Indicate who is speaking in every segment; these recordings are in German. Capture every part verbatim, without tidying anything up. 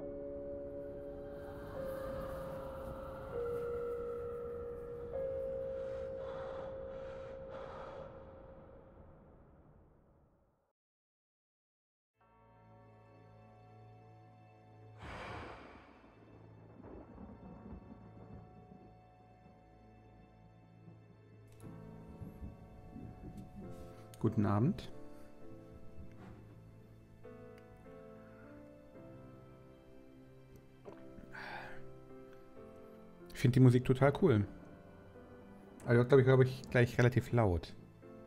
Speaker 1: Guten Abend. Ich finde die Musik total cool. Also glaube ich, glaube ich, gleich relativ laut.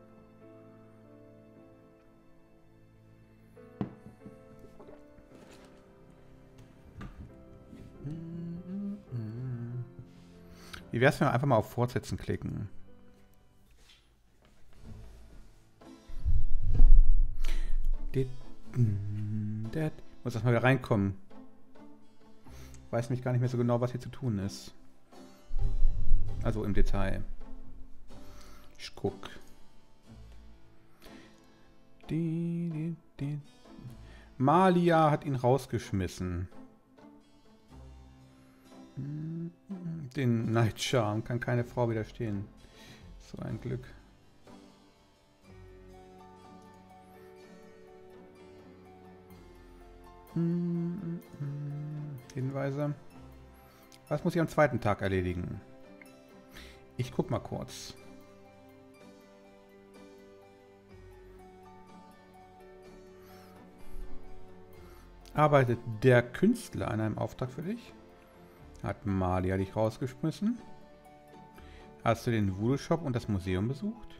Speaker 1: Wie wäre es, wenn wir einfach mal auf Fortsetzen klicken? Ich muss erstmal wieder reinkommen. Weiß mich gar nicht mehr so genau, was hier zu tun ist. Also im Detail. Ich guck. Die, die, die. Malia hat ihn rausgeschmissen. Den Night Charm kann keine Frau widerstehen. So ein Glück. Hinweise. Was muss ich am zweiten Tag erledigen? Ich guck mal kurz. Arbeitet der Künstler an einem Auftrag für dich? Hat Malia dich rausgeschmissen? Hast du den Voodoo-Shop und das Museum besucht?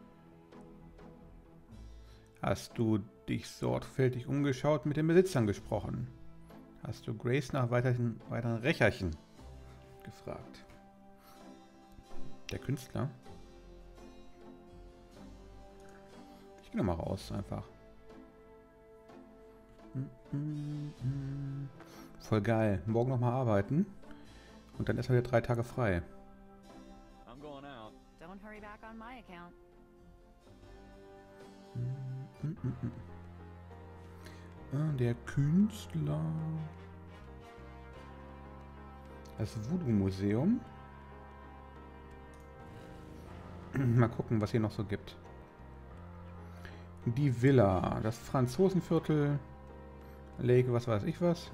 Speaker 1: Hast du dich sorgfältig umgeschaut, mit den Besitzern gesprochen? Hast du Grace nach weiteren, weiteren Rächerchen gefragt? Der Künstler? Ich gehe nochmal raus, einfach. Voll geil. Morgen nochmal arbeiten. Und dann ist er wieder drei Tage frei.
Speaker 2: I'm going out. Don't hurry back on my account.
Speaker 1: Ah, der Künstler. Das Voodoo-Museum. Mal gucken, was hier noch so gibt. Die Villa. Das Franzosenviertel. Lake, was weiß ich was.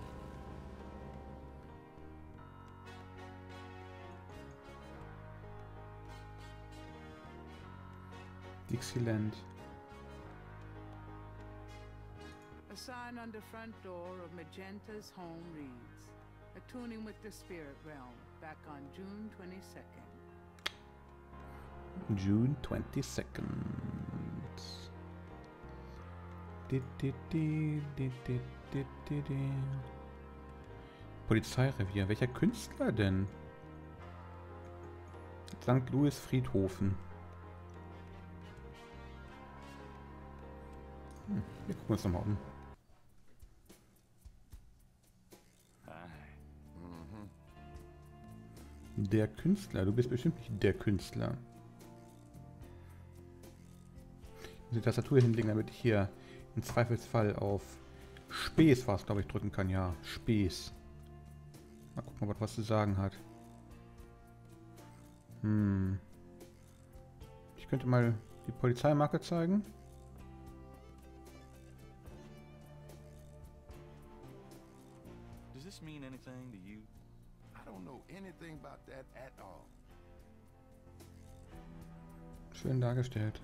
Speaker 1: Dixieland.
Speaker 3: A sign on the front door of Magenta's home reads, Attuning with the Spirit Realm, back on June twenty-second.
Speaker 1: June twenty-second. Di, di, di, di, di, di, di, di. Polizeirevier. Welcher Künstler denn? Sankt Louis Friedhofen. Hm, wir gucken uns nochmal um. Der Künstler. Du bist bestimmt nicht der Künstler. Ich muss die Tastatur hinlegen, damit ich hier im Zweifelsfall auf Späß, was glaube ich, drücken kann. Ja, Späß. Mal gucken, ob er was zu sagen hat. Hm. Ich könnte mal die Polizeimarke zeigen.
Speaker 2: Does this mean anything to you?
Speaker 4: I don't know anything about that at all.
Speaker 1: Schön dargestellt.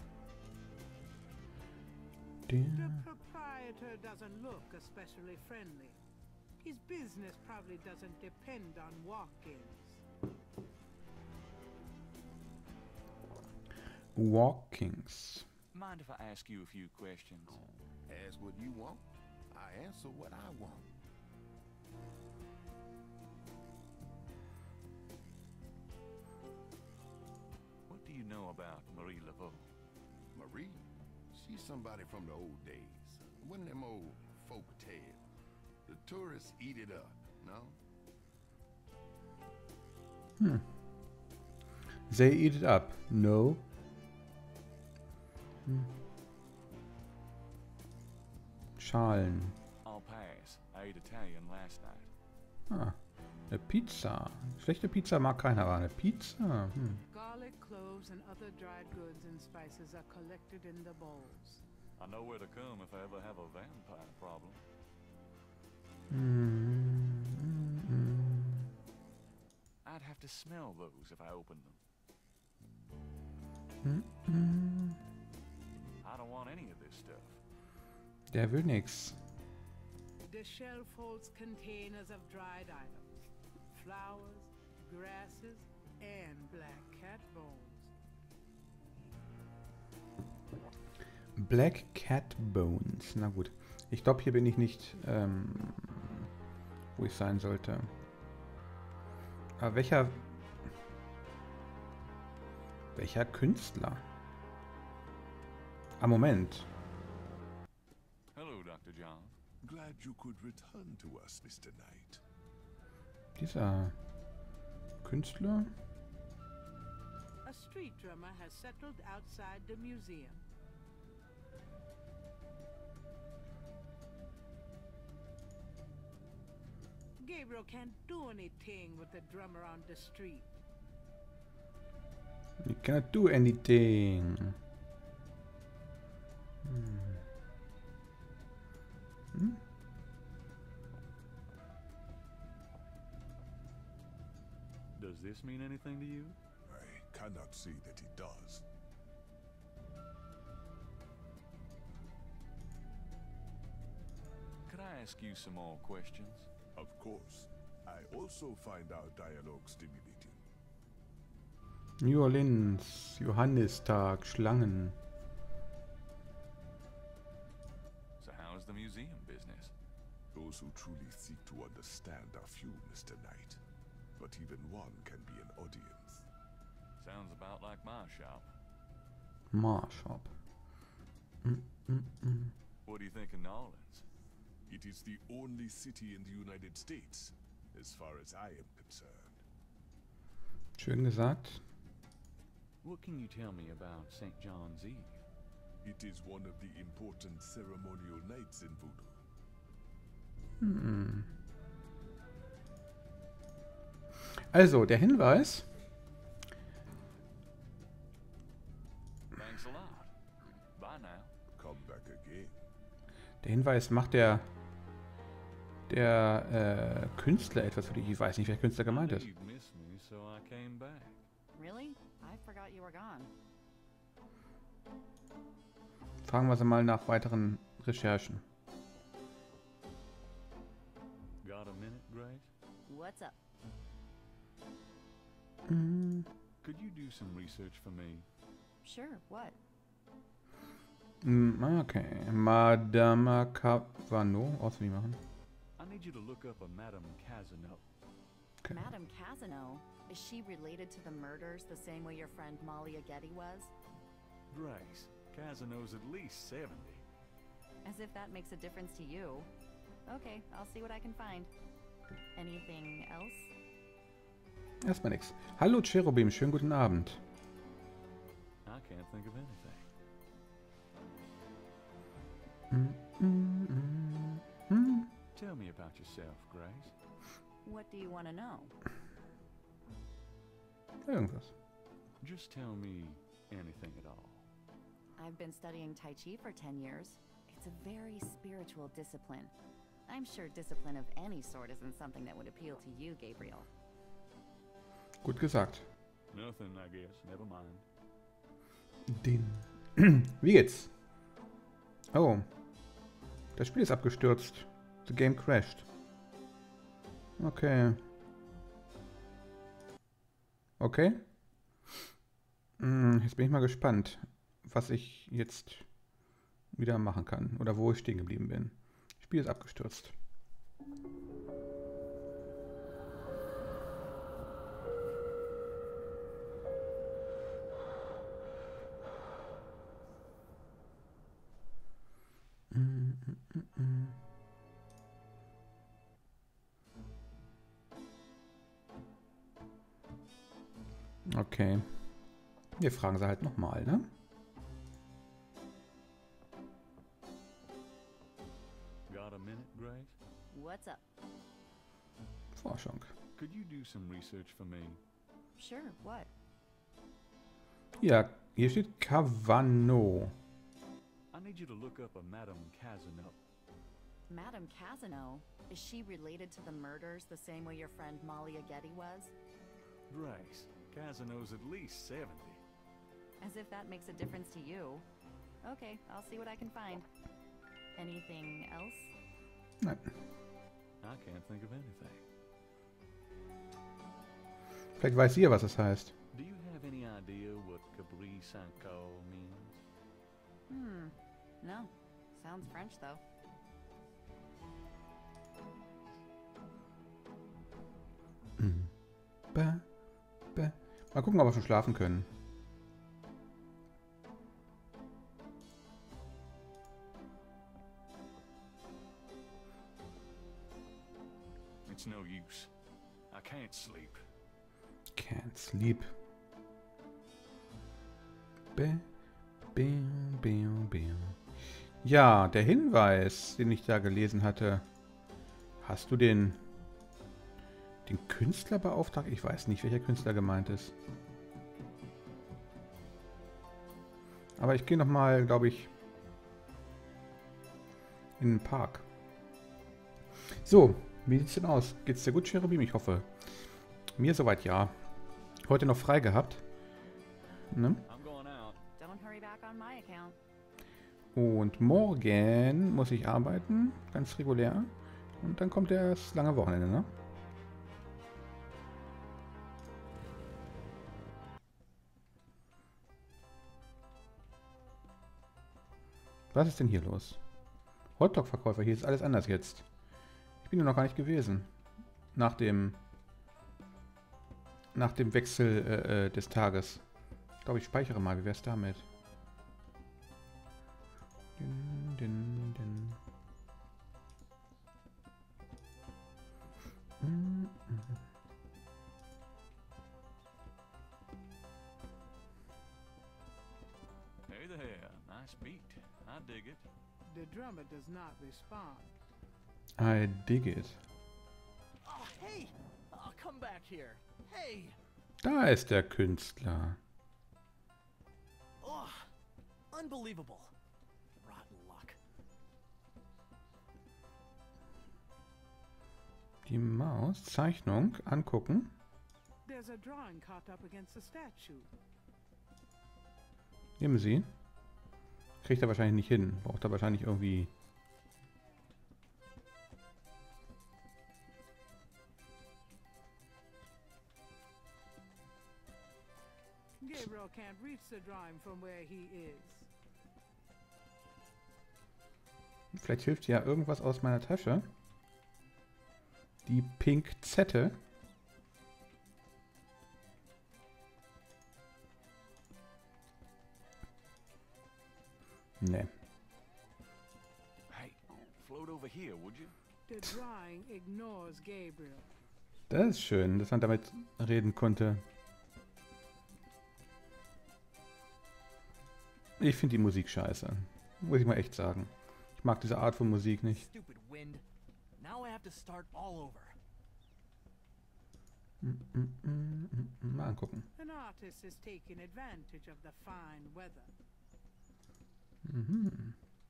Speaker 3: The proprietor doesn't look especially friendly. His business probably doesn't depend on walk-ins.
Speaker 1: Walkings.
Speaker 2: Mind if I ask you a few questions?
Speaker 4: Ask what you want. I answer what I want.
Speaker 2: What do you know about Marie Laveau?
Speaker 4: Marie, she's somebody from the old days. One of them old folk tales. The tourists eat it up, no?
Speaker 1: Hmm. They eat it up. No. Hm. Schalen.
Speaker 2: I'll pass. I ate Italian last night.
Speaker 1: Ah, eine Pizza. Schlechte Pizza mag keiner, aber eine Pizza? Hm.
Speaker 3: Garlic, cloves, and other dried goods and spices are collected in the bowls.
Speaker 2: I know where to come if I ever have a vampire problem. I'd have to smell those if I opened them. I don't want any of this stuff.
Speaker 1: Der will nix.
Speaker 3: The shelf holds containers of dried items, flowers, grasses, and black cat bones.
Speaker 1: Black Cat Bones. Na gut. Ich glaube, hier bin ich nicht, ähm, wo ich sein sollte. Aber welcher... Welcher Künstler? Ah, Moment.
Speaker 2: Hello, Doctor John.
Speaker 4: Glad you could return to us, Mister Knight.
Speaker 1: Dieser Künstler?
Speaker 3: A street drummer has settled outside the museum. Gabriel can't do anything with the drummer on the street.
Speaker 1: You cannot do anything. Hm. Hm?
Speaker 2: Does this mean anything to you?
Speaker 4: I cannot say that it does.
Speaker 2: Could I ask you some more questions?
Speaker 4: Of course. I also find our dialogue stimulating.
Speaker 1: New Orleans, Johannistag, Schlangen.
Speaker 2: So how's the museum business?
Speaker 4: Those who truly seek to understand are few, Mister Knight. But even one can be an audience.
Speaker 2: Sounds about like my shop.
Speaker 1: Marshop. Mm, mm, mm.
Speaker 2: What do you think of New Orleans?
Speaker 4: It is the only city in the United States, as far as I am concerned.
Speaker 1: Schön gesagt.
Speaker 2: What can you tell me about Saint John's Eve?
Speaker 4: It is one of the important ceremonial nights in Voodoo.
Speaker 1: Hm. Also, der Hinweis.
Speaker 2: Thanks a lot. Bye now.
Speaker 4: Come back again.
Speaker 1: Der Hinweis macht der der äh, Künstler etwas für dich. Ich weiß nicht, wer Künstler gemeint ist.
Speaker 2: You'd miss me, so I came back.
Speaker 5: Really? I forgot you were gone.
Speaker 1: Fragen wir sie mal nach weiteren Recherchen.
Speaker 2: Got a minute, Grace?
Speaker 5: What's up?
Speaker 1: Mm.
Speaker 2: Could you do some research for me?
Speaker 5: Sure, what?
Speaker 1: Mm, okay. Madame Cavano. Auswendig machen.
Speaker 2: I need you to look up a Madame Casanova.
Speaker 1: Okay.
Speaker 5: Madame Casino? Is she related to the murders the same way your friend Molly Aghetti was?
Speaker 2: Grace, Casano's at least seventy.
Speaker 5: As if that makes a difference to you. Okay, I'll see what I can find. Anything else?
Speaker 1: Erstmal nix. Hallo Cherubim, schönen guten Abend.
Speaker 2: I can't think of anything.
Speaker 1: Mm, mm, mm, mm.
Speaker 2: Tell me about yourself, Grace.
Speaker 5: What do you want to know?
Speaker 1: Irgendwas.
Speaker 2: Just tell me anything at all.
Speaker 5: I've been studying Tai Chi for ten years. It's a very spiritual discipline. I'm sure discipline of any sort isn't something that would appeal to you, Gabriel.
Speaker 1: Gut gesagt.
Speaker 2: Nothing, I guess. Never mind.
Speaker 1: Den. Wie geht's? Oh. Das Spiel ist abgestürzt. The game crashed. Okay. Okay. Hm, jetzt bin ich mal gespannt, was ich jetzt wieder machen kann. Oder wo ich stehen geblieben bin. Das Spiel ist abgestürzt. Okay. Wir fragen sie halt nochmal, ne?
Speaker 2: Got a minute, Grace?
Speaker 5: What's up?
Speaker 1: Forschung.
Speaker 6: Could you do some research for me?
Speaker 5: Sure, what?
Speaker 1: Ja, hier steht Cavano.
Speaker 6: I need you to look up a Madame Casino.
Speaker 5: Madame Casino? Is she related to the murders the same way your friend Molly Aghetti was?
Speaker 6: Grace, Casino's at least seventy.
Speaker 5: As if that makes a difference to you. Okay, I'll see what I can find. Anything else?
Speaker 1: Nein.
Speaker 6: I can't think of anything.
Speaker 1: Vielleicht weiß ihr, was das heißt.
Speaker 6: Do you have any idea what Capri Sanko means?
Speaker 5: Hmm. No. Sounds French, though.
Speaker 1: Mhm. Ba, ba. Mal gucken, ob wir schon schlafen können.
Speaker 6: It's no use. I can't sleep.
Speaker 1: Can't sleep. Bäh, bäh, bäh, bäh. Ja, der Hinweis, den ich da gelesen hatte. Hast du den, den Künstler beauftragt? Ich weiß nicht, welcher Künstler gemeint ist. Aber ich gehe nochmal, glaube ich, in den Park. So, wie sieht's denn aus? Geht's dir gut, Cherubim? Ich hoffe. Mir soweit ja. Heute noch frei gehabt. Ne?
Speaker 2: I'm going out.
Speaker 5: Don't hurry back on my account.
Speaker 1: Und morgen muss ich arbeiten, ganz regulär. Und dann kommt das lange Wochenende, ne? Was ist denn hier los? Hotdog-Verkäufer, hier ist alles anders jetzt. Ich bin ja noch gar nicht gewesen. Nach dem... Nach dem Wechsel äh, des Tages. Ich glaube, ich speichere mal. Wie wäre es damit? Din, din, din. Mm, mm.
Speaker 6: Hey there, nice beat. I dig it.
Speaker 3: The drummer does not respond.
Speaker 1: I dig it.
Speaker 2: Oh, hey! Oh, come back here. Hey!
Speaker 1: Da ist der Künstler.
Speaker 2: Oh, unbelievable. Rotten luck.
Speaker 1: Die Maus, Zeichnung, angucken.
Speaker 3: There's a drawing caught up against the statue.
Speaker 1: Nehmen Sie. Kriegt er wahrscheinlich nicht hin. Braucht er wahrscheinlich irgendwie...
Speaker 3: Gabriel can't reach the drawing from where he is.
Speaker 1: Vielleicht hilft ja irgendwas aus meiner Tasche. Die Pinzette. Nee.
Speaker 6: Hey, float over here, would you?
Speaker 3: The drawing ignores Gabriel.
Speaker 1: Das ist schön, dass man damit reden konnte. Ich finde die Musik scheiße. Muss ich mal echt sagen. Ich mag diese Art von Musik nicht.
Speaker 2: Stupid wind. Now I have to start all over.
Speaker 1: Mm, mm, mm, mm, mm. Mal angucken.
Speaker 3: An artist is taking advantage of the fine weather.
Speaker 1: Mhm.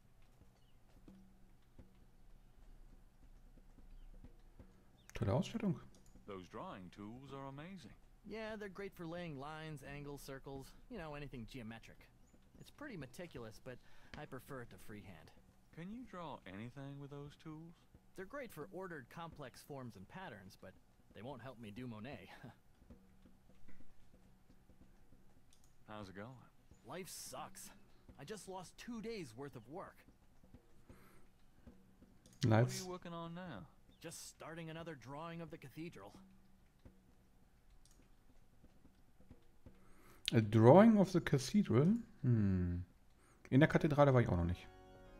Speaker 1: Tolle Ausstattung.
Speaker 6: Those drawing tools are amazing.
Speaker 2: Yeah, they're great for laying lines, angles, circles, you know, anything geometric. It's pretty meticulous, but I prefer it to freehand.
Speaker 6: Can you draw anything with those tools?
Speaker 2: They're great for ordered complex forms and patterns, but they won't help me do Monet.
Speaker 6: How's it going?
Speaker 2: Life sucks. I just lost two days worth of work.
Speaker 6: What are
Speaker 1: Lives.
Speaker 6: you working on now?
Speaker 2: Just starting another drawing of the cathedral.
Speaker 1: A drawing of the cathedral? Hm. In der Kathedrale war ich auch noch nicht.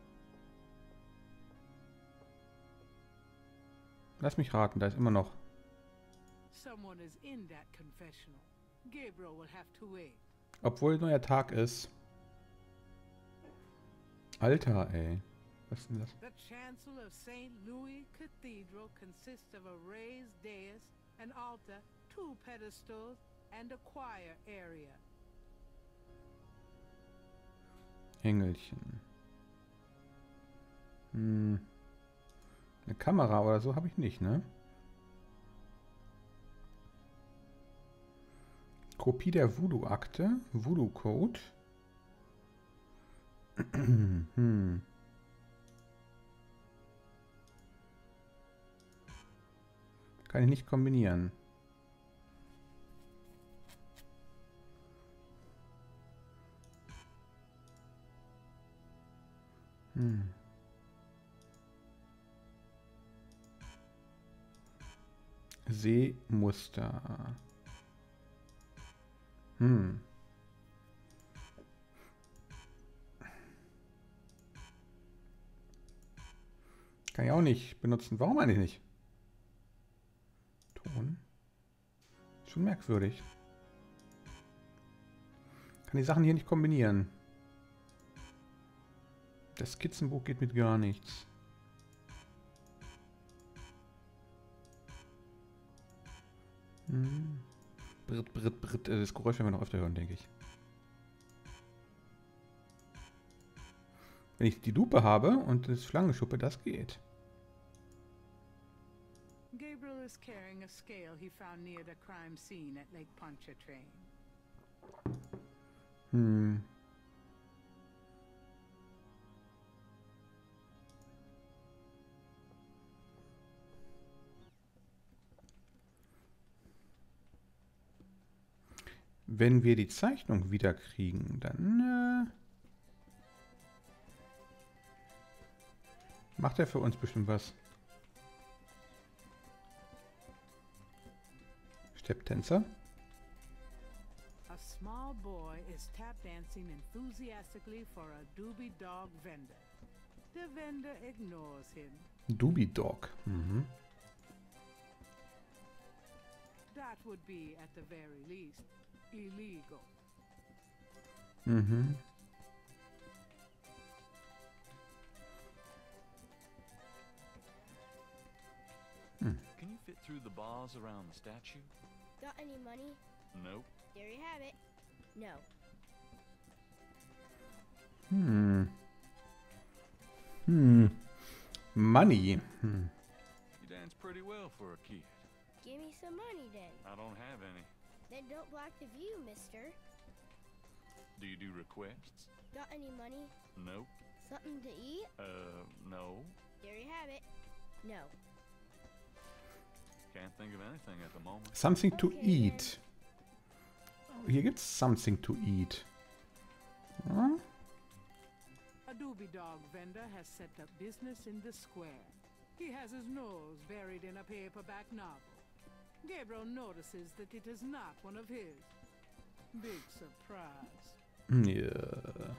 Speaker 1: Lass mich raten, da ist immer noch.
Speaker 3: Someone is in that confessional. Gabriel will have to wait.
Speaker 1: Obwohl neuer Tag ist. Alter, ey. Was ist denn das?
Speaker 3: The chancel of Saint Louis Cathedral consists of a raised dais, an altar, two pedestals, and a choir area.
Speaker 1: Engelchen. Hm. Eine Kamera oder so habe ich nicht, ne? Kopie der Voodoo-Akte. Voodoo-Code. hm. Kann ich nicht kombinieren. Hm. Seemuster. Hm. Kann ich auch nicht benutzen. Warum eigentlich nicht? Ton. Schon merkwürdig. Kann die Sachen hier nicht kombinieren. Das Skizzenbuch geht mit gar nichts. Hm. Britt, Britt, Britt. Das Geräusch werden wir noch öfter hören, denke ich. Wenn ich die Lupe habe und das Schlangengeschuppe, das geht.
Speaker 3: Gabriel is carrying a scale he found near the crime scene at Lake Pontchartrain.
Speaker 1: Hm. Wenn wir die Zeichnung wieder kriegen, dann äh, macht er für uns bestimmt was. Stepptänzer.
Speaker 3: A small boy is tap dancing enthusiastically for a doobie dog vendor. The vendor ignores him.
Speaker 1: Doobie Dog. Mhm.
Speaker 3: That would be, at the very least, illegal.
Speaker 1: Mhm. Hm.
Speaker 6: Can you fit through the bars around the statue?
Speaker 7: Got any money?
Speaker 6: Nope.
Speaker 7: There you have it. No.
Speaker 1: Hm. Hm. Money. Hm.
Speaker 6: You dance pretty well for a kid.
Speaker 7: Give me some money then.
Speaker 6: I don't have any.
Speaker 7: Then don't block the view, mister.
Speaker 6: Do you do requests?
Speaker 7: Got any money?
Speaker 6: Nope.
Speaker 7: Something to eat?
Speaker 6: Uh, no.
Speaker 7: There you have it. No.
Speaker 6: Can't think of anything at the moment.
Speaker 1: Something to
Speaker 7: Okay,
Speaker 1: eat. Hier gibt's something to eat. Ja?
Speaker 3: A doobie dog vendor has set up business in the square. He has his nose buried in a paperback novel. Gabriel notices that it is not one of his. Big surprise.
Speaker 1: Ja.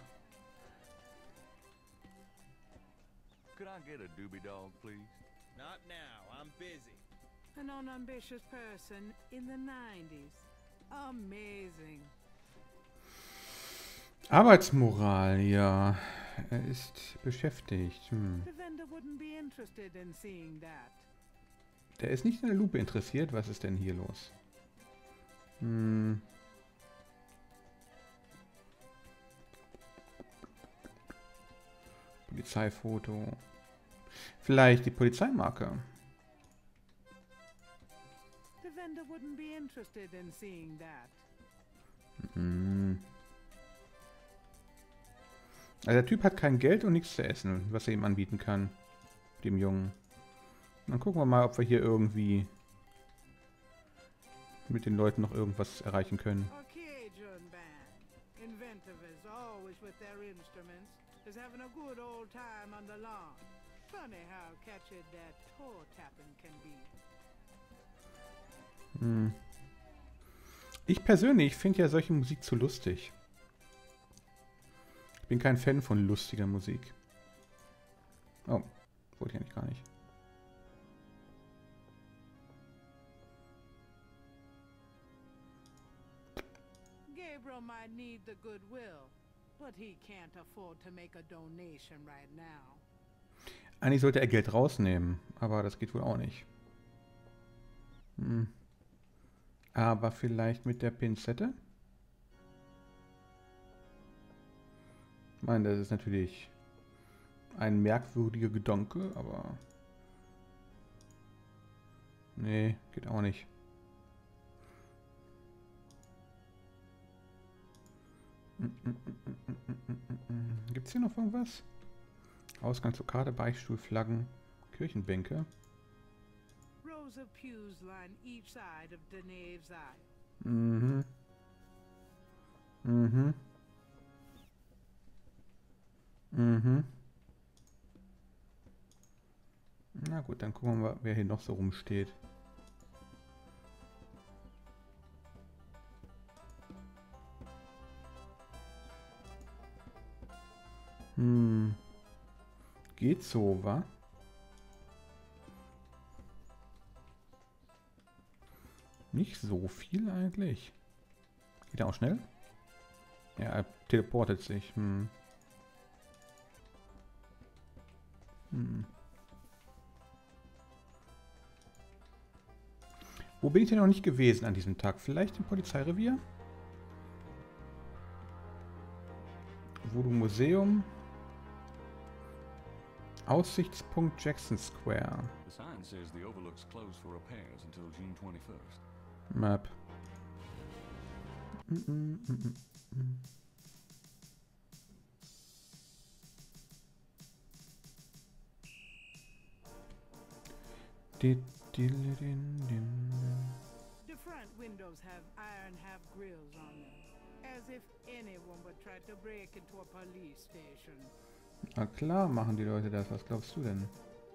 Speaker 6: Could I get a doobie dog, please?
Speaker 8: Not now, I'm busy.
Speaker 3: An unambitious person in the nineties. Amazing.
Speaker 1: Arbeitsmoral, ja. Er ist beschäftigt. Hm.
Speaker 3: The vendor wouldn't be interested in seeing that.
Speaker 1: Der ist nicht in der Lupe interessiert. Was ist denn hier los? Hm. Polizeifoto. Vielleicht die Polizeimarke.
Speaker 3: The vendor wouldn't be interested in seeing that.
Speaker 1: Hm. Also der Typ hat kein Geld und nichts zu essen, was er ihm anbieten kann. Dem Jungen. Dann gucken wir mal, ob wir hier irgendwie mit den Leuten noch irgendwas erreichen können.
Speaker 3: Arcadian band. Inventive as always with their instruments. Is having a good old time on the lawn. Funny how catchy that toe tapping can be.
Speaker 1: Hm. Ich persönlich finde ja solche Musik zu lustig. Ich bin kein Fan von lustiger Musik. Oh, wollte ich eigentlich gar nicht.
Speaker 3: Gabriel might need the goodwill, but he can't afford to make a donation right now.
Speaker 1: Eigentlich sollte er Geld rausnehmen, aber das geht wohl auch nicht. Hm. Aber vielleicht mit der Pinzette? Ich meine, das ist natürlich ein merkwürdiger Gedanke, aber... Nee, geht auch nicht. Gibt es hier noch irgendwas? Ausgang zur Karte, Beichtstuhl, Flaggen, Kirchenbänke.
Speaker 3: Rows of pews line each side of the nave's eye.
Speaker 1: Mhm. Mhm. Mhm. Na gut, dann gucken wir mal, wer hier noch so rumsteht. Hm. Geht so, wa? Nicht so viel eigentlich. Geht er auch schnell? Ja, er teleportet sich. Hm. Hm. Wo bin ich denn noch nicht gewesen an diesem Tag? Vielleicht im Polizeirevier? Voodoo Museum. Aussichtspunkt Jackson Square.
Speaker 6: The sign says the overlook's closed for repairs until June twenty-first.
Speaker 1: Map. Mm -mm, mm -mm. Di -di -li -din -din.
Speaker 3: The front windows have iron half grills on them, as if anyone would try to break into a police station.
Speaker 1: Na klar machen die Leute das. Was glaubst du denn?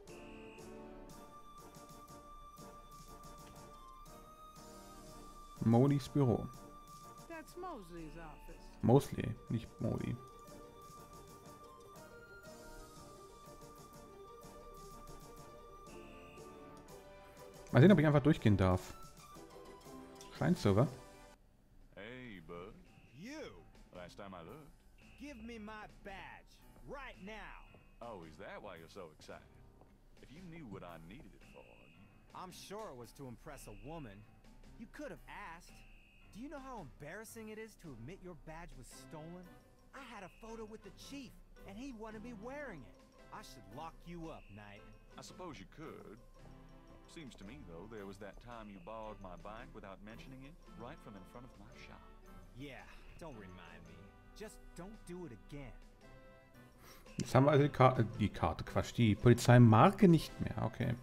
Speaker 1: Modis Büro.
Speaker 3: That's Mosley's office.
Speaker 1: Mosley, nicht Modi. Mal sehen, ob ich einfach durchgehen darf. Scheint so, wa?
Speaker 6: Hey, bud.
Speaker 8: You!
Speaker 6: Last time I looked.
Speaker 8: Give me my badge. Right now.
Speaker 6: Oh, is that why you're so excited? If you knew what I needed it for...
Speaker 8: I'm sure it was to impress a woman. You could have asked. Do you know how embarrassing it is to admit your badge was stolen? I had a photo with the chief, and he wanted me wearing it. I should lock you up, Knight.
Speaker 6: I suppose you could. Seems to me, though, there was that time you borrowed my bike without mentioning it, right from in front of my shop.
Speaker 8: Yeah, don't remind me. Just don't do it again.
Speaker 1: Jetzt haben wir also die Karte, die Karte, Quatsch, die Polizeimarke nicht mehr, okay.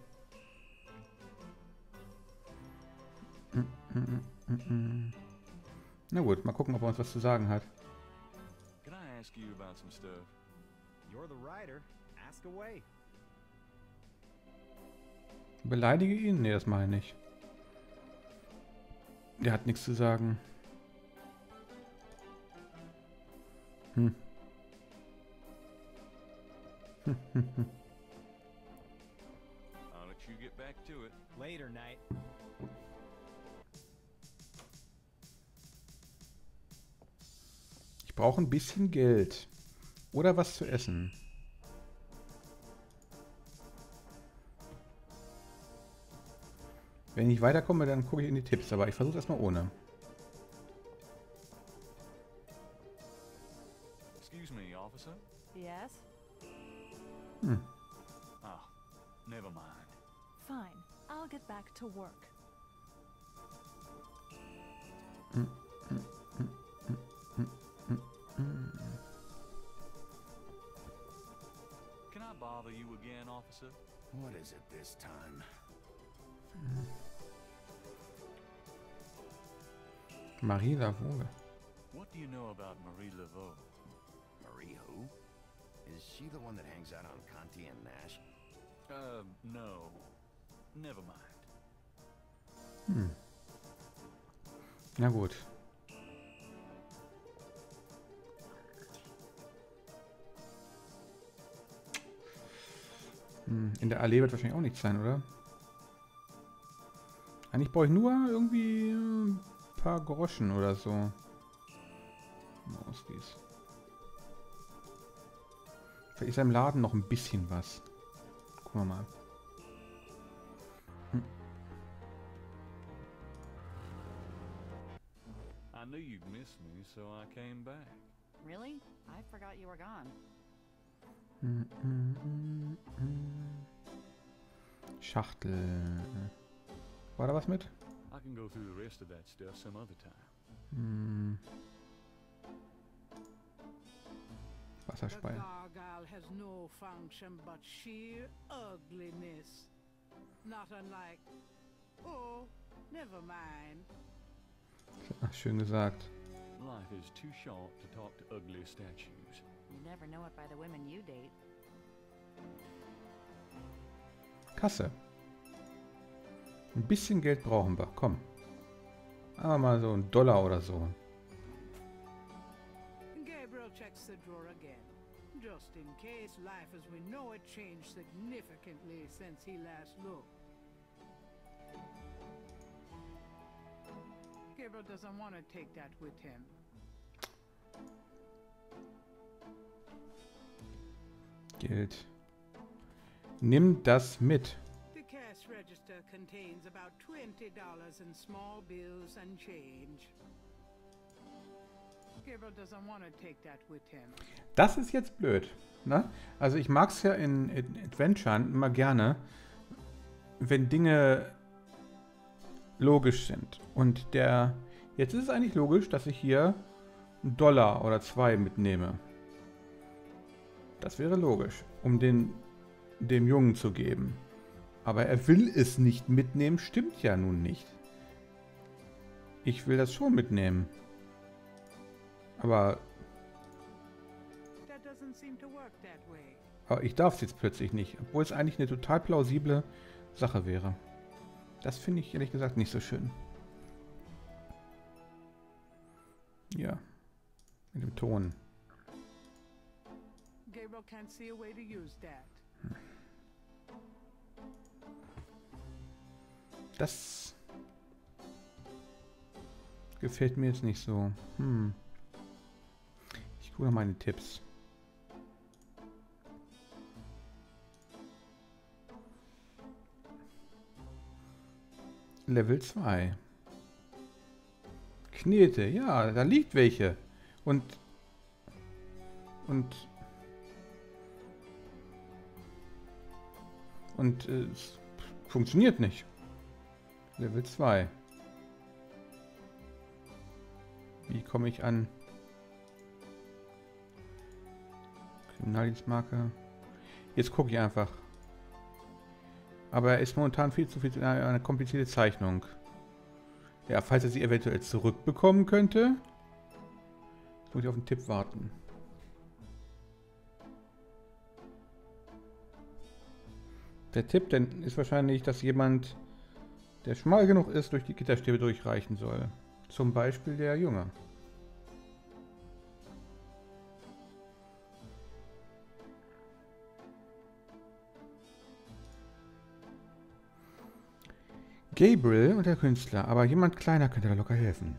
Speaker 1: Mm, mm, mm, mm. Na gut, mal gucken, ob er uns was zu sagen hat.
Speaker 6: Can I ask you about some stuff?
Speaker 8: You're the writer. Ask away.
Speaker 1: Beleidige ihn? Nee, das mache ich nicht. Der hat nichts zu sagen. Hm. Hm, hm, hm.
Speaker 6: I'll let you get back to it.
Speaker 8: Later, Knight.
Speaker 1: Ich brauche ein bisschen Geld. Oder was zu essen. Wenn ich weiterkomme, dann gucke ich in die Tipps. Aber ich versuche erstmal ohne.
Speaker 6: Excuse me, officer?
Speaker 9: Yes?
Speaker 1: Hm.
Speaker 6: Ah, never mind.
Speaker 9: Fine. I'll get back to work.
Speaker 1: Hm, hm, hm, hm, hm, hm, hm.
Speaker 6: Can I bother you again, officer?
Speaker 4: What is it this time?
Speaker 1: Marie Laveau.
Speaker 6: What do you know about Marie Laveau?
Speaker 4: Marie who? Is she the one that hangs out on Conti and Nash?
Speaker 6: Uh, no. Never mind.
Speaker 1: Hm. Na gut. Hm. In der Allee wird wahrscheinlich auch nichts sein, oder? Eigentlich brauche ich nur irgendwie ein paar Groschen oder so. Vielleicht ist im Laden noch ein bisschen was. Gucken wir mal. Hm.
Speaker 6: I knew you'd miss me, so I came back.
Speaker 5: Really? I forgot you were gone.
Speaker 1: Hm, hm, hm, hm. Schachtel. War da was mit?
Speaker 6: I can go through the rest of that stuff some other time.
Speaker 1: Hm.
Speaker 3: The
Speaker 1: Wasserspeier.
Speaker 3: gargoyle has no function but sheer ugliness. Not unlike... Oh, never mind.
Speaker 1: Ach, schön gesagt.
Speaker 6: Life is too short to talk to ugly statues.
Speaker 5: You never know it by the women you date.
Speaker 1: Kasse. Ein bisschen Geld brauchen wir. Komm. Aber mal so einen Dollar oder so.
Speaker 3: Gabriel checks the drawer again. Just in case life as we know it changed significantly since he last looked. Gabriel doesn't want to take that with him.
Speaker 1: Geld. Nimm das mit.
Speaker 3: The cash register contains about twenty dollars in small bills and change. Gabriel doesn't want to take that with him.
Speaker 1: Das ist jetzt blöd. Ne? Also ich mag es ja in, in Adventuren immer gerne, wenn Dinge logisch sind. Und der jetzt ist es eigentlich logisch, dass ich hier einen Dollar oder zwei mitnehme. Das wäre logisch, um den dem Jungen zu geben. Aber er will es nicht mitnehmen, stimmt ja nun nicht. Ich will das schon mitnehmen. Aber,
Speaker 3: That doesn't seem to work that way.
Speaker 1: aber ich darf es jetzt plötzlich nicht, obwohl es eigentlich eine total plausible Sache wäre. Das finde ich ehrlich gesagt nicht so schön. Ja, mit dem Ton.
Speaker 3: Gabriel can't see a way to use that.
Speaker 1: Das gefällt mir jetzt nicht so. Hm. Ich gucke noch meine Tipps. Level zwei. Knete, ja, da liegt welche. Und und und äh, es funktioniert nicht. Level zwei. Wie komme ich an Kriminaldienstmarke? Jetzt gucke ich einfach. Aber er ist momentan viel zu viel eine, eine komplizierte Zeichnung. Ja, falls er sie eventuell zurückbekommen könnte, muss ich auf den Tipp warten. Der Tipp denn ist wahrscheinlich, dass jemand, der schmal genug ist, durch die Gitterstäbe durchreichen soll. Zum Beispiel der Junge. Gabriel und der Künstler, aber jemand kleiner könnte da locker helfen.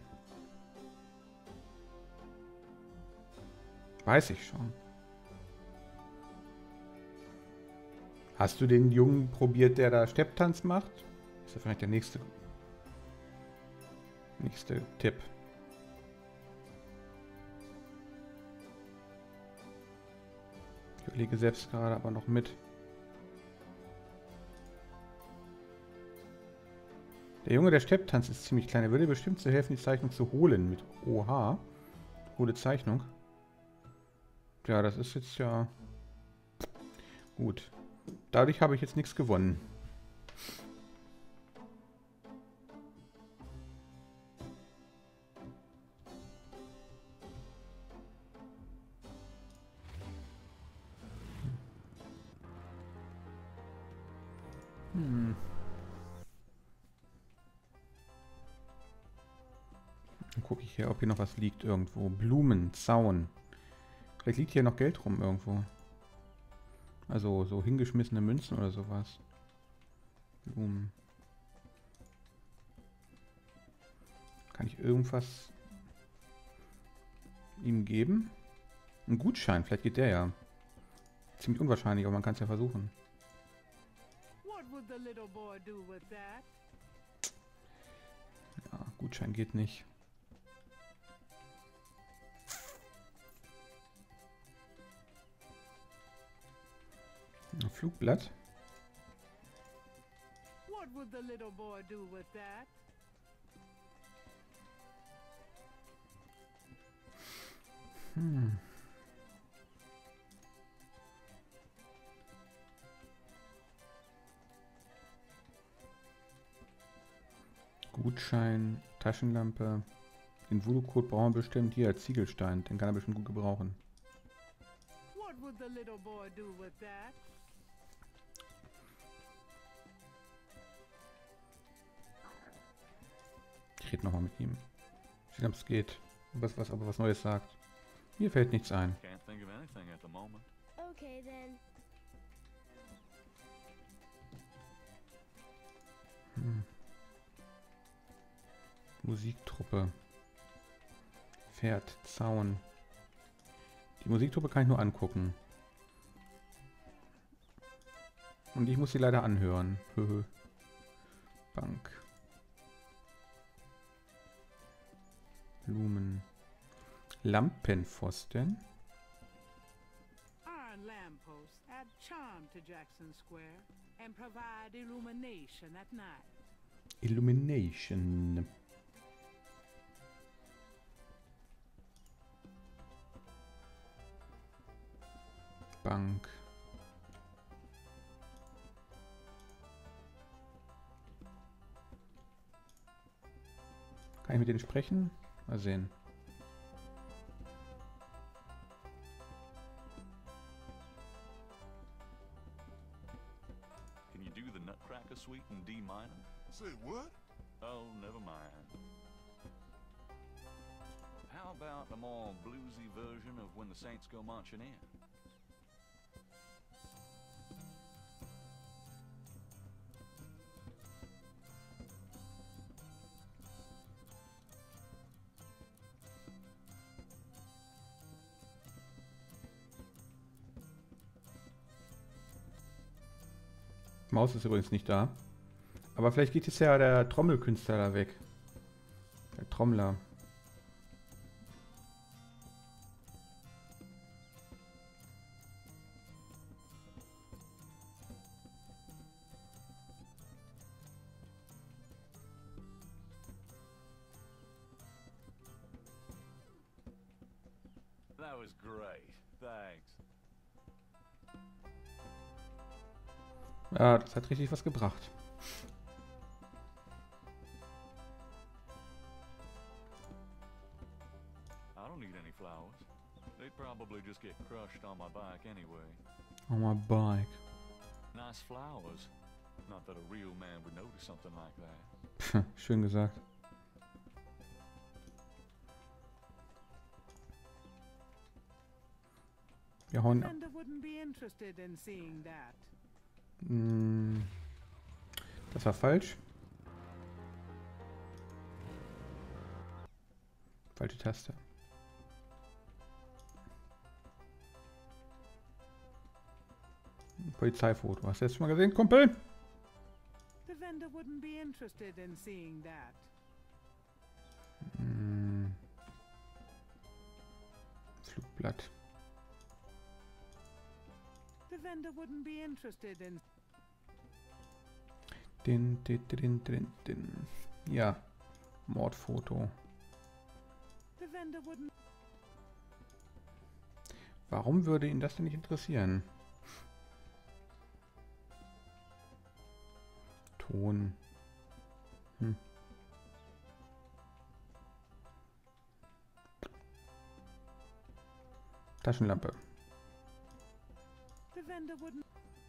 Speaker 1: Weiß ich schon. Hast du den Jungen probiert, der da Stepptanz macht? Ist ja vielleicht der nächste, nächste Tipp. Ich überlege selbst gerade aber noch mit. Der Junge, der Stepptanz ist ziemlich klein. Er würde bestimmt zu helfen, die Zeichnung zu holen mit O H. Gute Zeichnung. Ja, das ist jetzt ja gut. Dadurch habe ich jetzt nichts gewonnen. Hm. Dann gucke ich hier, ob hier noch was liegt irgendwo. Blumen, Zaun. Vielleicht liegt hier noch Geld rum irgendwo. Also so hingeschmissene Münzen oder sowas. Blumen. Kann ich irgendwas ihm geben? Ein Gutschein, vielleicht geht der ja. Ziemlich unwahrscheinlich, aber man kann es ja versuchen.
Speaker 3: would the little boy do with that?
Speaker 1: Ja, Gutschein geht nicht. Ein Flugblatt.
Speaker 3: What would the little boy do with that?
Speaker 1: Hm. Gutschein, Taschenlampe. Den Voodoo-Code brauchen wir bestimmt hier als Ziegelstein. Den kann er bestimmt gut gebrauchen.
Speaker 3: What would the little boy do with that?
Speaker 1: Ich rede nochmal mit ihm. Ich weiß nicht, ob es geht. Was, was, aber was Neues sagt. Mir fällt nichts ein.
Speaker 6: Can't think of anything at the moment.
Speaker 7: Okay then.
Speaker 1: Hm. Musiktruppe. Pferd, Zaun. Die Musiktruppe kann ich nur angucken. Und ich muss sie leider anhören. Bank. Blumen. Lampenpfosten.
Speaker 3: Iron lampposts add charm to Jackson Square and provide illumination at night.
Speaker 1: Illumination. Bank. Kann ich mit denen sprechen? Mal sehen.
Speaker 6: Can you do the Nutcracker Suite in D minor?
Speaker 4: Say what?
Speaker 6: Oh, never mind. How about a more bluesy version of When the Saints Go Marching In?
Speaker 1: Maus ist übrigens nicht da. Aber vielleicht geht jetzt ja der Trommelkünstler da weg. Der Trommler.
Speaker 6: That was great. Thanks.
Speaker 1: Ja, das hat richtig was gebracht.
Speaker 6: I don't need any flowers. They'd probably just get crushed on my bike anyway.
Speaker 1: On my bike.
Speaker 6: Nice flowers. Not that a real man would notice something like that.
Speaker 1: Schön gesagt. Wir hauen.
Speaker 3: Fender wouldn't be interested in seeing that.
Speaker 1: Mm, das war falsch. Falsche Taste. Polizeifoto. Hast du das schon mal gesehen, Kumpel?
Speaker 3: The vendor wouldn't be interested in seeing that.
Speaker 1: Mm, Flugblatt.
Speaker 3: The vendor wouldn't be interested in.
Speaker 1: Den, den, den, den, den. Ja. Mordfoto.
Speaker 3: The vendor wouldn't.
Speaker 1: Warum würde ihn das denn nicht interessieren? Ton. Hm. Taschenlampe.
Speaker 3: The vendor wouldn't.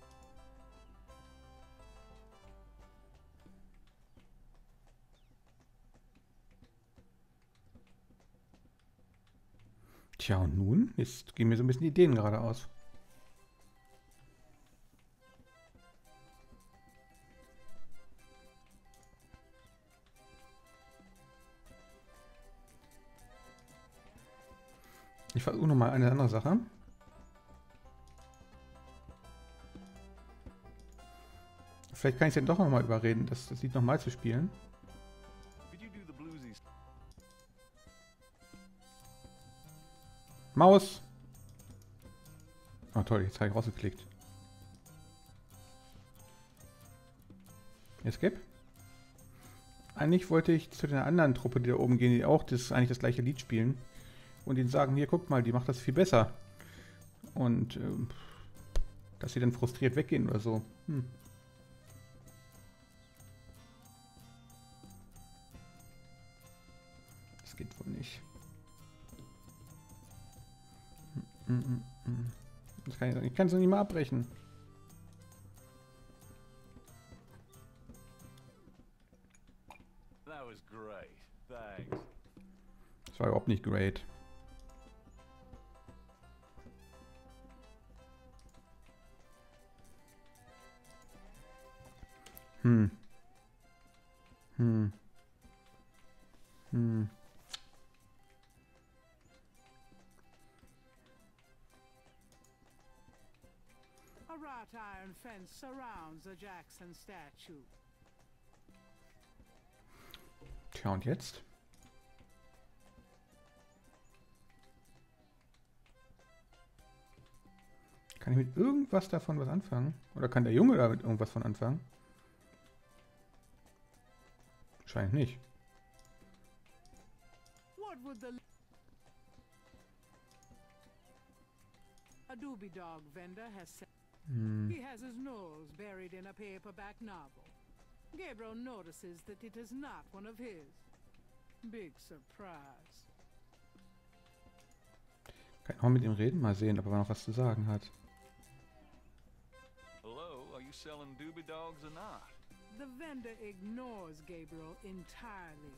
Speaker 1: Tja, und nun? Jetzt gehen mir so ein bisschen die Ideen gerade aus. Ich versuche noch mal eine andere Sache. Vielleicht kann ich es dann doch nochmal überreden, das, das Lied nochmal zu spielen.
Speaker 6: Could you do the bluesy
Speaker 1: Maus! Oh toll, jetzt habe ich rausgeklickt. Escape? Eigentlich wollte ich zu der anderen Truppe, die da oben gehen, die auch das eigentlich das gleiche Lied spielen. Und ihnen sagen, hier, guckt mal, die macht das viel besser. Und ähm, dass sie dann frustriert weggehen oder so. Hm. Das geht wohl nicht. Hm, hm, hm. Das kann ich, ich kann es noch nicht mal abbrechen.
Speaker 6: That was great. Thanks.
Speaker 1: Das war überhaupt nicht great. Hm. Hm. Hm.
Speaker 3: A wrought iron fence surrounds the Jackson statue.
Speaker 1: Tja, und jetzt? Kann ich mit irgendwas davon was anfangen? Oder kann der Junge damit irgendwas von anfangen? Scheint nicht.
Speaker 3: What would the A doobie dog vendor has said
Speaker 1: Hm.
Speaker 3: he has his nose buried in a paperback novel. Gabriel notices that it is not one of his. Big surprise.
Speaker 1: Kann ich auch mit ihm reden? Mal sehen, ob er noch was zu sagen hat.
Speaker 6: Hello, are you selling doobie dogs or not?
Speaker 3: The vendor ignores Gabriel entirely.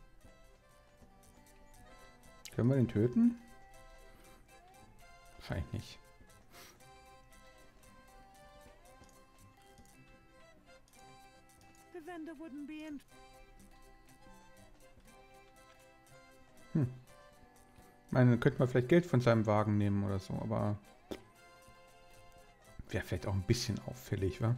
Speaker 1: Können wir den töten? Wahrscheinlich nicht.
Speaker 3: The vendor wouldn't be in.
Speaker 1: Hm. Ich meine, dann könnte man vielleicht Geld von seinem Wagen nehmen oder so, aber wäre vielleicht auch ein bisschen auffällig, wa?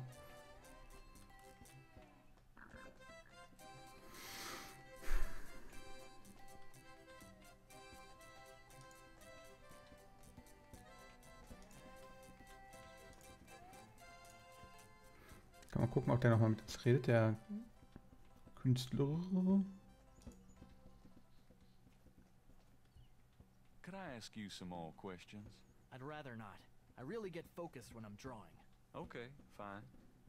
Speaker 1: Kann man gucken, ob der nochmal mit uns redet, der Künstler.
Speaker 6: Could I ask you some more questions?
Speaker 2: I'd rather not. I really get focused when I'm drawing.
Speaker 6: Okay, fine.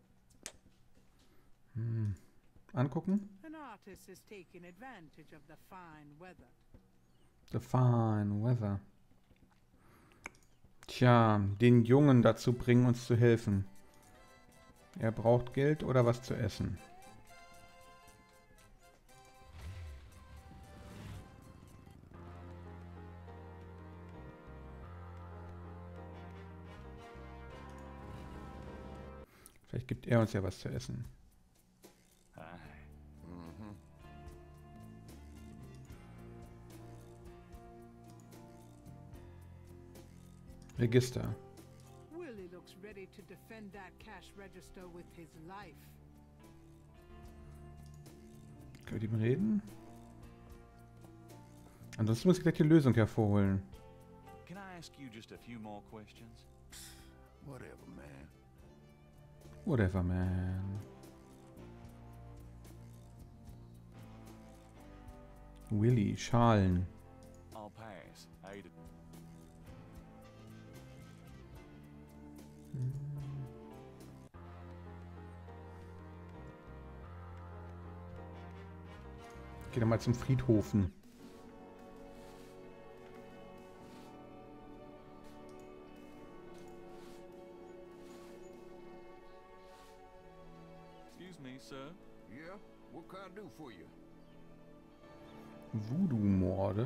Speaker 1: Hm. Angucken.
Speaker 3: An artist is taking advantage of the fine weather.
Speaker 1: The fine weather. Tja, den Jungen dazu bringen, uns zu helfen. Er braucht Geld oder was zu essen. Vielleicht gibt er uns ja was zu essen.
Speaker 6: Hi.
Speaker 4: Mm-hmm.
Speaker 1: Register.
Speaker 3: Willie looks ready to defend that cash register with his life.
Speaker 1: Können wir mit ihm reden? Ansonsten muss ich gleich die Lösung hervorholen.
Speaker 6: Can I ask you just a few more questions?
Speaker 4: Whatever, man.
Speaker 1: Whatever, man. Willy, Schalen.
Speaker 6: I'll pass. I ate it. Geh doch mal zum Friedhofen. Excuse me, sir.
Speaker 4: Yeah? What can I do for you?
Speaker 1: Voodoo-Morde.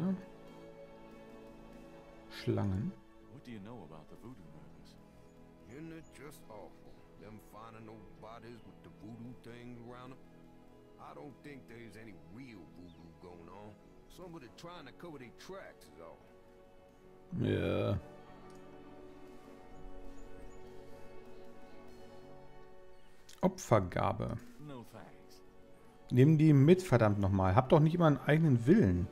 Speaker 1: Schlangen.
Speaker 6: What do you know about the voodoo murders?
Speaker 4: Isn't it just awful? Them finding those bodies with the voodoo things around them? I don't think there's any real voodoo going on. Somebody trying to cover their tracks is all.
Speaker 1: Ja. Opfergabe.
Speaker 6: No thanks.
Speaker 1: Nimm die mit, verdammt nochmal. Hab doch nicht immer einen eigenen Willen.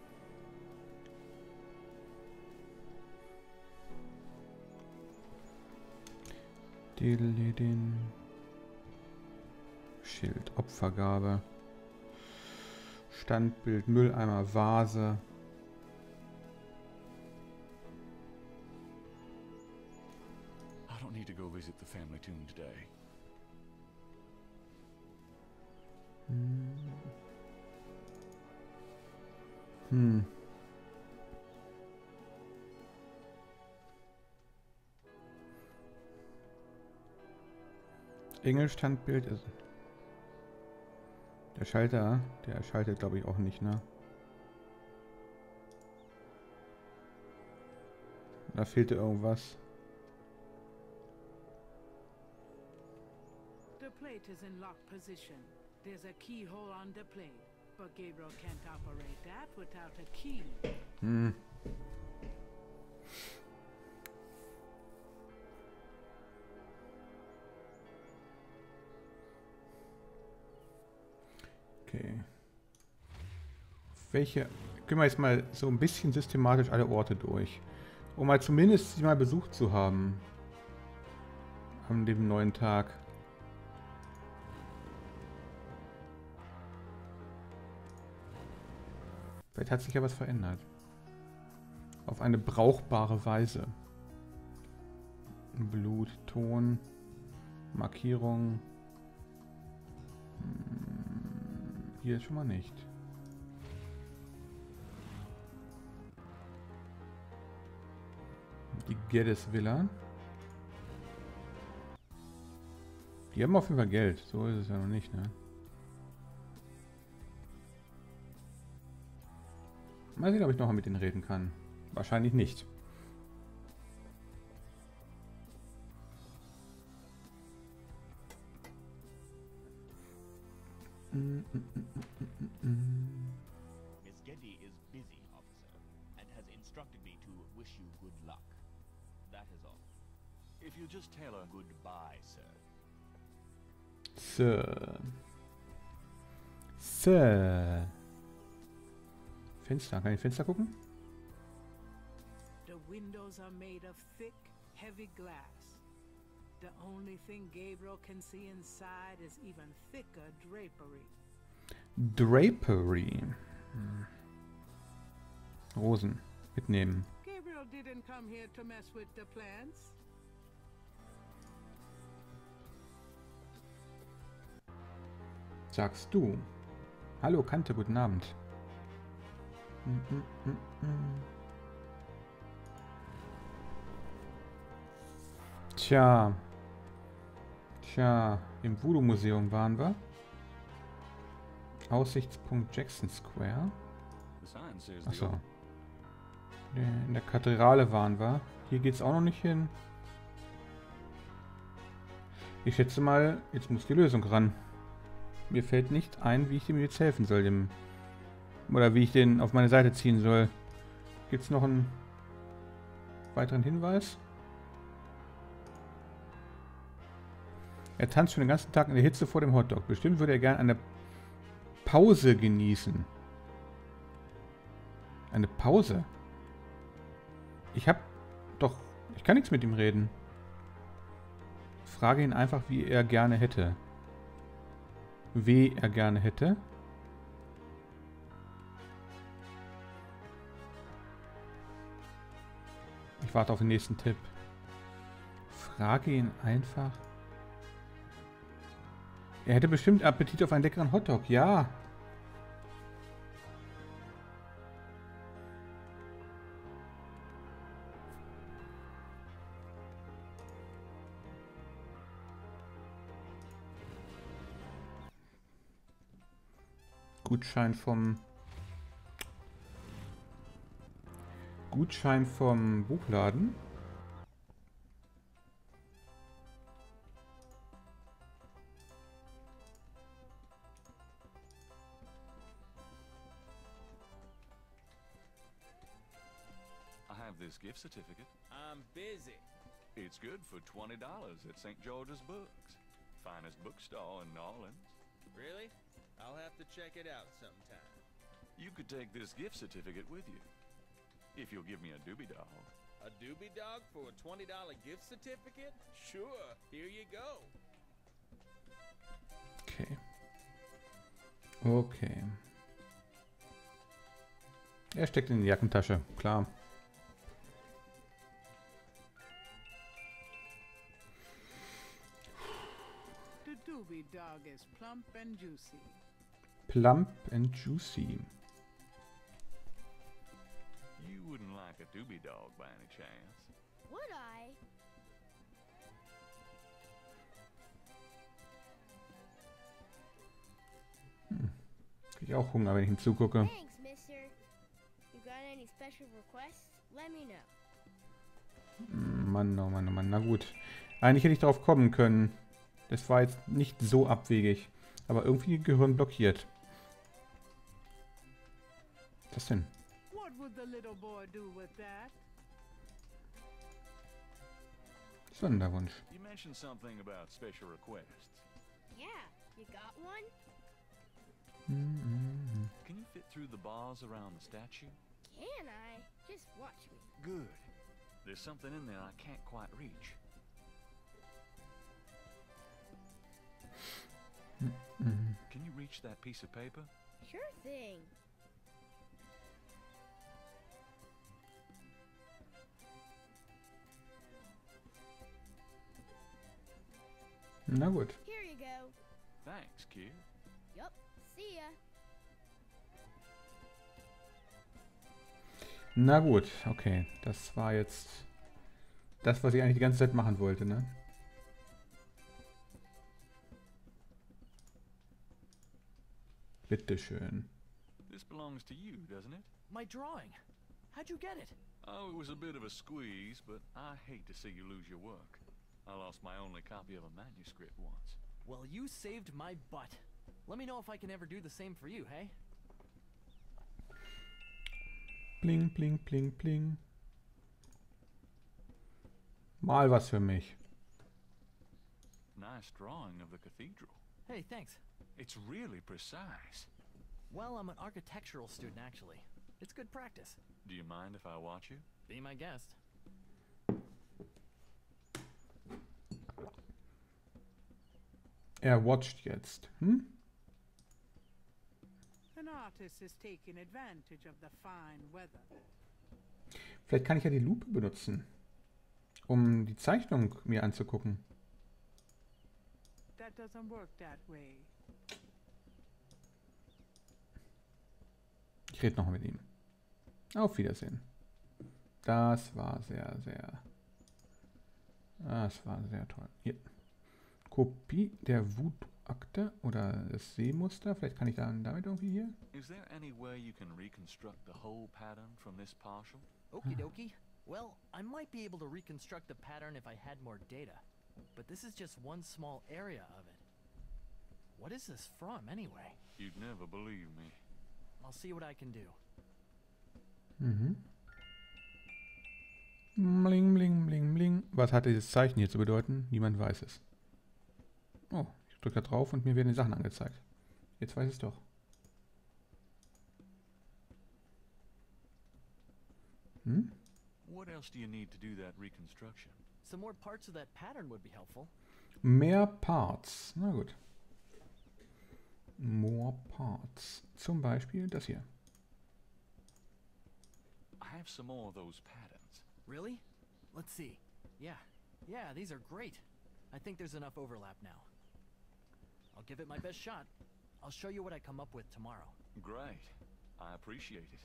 Speaker 1: Den Schild, Opfergabe. Standbild, Mülleimer, Vase.
Speaker 6: I don't need to go visit the family tomb today.
Speaker 1: Hm. Hm. Engelstandbild ist. Der Schalter, der schaltet glaube ich auch nicht, ne? Da fehlte irgendwas.
Speaker 3: The plate is in lock position. There's a keyhole on the plate, but Gabriel can't operate that without a key.
Speaker 1: Hm. Okay. Welche... Gehen wir jetzt mal so ein bisschen systematisch alle Orte durch. Um mal zumindest sie mal besucht zu haben. An dem neuen Tag. Vielleicht hat sich ja was verändert. Auf eine brauchbare Weise. Blut, Ton, Markierung. Hier ist schon mal nicht. Die Geddes Villa. Die haben auf jeden Fall Geld. So ist es ja noch nicht, ne? Mal sehen, ob ich noch mal mit denen reden kann. Wahrscheinlich nicht. Mm, mm, mm, mm, mm, mm.
Speaker 10: Miss Geddy is busy, officer, and has instructed me to wish you good luck. That is all.
Speaker 6: If you just tell her
Speaker 10: Goodbye, sir.
Speaker 1: Sir. Sir. Fenster. Kann ich Fenster gucken?
Speaker 3: The windows are made of thick, heavy glass. The only thing Gabriel can see inside is even thicker drapery.
Speaker 1: Drapery. Hm. Rosen. Mitnehmen.
Speaker 3: Gabriel didn't come here to mess with the plants.
Speaker 1: Sagst du. Hallo, Kante, guten Abend. Mm, mm, mm, mm. Tja. Tja, im Voodoo-Museum waren wir. Aussichtspunkt Jackson Square. Achso. In der Kathedrale waren wir. Hier geht's auch noch nicht hin. Ich schätze mal, jetzt muss die Lösung ran. Mir fällt nicht ein, wie ich dem jetzt helfen soll. Dem, oder wie ich den auf meine Seite ziehen soll. Gibt es noch einen weiteren Hinweis? Er tanzt schon den ganzen Tag in der Hitze vor dem Hotdog. Bestimmt würde er gerne eine Pause genießen. Eine Pause? Ich hab doch... Ich kann nichts mit ihm reden. Frage ihn einfach, wie er gerne hätte. Wie er gerne hätte. Ich warte auf den nächsten Tipp. Frage ihn einfach... Er hätte bestimmt Appetit auf einen leckeren Hotdog, ja. Gutschein vom... Gutschein vom Buchladen.
Speaker 6: This gift certificate.
Speaker 10: I'm busy.
Speaker 6: It's good for twenty dollars at Saint George's Books. Finest bookstore in New Orleans.
Speaker 10: Really? I'll have to check it out sometime.
Speaker 6: You could take this gift certificate with you. If you'll give me a doobie dog.
Speaker 10: A doobie dog for a twenty dollar gift certificate? Sure, here you go.
Speaker 1: Okay. Okay. Er steckt in die Jackentasche, klar.
Speaker 3: The doobie dog is plump and juicy.
Speaker 1: Plump and juicy.
Speaker 6: You wouldn't like a doobie dog by any chance.
Speaker 7: Would I?
Speaker 1: Hm. Krieg ich auch Hunger, wenn ich ihm zugucke.
Speaker 7: Thanks, mister. You got any special requests? Let me know.
Speaker 1: Mann, oh Mann, oh Mann. Na gut. Eigentlich hätte ich darauf kommen können. Das war jetzt nicht so abwegig. Aber irgendwie Gehirn blockiert. Was denn?
Speaker 3: What would the little boy do with that?
Speaker 1: Sonderwunsch.
Speaker 6: You mentioned something about special requests.
Speaker 7: Yeah, you got one?
Speaker 1: Mm-hmm.
Speaker 6: Can you fit through the bars around the statue?
Speaker 7: Can I? Just watch me.
Speaker 6: Good. There's something in there I can't quite reach.
Speaker 1: Mm-hmm.
Speaker 6: Can you reach that piece of paper?
Speaker 7: Sure thing.
Speaker 1: Na gut.
Speaker 7: Here you go.
Speaker 6: Thanks, kid.
Speaker 7: Yup. See ya.
Speaker 1: Na gut, okay. Das war jetzt das, was ich eigentlich die ganze Zeit machen wollte, ne? Bitteschön.
Speaker 6: This belongs to you, doesn't it?
Speaker 2: My drawing. How'd you get it?
Speaker 6: Oh, it was a bit of a squeeze, but I hate to see you lose your work. I lost my only copy of a manuscript once.
Speaker 2: Well, you saved my butt. Let me know if I can ever do the same for you, hey?
Speaker 1: Bling, bling, bling, bling. Mal was für mich.
Speaker 6: Nice drawing of the cathedral.
Speaker 2: Hey, thanks.
Speaker 6: It's really precise.
Speaker 2: Well, I'm an architectural student, actually. It's good practice.
Speaker 6: Do you mind if I watch you?
Speaker 2: Be my guest.
Speaker 1: Er watcht jetzt. Hm?
Speaker 3: An artist is taking advantage of the fine weather.
Speaker 1: Vielleicht kann ich ja die Lupe benutzen, um die Zeichnung mir anzugucken.
Speaker 3: That doesn't work that way.
Speaker 1: Ich rede noch mit ihm. Auf Wiedersehen. Das war sehr, sehr... Das war sehr toll. Hier. Kopie der Voodoo-Akte oder das Seemuster. Vielleicht kann ich dann damit irgendwie hier...
Speaker 6: Is there any way you can reconstruct the whole pattern from this partial?
Speaker 2: Okie dokie. Well, I might be able to reconstruct the pattern if I had more data. But this is just one small area of it. What is this from, anyway?
Speaker 6: You'd never believe me.
Speaker 2: I'll see what I can do.
Speaker 1: Mhm. Bling, bling, bling, bling. Was hat dieses Zeichen hier zu bedeuten? Niemand weiß es. Oh, ich drücke da drauf und mir werden die Sachen angezeigt. Jetzt weiß ich es doch. Hm?
Speaker 6: What else do you need to do that reconstruction?
Speaker 2: Some more parts of that pattern would be helpful.
Speaker 1: Mehr Parts. Na gut. More Parts. Zum Beispiel das hier.
Speaker 6: I have some more of those patterns.
Speaker 2: Really? Let's see. Yeah. Yeah, these are great. I think there's enough overlap now. I'll give it my best shot. I'll show you what I come up with tomorrow.
Speaker 6: Great. I appreciate it.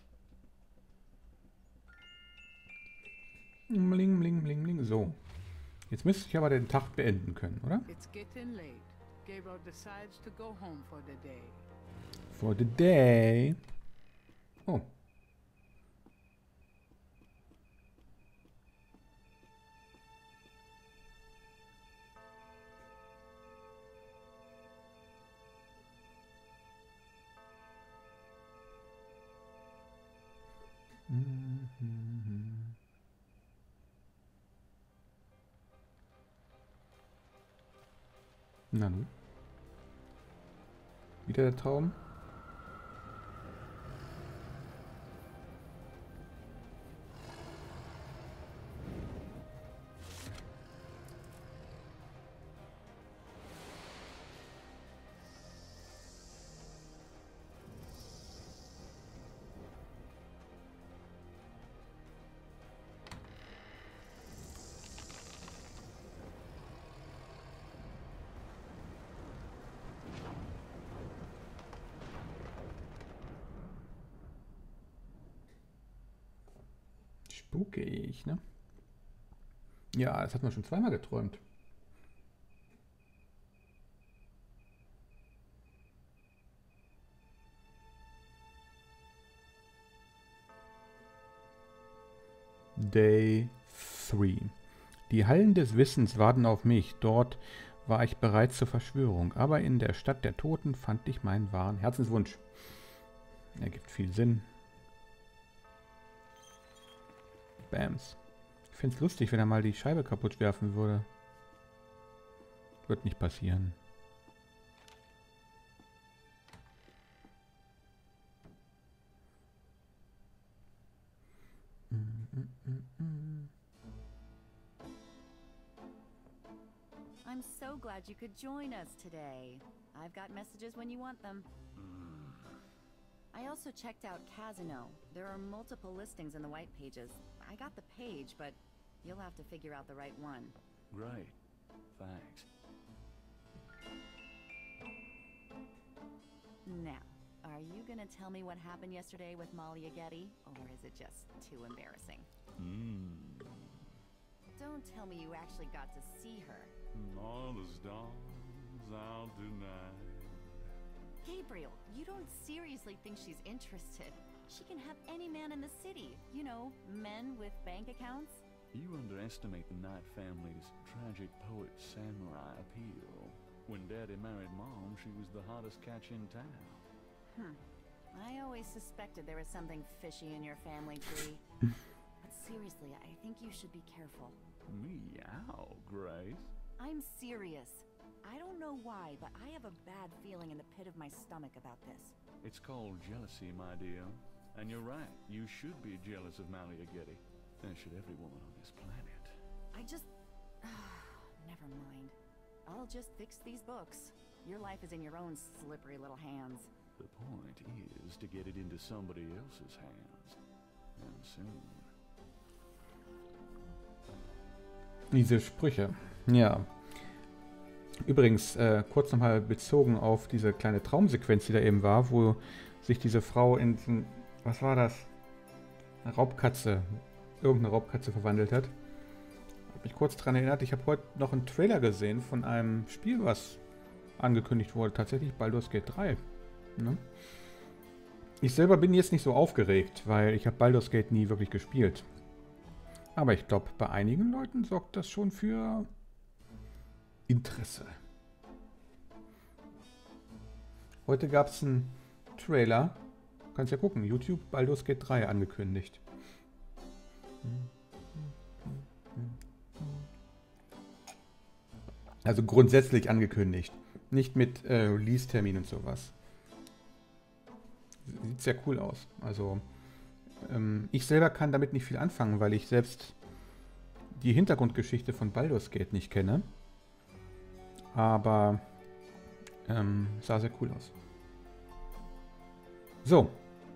Speaker 1: Bling, bling, bling, bling. So. Jetzt müsste ich aber den Tag beenden können, oder?
Speaker 3: It's getting late. Gabriel decides to go home for the day.
Speaker 1: For the day. Oh. Mhm. Na nun. Wieder der Traum. Spukig, ne? Ja, das hat man schon zweimal geträumt. Day drei. Die Hallen des Wissens warten auf mich. Dort war ich bereit zur Verschwörung. Aber in der Stadt der Toten fand ich meinen wahren Herzenswunsch. Ergibt viel Sinn. Bams. Ich finde es lustig, wenn er mal die Scheibe kaputt werfen würde. Wird nicht passieren.
Speaker 5: I'm so glad you could join us today. I've got messages when you want them. I also checked out Casino. There are multiple listings in the white pages. I got the page, but you'll have to figure out the right one.
Speaker 6: Great. Thanks.
Speaker 5: Now, are you gonna tell me what happened yesterday with Malia Getty, or is it just too embarrassing?
Speaker 6: Hmm.
Speaker 5: Don't tell me you actually got to see her.
Speaker 6: All the stars out tonight.
Speaker 5: Gabriel, you don't seriously think she's interested. She can have any man in the city. You know, men with bank accounts.
Speaker 6: You underestimate the Knight family's tragic poet samurai appeal. When Daddy married Mom, she was the hottest catch in town.
Speaker 5: Hmm. I always suspected there was something fishy in your family tree. But seriously, I think you should be careful.
Speaker 6: Meow, Grace.
Speaker 5: I'm serious. I don't know why, but I have a bad feeling in the pit of my stomach about this.
Speaker 6: It's called jealousy, my dear. And you're right, you should be jealous of Malia Getty. As should every woman on this planet.
Speaker 5: I just... Never mind. I'll just fix these books. Your life is in your own slippery little hands.
Speaker 6: The point is to get it into somebody else's hands. And soon.
Speaker 1: Diese Sprüche. Ja. Übrigens, äh, kurz nochmal bezogen auf diese kleine Traumsequenz, die da eben war, wo sich diese Frau in diesen, was war das? Eine Raubkatze, irgendeine Raubkatze verwandelt hat. Ich habe mich kurz daran erinnert, ich habe heute noch einen Trailer gesehen von einem Spiel, was angekündigt wurde. Tatsächlich Baldur's Gate drei. Ne? Ich selber bin jetzt nicht so aufgeregt, weil ich habe Baldur's Gate nie wirklich gespielt. Aber ich glaube, bei einigen Leuten sorgt das schon für Interesse. Heute gab es einen Trailer. Du kannst ja gucken. YouTube Baldur's Gate drei angekündigt. Also grundsätzlich angekündigt. Nicht mit äh, Release-Termin und sowas. Sieht sehr cool aus. Also ähm, ich selber kann damit nicht viel anfangen, weil ich selbst die Hintergrundgeschichte von Baldur's Gate nicht kenne. Aber ähm, sah sehr cool aus. So.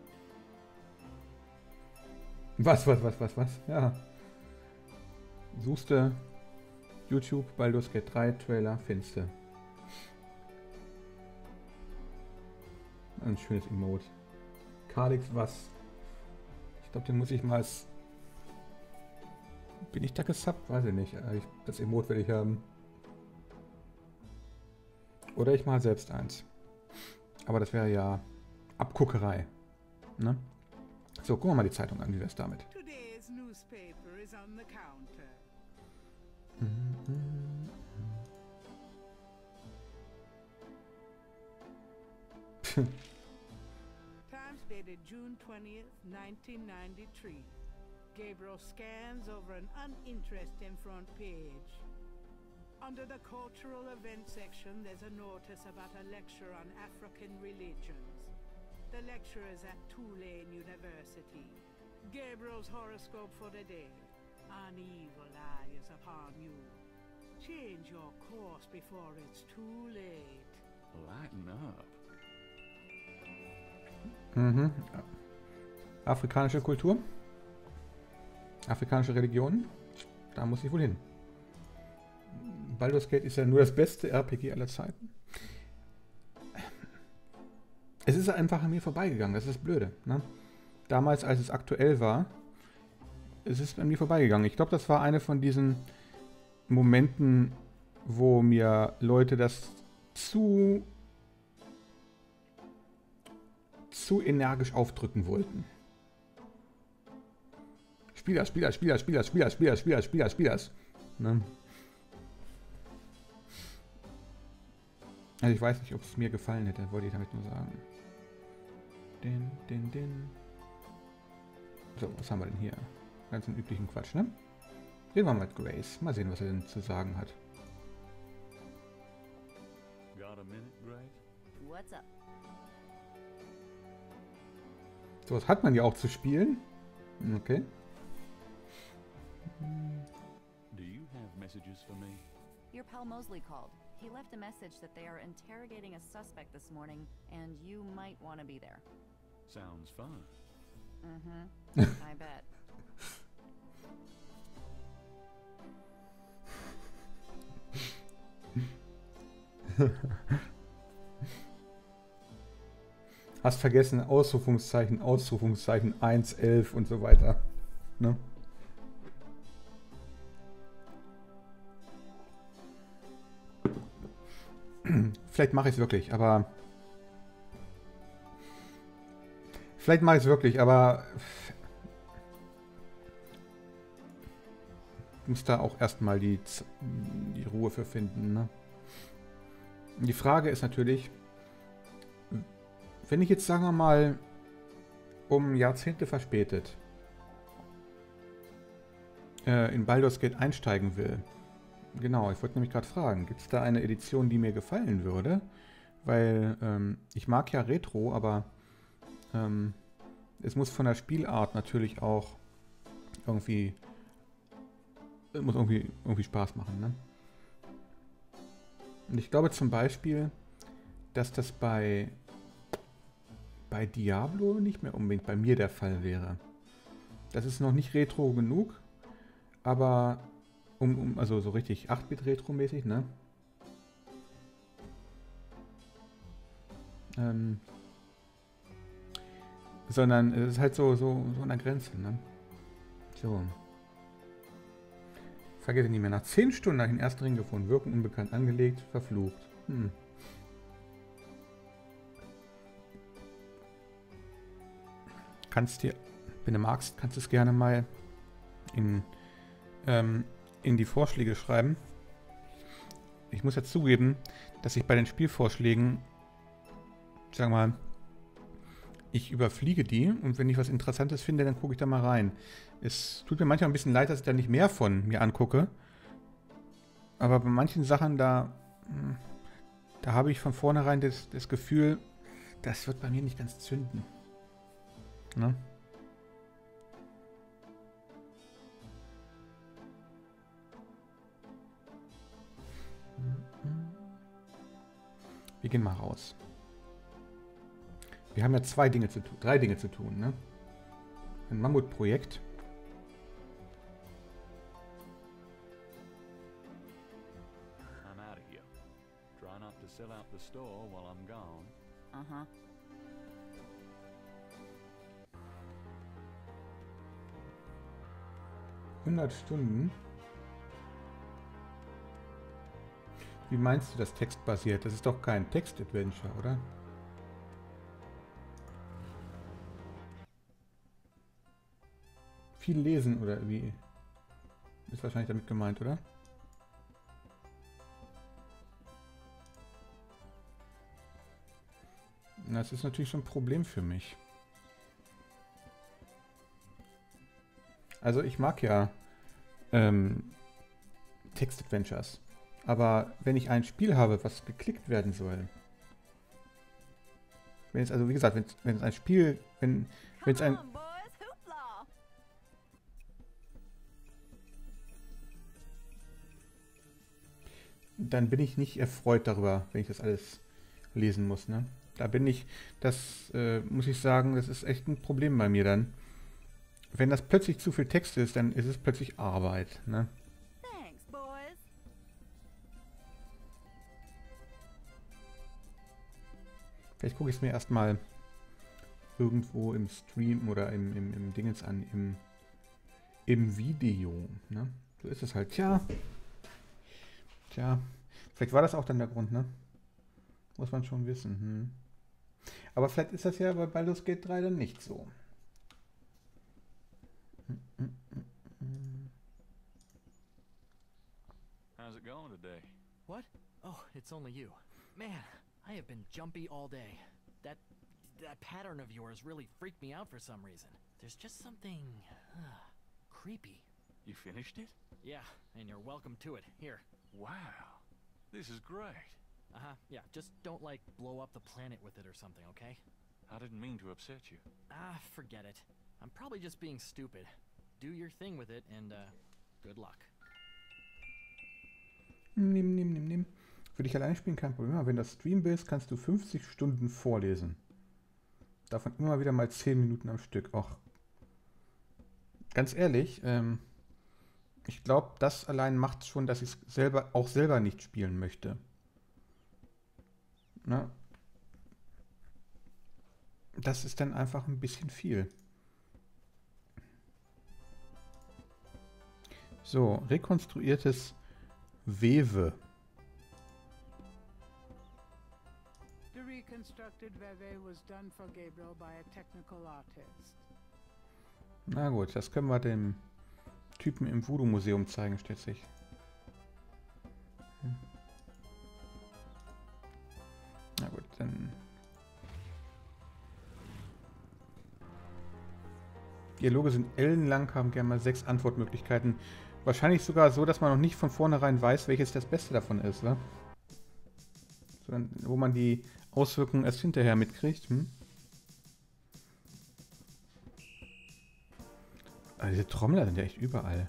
Speaker 1: Was, was, was, was, was? Ja. Suchst du YouTube Baldur's Gate drei Trailer, findest du. Ein schönes Emote. Kalix, was? Ich glaube, den muss ich mal als... Bin ich da gesubbt? Weiß ich nicht. Ich, das Emote will ich haben. Oder ich mal selbst eins. Aber das wäre ja Abguckerei. Ne? So, gucken wir mal die Zeitung an. Wie wär's damit?
Speaker 3: Today's newspaper is on the counter. Times dated June twentieth, nineteen ninety-three. Gabriel scans over an uninteresting front page. A Under the cultural event section, there's a notice about a lecture on African religions. The lecture is at Tulane University. Gabriel's horoscope for the day. An evil eye is upon you. Change your course before it's too late.
Speaker 6: Lighten up.
Speaker 1: Mhm. Afrikanische Kultur. Afrikanische Religionen. Da muss ich wohl hin. Baldur's Gate ist ja nur das beste R P G aller Zeiten. Es ist einfach an mir vorbeigegangen. Das ist das Blöde. Ne? Damals, als es aktuell war, es ist an mir vorbeigegangen. Ich glaube, das war eine von diesen Momenten, wo mir Leute das zu zu energisch aufdrücken wollten. Spiel das, spiel das, spiel das, spiel das, spiel das, spiel das, spiel das, spiel das, spiel das. Ne? Also ich weiß nicht, ob es mir gefallen hätte, wollte ich damit nur sagen. Den, den, den. So, was haben wir denn hier? Ganz einen üblichen Quatsch, ne? Reden wir mal mit Grace. Mal sehen, was er denn zu sagen hat.
Speaker 6: Got a minute, Grace?
Speaker 5: What's up?
Speaker 1: So was hat man ja auch zu spielen. Okay.
Speaker 6: Do you have messages for me?
Speaker 5: Your pal Mosley called. He left a message that they are interrogating a suspect this morning, and you might want to be there.
Speaker 6: Sounds fun.
Speaker 5: Mm-hmm. I bet.
Speaker 1: Hast vergessen, Ausrufungszeichen, Ausrufungszeichen eins, elf und so weiter. Ne? Vielleicht mache ich es wirklich, aber... Vielleicht mache ich es wirklich, aber... Ich muss da auch erstmal die, die Ruhe für finden. Ne? Die Frage ist natürlich... Wenn ich jetzt, sagen wir mal, um Jahrzehnte verspätet äh, in Baldur's Gate einsteigen will. Genau, ich wollte nämlich gerade fragen, gibt es da eine Edition, die mir gefallen würde? Weil ähm, ich mag ja Retro, aber ähm, es muss von der Spielart natürlich auch irgendwie, muss irgendwie, irgendwie Spaß machen. Ne? Und ich glaube zum Beispiel, dass das bei bei Diablo nicht mehr unbedingt bei mir der Fall wäre. Das ist noch nicht Retro genug, aber um, um also so richtig acht Bit Retro-mäßig, ne? Ähm, sondern es ist halt so, so, so an der Grenze, ne? So. Vergesse nicht mehr. Nach zehn Stunden habe ich den ersten Ring gefunden. Wirken unbekannt angelegt, verflucht. Hm. Kannst dir, wenn du magst, kannst du es gerne mal in, ähm, in die Vorschläge schreiben. Ich muss jetzt zugeben, dass ich bei den Spielvorschlägen, sagen wir mal, ich überfliege die und wenn ich was Interessantes finde, dann gucke ich da mal rein. Es tut mir manchmal ein bisschen leid, dass ich da nicht mehr von mir angucke. Aber bei manchen Sachen, da, da habe ich von vornherein das, das Gefühl, das wird bei mir nicht ganz zünden. Ne? Wir gehen mal raus. Wir haben ja zwei Dinge zu tun, drei Dinge zu tun, ne? Ein Mammutprojekt.
Speaker 6: I'm out of here. Try not to sell out the store while I'm gone.
Speaker 5: Uh-huh.
Speaker 1: hundert Stunden? Wie meinst du das textbasiert? Das ist doch kein Text-Adventure, oder? Viel lesen, oder wie? Ist wahrscheinlich damit gemeint, oder? Das ist natürlich schon ein Problem für mich. Also ich mag ja ähm, Text-Adventures. Aber wenn ich ein Spiel habe, was geklickt werden soll, wenn es also, wie gesagt, wenn es, wenn es ein Spiel, wenn, wenn es ein... Dann bin ich nicht erfreut darüber, wenn ich das alles lesen muss, ne? Da bin ich, das äh, muss ich sagen, das ist echt ein Problem bei mir dann. Wenn das plötzlich zu viel Text ist, dann ist es plötzlich Arbeit, ne?
Speaker 5: Thanks, boys.
Speaker 1: Vielleicht gucke ich es mir erstmal irgendwo im Stream oder im, im, im Dingens an, im, im Video, ne? So ist es halt. Tja. Tja. Vielleicht war das auch dann der Grund, ne? Muss man schon wissen. Hm. Aber vielleicht ist das ja bei Baldur's Gate drei dann nicht so.
Speaker 6: How's it going today?
Speaker 2: What? Oh, it's only you. Man, I have been jumpy all day. That that pattern of yours really freaked me out for some reason. There's just something uh, creepy.
Speaker 6: You finished it?
Speaker 2: Yeah, and you're welcome to it. Here.
Speaker 6: Wow. This is great.
Speaker 2: Uh-huh. Yeah, just don't like blow up the planet with it or something, okay?
Speaker 6: I didn't mean to upset you.
Speaker 2: Ah, forget it. I'm probably just being stupid. Do your thing with it and uh good luck.
Speaker 1: Nimm, nimm, nimm, nimm. Für dich alleine spielen kein Problem. Aber wenn du Stream bist, kannst du fünfzig Stunden vorlesen. Davon immer wieder mal zehn Minuten am Stück. Och. Ganz ehrlich, ähm, ich glaube, das allein macht schon, dass ich es selber, auch selber nicht spielen möchte. Na? Das ist dann einfach ein bisschen viel. So, rekonstruiertes Wewe.
Speaker 3: The reconstructed Veve was done for Gabriel by a technical artist.
Speaker 1: Na gut, das können wir dem Typen im Voodoo-Museum zeigen, stellt sich. Hm. Na gut, dann... Dialoge sind ellenlang, haben gerne mal sechs Antwortmöglichkeiten. Wahrscheinlich sogar so, dass man noch nicht von vornherein weiß, welches das Beste davon ist, wa? Sondern wo man die Auswirkungen erst hinterher mitkriegt. Hm? Also diese Trommler sind ja echt überall.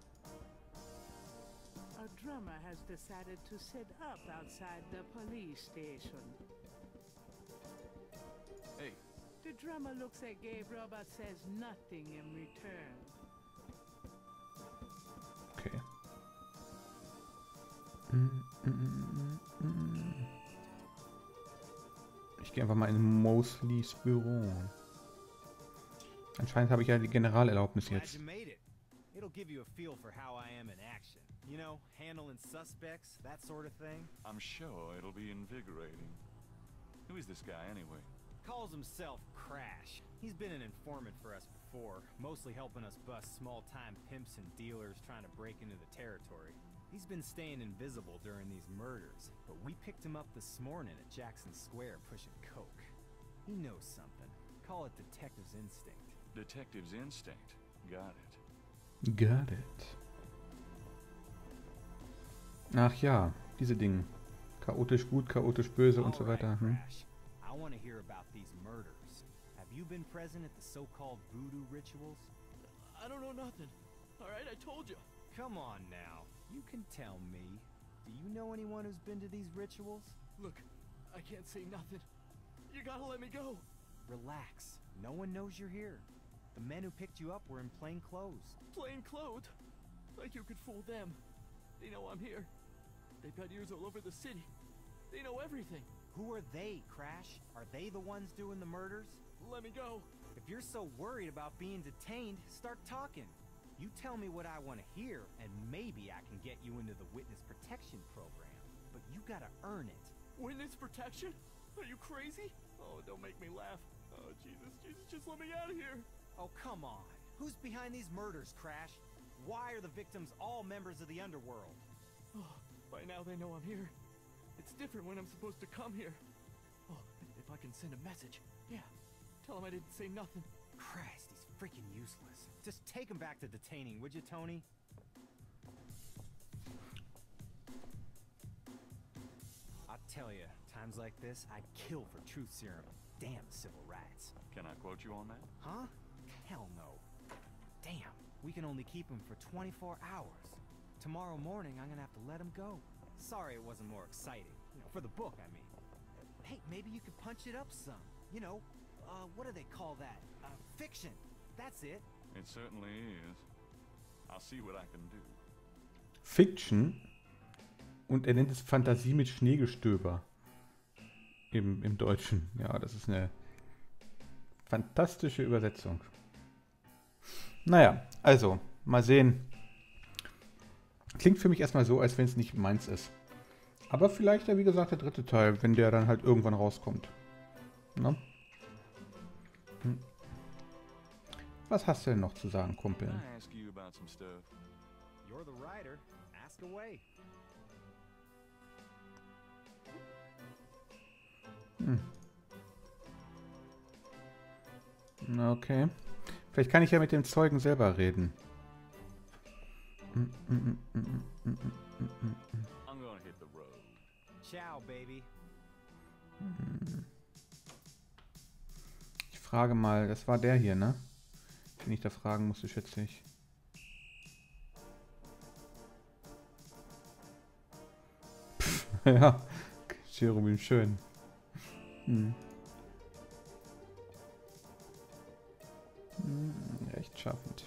Speaker 3: A drummer has decided to sit up outside the police station.
Speaker 6: Hey.
Speaker 3: The drummer looks at Gabriel but says nothing in return.
Speaker 1: Okay. Mm, mm, mm, mm. Ich gehe einfach mal in Mosleys Büro. Anscheinend habe ich ja die Generalerlaubnis jetzt.
Speaker 8: It'll give you a feel for how I am in action. You know, handling suspects, that sort of thing.
Speaker 6: I'm sure it'll be invigorating. Who is this guy anyway?
Speaker 8: Calls himself Crash. He's been an informant for us before, mostly helping us bust small-time pimps and dealers trying to break into the territory. He's been staying invisible during these murders, but we picked him up this morning at Jackson Square pushing coke. He knows something. Call it detective's instinct.
Speaker 6: Detective's instinct. Got it.
Speaker 1: Got it. Ach ja, diese Dinge. Chaotisch gut, chaotisch böse und so weiter. Hm?
Speaker 8: I want to hear about these murders. Have you been present at the so-called voodoo rituals?
Speaker 2: I don't know nothing. All right, I told you.
Speaker 8: Come on now. You can tell me. Do you know anyone who's been to these rituals?
Speaker 2: Look, I can't say nothing. You gotta let me go.
Speaker 8: Relax. No one knows you're here. The men who picked you up were in plain clothes.
Speaker 2: Plain clothes? Like you could fool them. They know I'm here. They've got ears all over the city. They know everything.
Speaker 8: Who are they, Crash? Are they the ones doing the murders?
Speaker 2: Let me go.
Speaker 8: If you're so worried about being detained, start talking. You tell me what I want to hear, and maybe I can get you into the witness protection program. But you gotta earn it.
Speaker 2: Witness protection? Are you crazy? Oh, don't make me laugh. Oh, Jesus, Jesus, just let me out of here.
Speaker 8: Oh, come on. Who's behind these murders, Crash? Why are the victims all members of the underworld?
Speaker 2: Oh, by now they know I'm here. It's different when I'm supposed to come here. Oh, if I can send a message. Yeah, tell them I didn't say nothing.
Speaker 8: Christ, he's freaking useless. Just take him back to detaining, would you, Tony? tell you, times like this, I'd kill for truth serum. Damn civil rights.
Speaker 6: Can I quote you on that?
Speaker 8: Huh? Hell no. Damn, we can only keep him for twenty-four hours. Tomorrow morning, I'm gonna have to let him go. Sorry it wasn't more exciting. You know, for the book, I mean. Hey, maybe you could punch it up some. You know, uh, what do they call that? Uh, fiction. That's it.
Speaker 6: It certainly is. I'll see what I can do.
Speaker 1: Fiction? Und er nennt es Fantasie mit Schneegestöber. Im, im Deutschen. Ja, das ist eine fantastische Übersetzung. Naja, also, mal sehen. Klingt für mich erstmal so, als wenn es nicht meins ist. Aber vielleicht ja, wie gesagt, der dritte Teil, wenn der dann halt irgendwann rauskommt. Na? Hm. Was hast du denn noch zu sagen, Kumpel?
Speaker 6: Can I ask you about some stuff?
Speaker 8: You're the writer. Ask away.
Speaker 1: Hm. Na, okay. Vielleicht kann ich ja mit dem Zeugen selber reden.
Speaker 6: I'm gonna hit the road.
Speaker 8: Ciao, baby.
Speaker 1: Ich frage mal, das war der hier, ne? Den ich da fragen musste, schätze ich. Pff, ja, Cherubim, schön. Hm. Hm, rechtschaffend.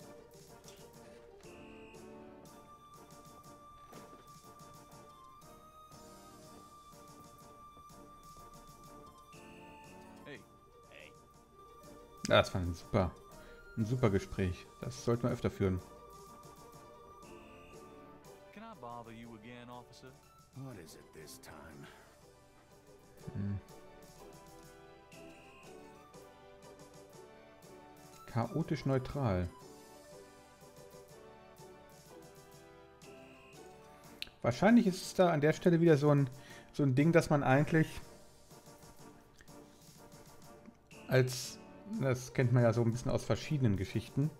Speaker 6: Hey, hey.
Speaker 1: Das war ein super, ein super Gespräch. Das sollten wir öfter führen.
Speaker 6: Can I bother you again, officer?
Speaker 4: What is it this time?
Speaker 1: Hm. Chaotisch neutral. Wahrscheinlich ist es da an der Stelle wieder so ein, so ein Ding, dass man eigentlich als, das kennt man ja so ein bisschen aus verschiedenen Geschichten,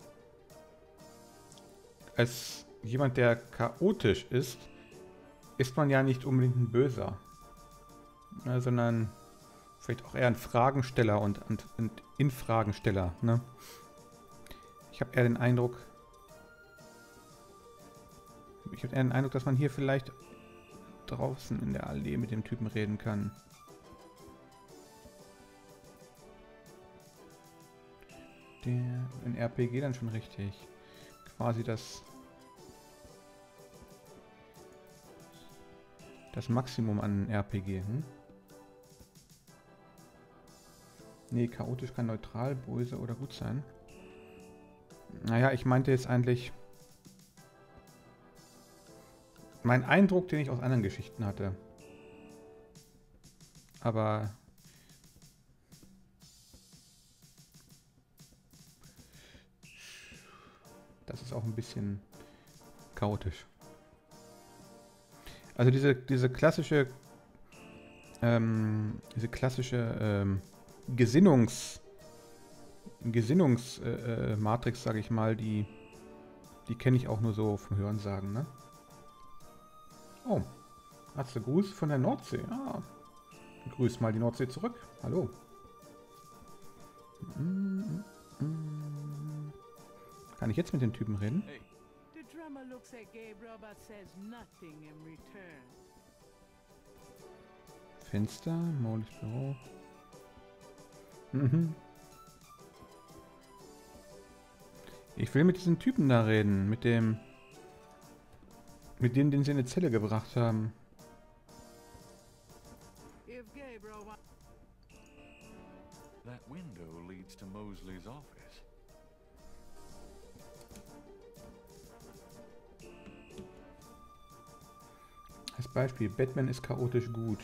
Speaker 1: als jemand, der chaotisch ist, ist man ja nicht unbedingt ein Böser, ja, sondern vielleicht auch eher ein Fragensteller und, und, und Infragensteller, ne? Ich habe eher den Eindruck, ich habe eher den Eindruck, dass man hier vielleicht draußen in der Allee mit dem Typen reden kann. Der in R P G dann schon richtig. Quasi das das Maximum an R P G, hm? Nee, chaotisch kann neutral, böse oder gut sein. Naja, ich meinte jetzt eigentlich mein Eindruck, den ich aus anderen Geschichten hatte. Aber das ist auch ein bisschen chaotisch. Also diese, diese klassische ähm, diese klassische ähm, Gesinnungs Gesinnungsmatrix, äh, sage ich mal, die die kenne ich auch nur so vom Hörensagen, ne? Oh, hast du Gruß von der Nordsee? Ah, grüß mal die Nordsee zurück. Hallo. Kann ich jetzt mit den Typen reden?
Speaker 6: Hey.
Speaker 3: The drummer looks at Gabriel but says nothing in return.
Speaker 1: Fenster, Maulis Büro. Mhm. Ich will mit diesen Typen da reden, mit dem mit dem, den sie in eine Zelle gebracht haben.
Speaker 3: If Gabriel wa-
Speaker 6: That window leads to Mosley's office.
Speaker 1: Als Beispiel, Batman ist chaotisch gut.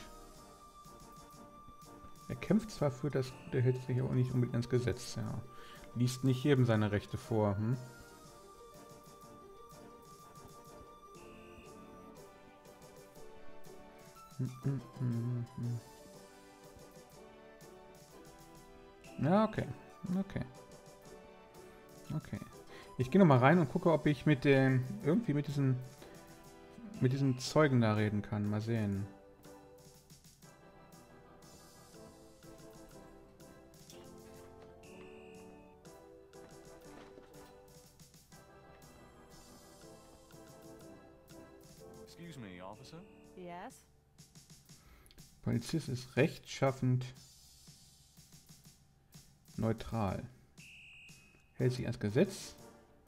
Speaker 1: Er kämpft zwar für das Gute, hält sich aber auch nicht unbedingt ans Gesetz, ja. Liest nicht jedem seine Rechte vor, hm? Hm, hm, hm, hm. Ja, okay. Okay. Okay. Ich gehe nochmal rein und gucke, ob ich mit den, irgendwie mit diesen, mit diesen Zeugen da reden kann. Mal sehen.
Speaker 6: Excuse me, officer.
Speaker 9: Yes?
Speaker 1: Polizist ist rechtschaffend neutral. Hält sich ans Gesetz.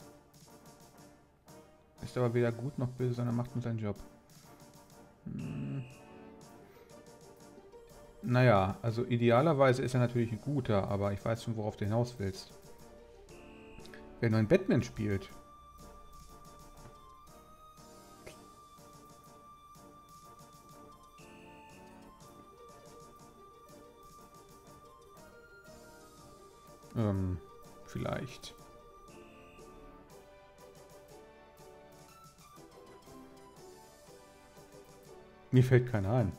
Speaker 1: Ist aber weder gut noch böse, sondern macht nur seinen Job. Hm. Naja, also idealerweise ist er natürlich ein guter, aber ich weiß schon, worauf du hinaus willst. Wer nur einen Batman spielt. Ähm, vielleicht. Mir fällt keiner ein.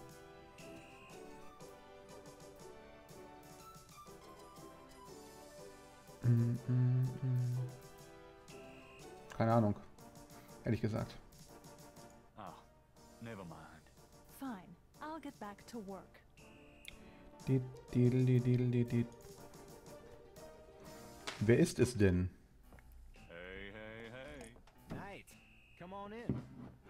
Speaker 1: Mm, mm, mm. Keine Ahnung. Ehrlich gesagt.
Speaker 6: Ah, never mind.
Speaker 9: Fine. I'll get back to work.
Speaker 1: Di, di, di, di, di, di. Wer ist es denn?
Speaker 6: Hey, hey, hey.
Speaker 8: Knight, come on in.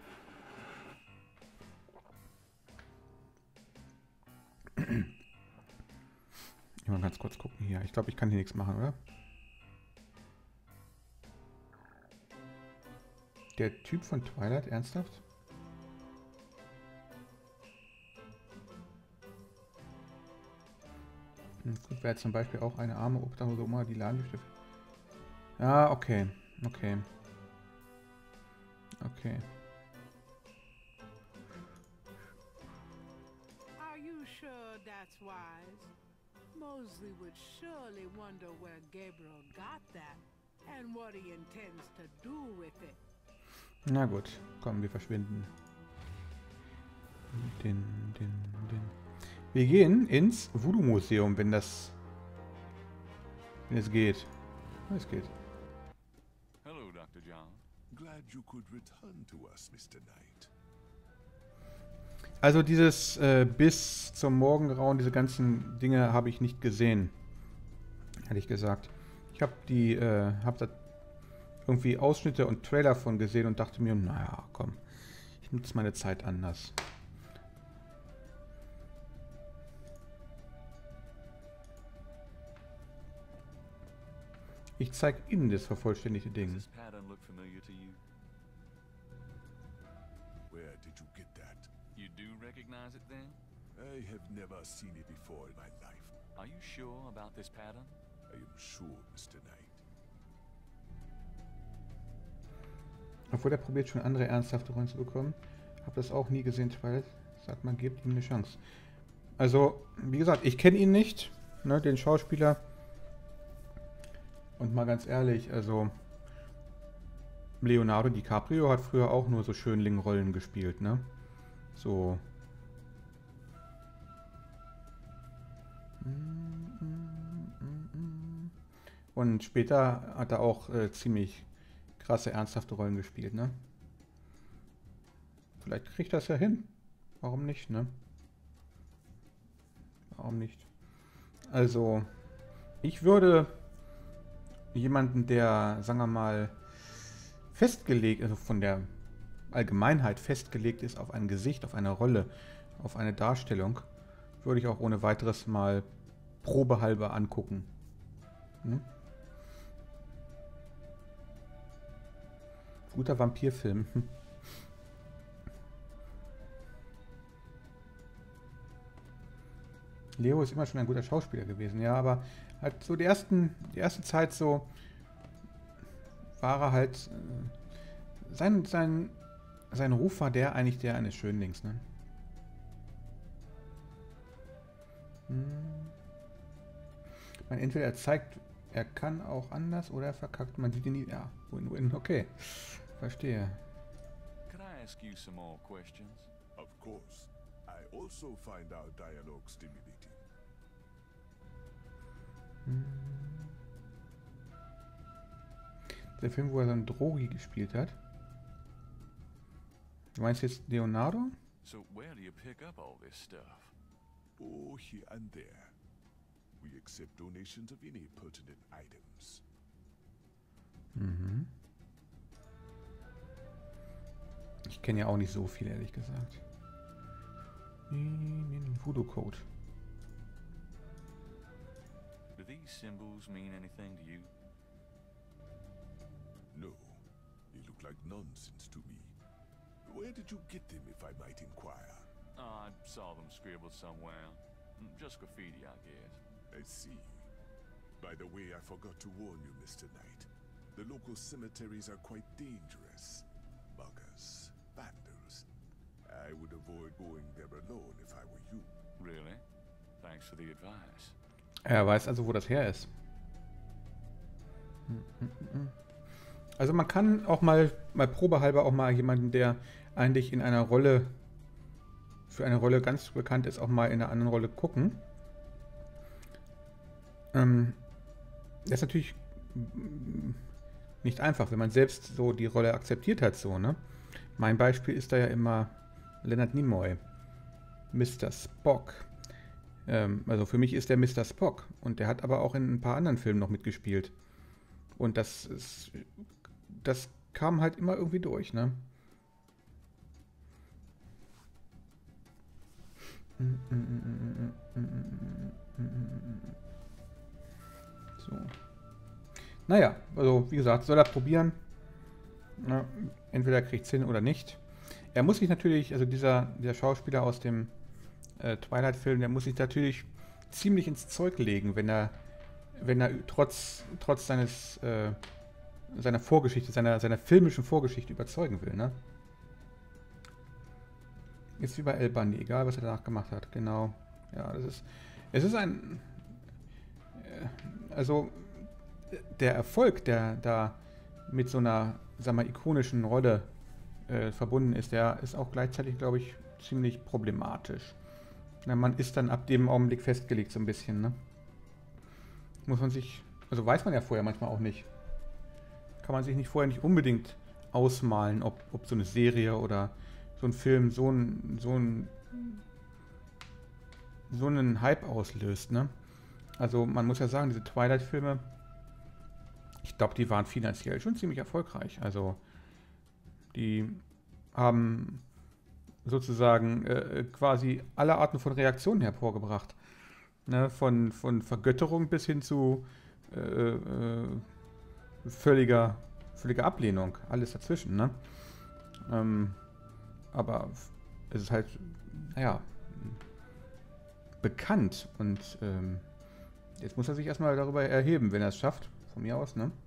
Speaker 1: Ich mal ganz kurz gucken hier. Ich glaube, ich kann hier nichts machen, oder? Der Typ von Twilight, ernsthaft? Gut, wäre zum Beispiel auch eine arme Obdachlose Oma, die Ladengeschäft. Ja, okay. Okay. Okay.
Speaker 3: Are you sure that's wise? Mosley would surely wonder where Gabriel got that and what he intends to do with it.
Speaker 1: Na gut, komm, wir verschwinden. Den, den, den. Wir gehen ins Voodoo-Museum, wenn das... Wenn es geht. Es geht.
Speaker 6: Hello, Doctor John.
Speaker 11: Glad you could return to us, Mister Knight.
Speaker 1: Also dieses äh, bis zum Morgengrauen, diese ganzen Dinge habe ich nicht gesehen. Ehrlich gesagt. Ich habe die, äh, habe da irgendwie Ausschnitte und Trailer von gesehen und dachte mir, naja, komm, ich nutze meine Zeit anders. Ich zeige Ihnen das vervollständigte Ding.
Speaker 6: Does this pattern look familiar to you?
Speaker 11: Where did you get that?
Speaker 6: You do recognize it then?
Speaker 11: I have never seen it before in my life.
Speaker 6: Are you sure about this pattern?
Speaker 11: I am sure, Mister Knight.
Speaker 1: Obwohl er probiert schon andere ernsthafte Rollen zu bekommen. Hab das auch nie gesehen, Twilight. Sagt man, gebt ihm eine Chance. Also, wie gesagt, ich kenne ihn nicht, ne, den Schauspieler. Und mal ganz ehrlich, also Leonardo DiCaprio hat früher auch nur so Schönling-Rollen gespielt, ne? So. Und später hat er auch äh, ziemlich krasse, ernsthafte Rollen gespielt, ne? Vielleicht kriegt er es ja hin. Warum nicht, ne? Warum nicht? Also, ich würde jemanden, der, sagen wir mal, festgelegt, also von der Allgemeinheit festgelegt ist auf ein Gesicht, auf eine Rolle, auf eine Darstellung, würde ich auch ohne weiteres mal probehalber angucken. Hm? Guter Vampirfilm. Leo ist immer schon ein guter Schauspieler gewesen, ja, aber halt so die ersten, die erste Zeit so war er halt, äh, sein, sein, sein Ruf war der eigentlich der eines Schönlings, ne? Hm. Man, entweder er zeigt, er kann auch anders oder er verkackt, man sieht ihn nie, ja, win-win, okay, verstehe.
Speaker 6: Can I ask you some more questions?
Speaker 11: Of course. I also find our dialogue stimulating.
Speaker 1: Der Film, wo er so einen Drogi gespielt hat. Du meinst jetzt Leonardo?
Speaker 6: So where do you pick up all this stuff?
Speaker 11: Oh, here and there. We accept donations of any pertinent items.
Speaker 1: Mhm. Ich kenne ja auch nicht so viel, ehrlich gesagt. Voodoo-Code.
Speaker 6: Do these symbols mean anything to you?
Speaker 11: No. They look like nonsense to me. Where did you get them, if I might inquire?
Speaker 6: Oh, I saw them scribbled somewhere. Mm, Just graffiti, I guess.
Speaker 11: I see. By the way, I forgot to warn you, Mister Knight. The local cemeteries are quite dangerous. Muggers, vandals. I would avoid going there alone if I were you.
Speaker 6: Really? Thanks for the advice.
Speaker 1: Er weiß also, wo das her ist. Also man kann auch mal, mal probehalber auch mal jemanden, der eigentlich in einer Rolle, für eine Rolle ganz bekannt ist, auch mal in einer anderen Rolle gucken. Ähm, das ist natürlich nicht einfach, wenn man selbst so die Rolle akzeptiert hat, so, ne? Mein Beispiel ist da ja immer Leonard Nimoy, Mister Spock. Ähm, also für mich ist der Mister Spock und der hat aber auch in ein paar anderen Filmen noch mitgespielt. Und das ist, das kam halt immer irgendwie durch, ne? So. Naja, also wie gesagt, soll er probieren. Na, entweder kriegt es hin oder nicht. Er muss sich natürlich, also dieser, dieser Schauspieler aus dem äh, Twilight-Film, der muss sich natürlich ziemlich ins Zeug legen, wenn er, wenn er trotz, trotz seines, äh, seiner Vorgeschichte, seiner, seiner filmischen Vorgeschichte überzeugen will, ne? Ist wie bei El Bundy, egal was er danach gemacht hat, genau. Ja, das ist, es ist ein, äh, also der Erfolg, der da mit so einer, sag mal, ikonischen Rolle äh, verbunden ist, der ist auch gleichzeitig, glaube ich, ziemlich problematisch. Na, man ist dann ab dem Augenblick festgelegt so ein bisschen, ne? Muss man sich, also weiß man ja vorher manchmal auch nicht. Kann man sich nicht vorher nicht unbedingt ausmalen, ob, ob so eine Serie oder so ein Film so ein, so ein, so einen Hype auslöst, ne? Also man muss ja sagen, diese Twilight-Filme, ich glaube, die waren finanziell schon ziemlich erfolgreich. Also die haben sozusagen äh, quasi alle Arten von Reaktionen hervorgebracht. Ne? Von, von Vergötterung bis hin zu äh, äh, völliger, völliger Ablehnung. Alles dazwischen. Ne? Ähm, aber es ist halt, naja, bekannt. Und ähm, jetzt muss er sich erstmal darüber erheben, wenn er es schafft. Von mir aus, ne?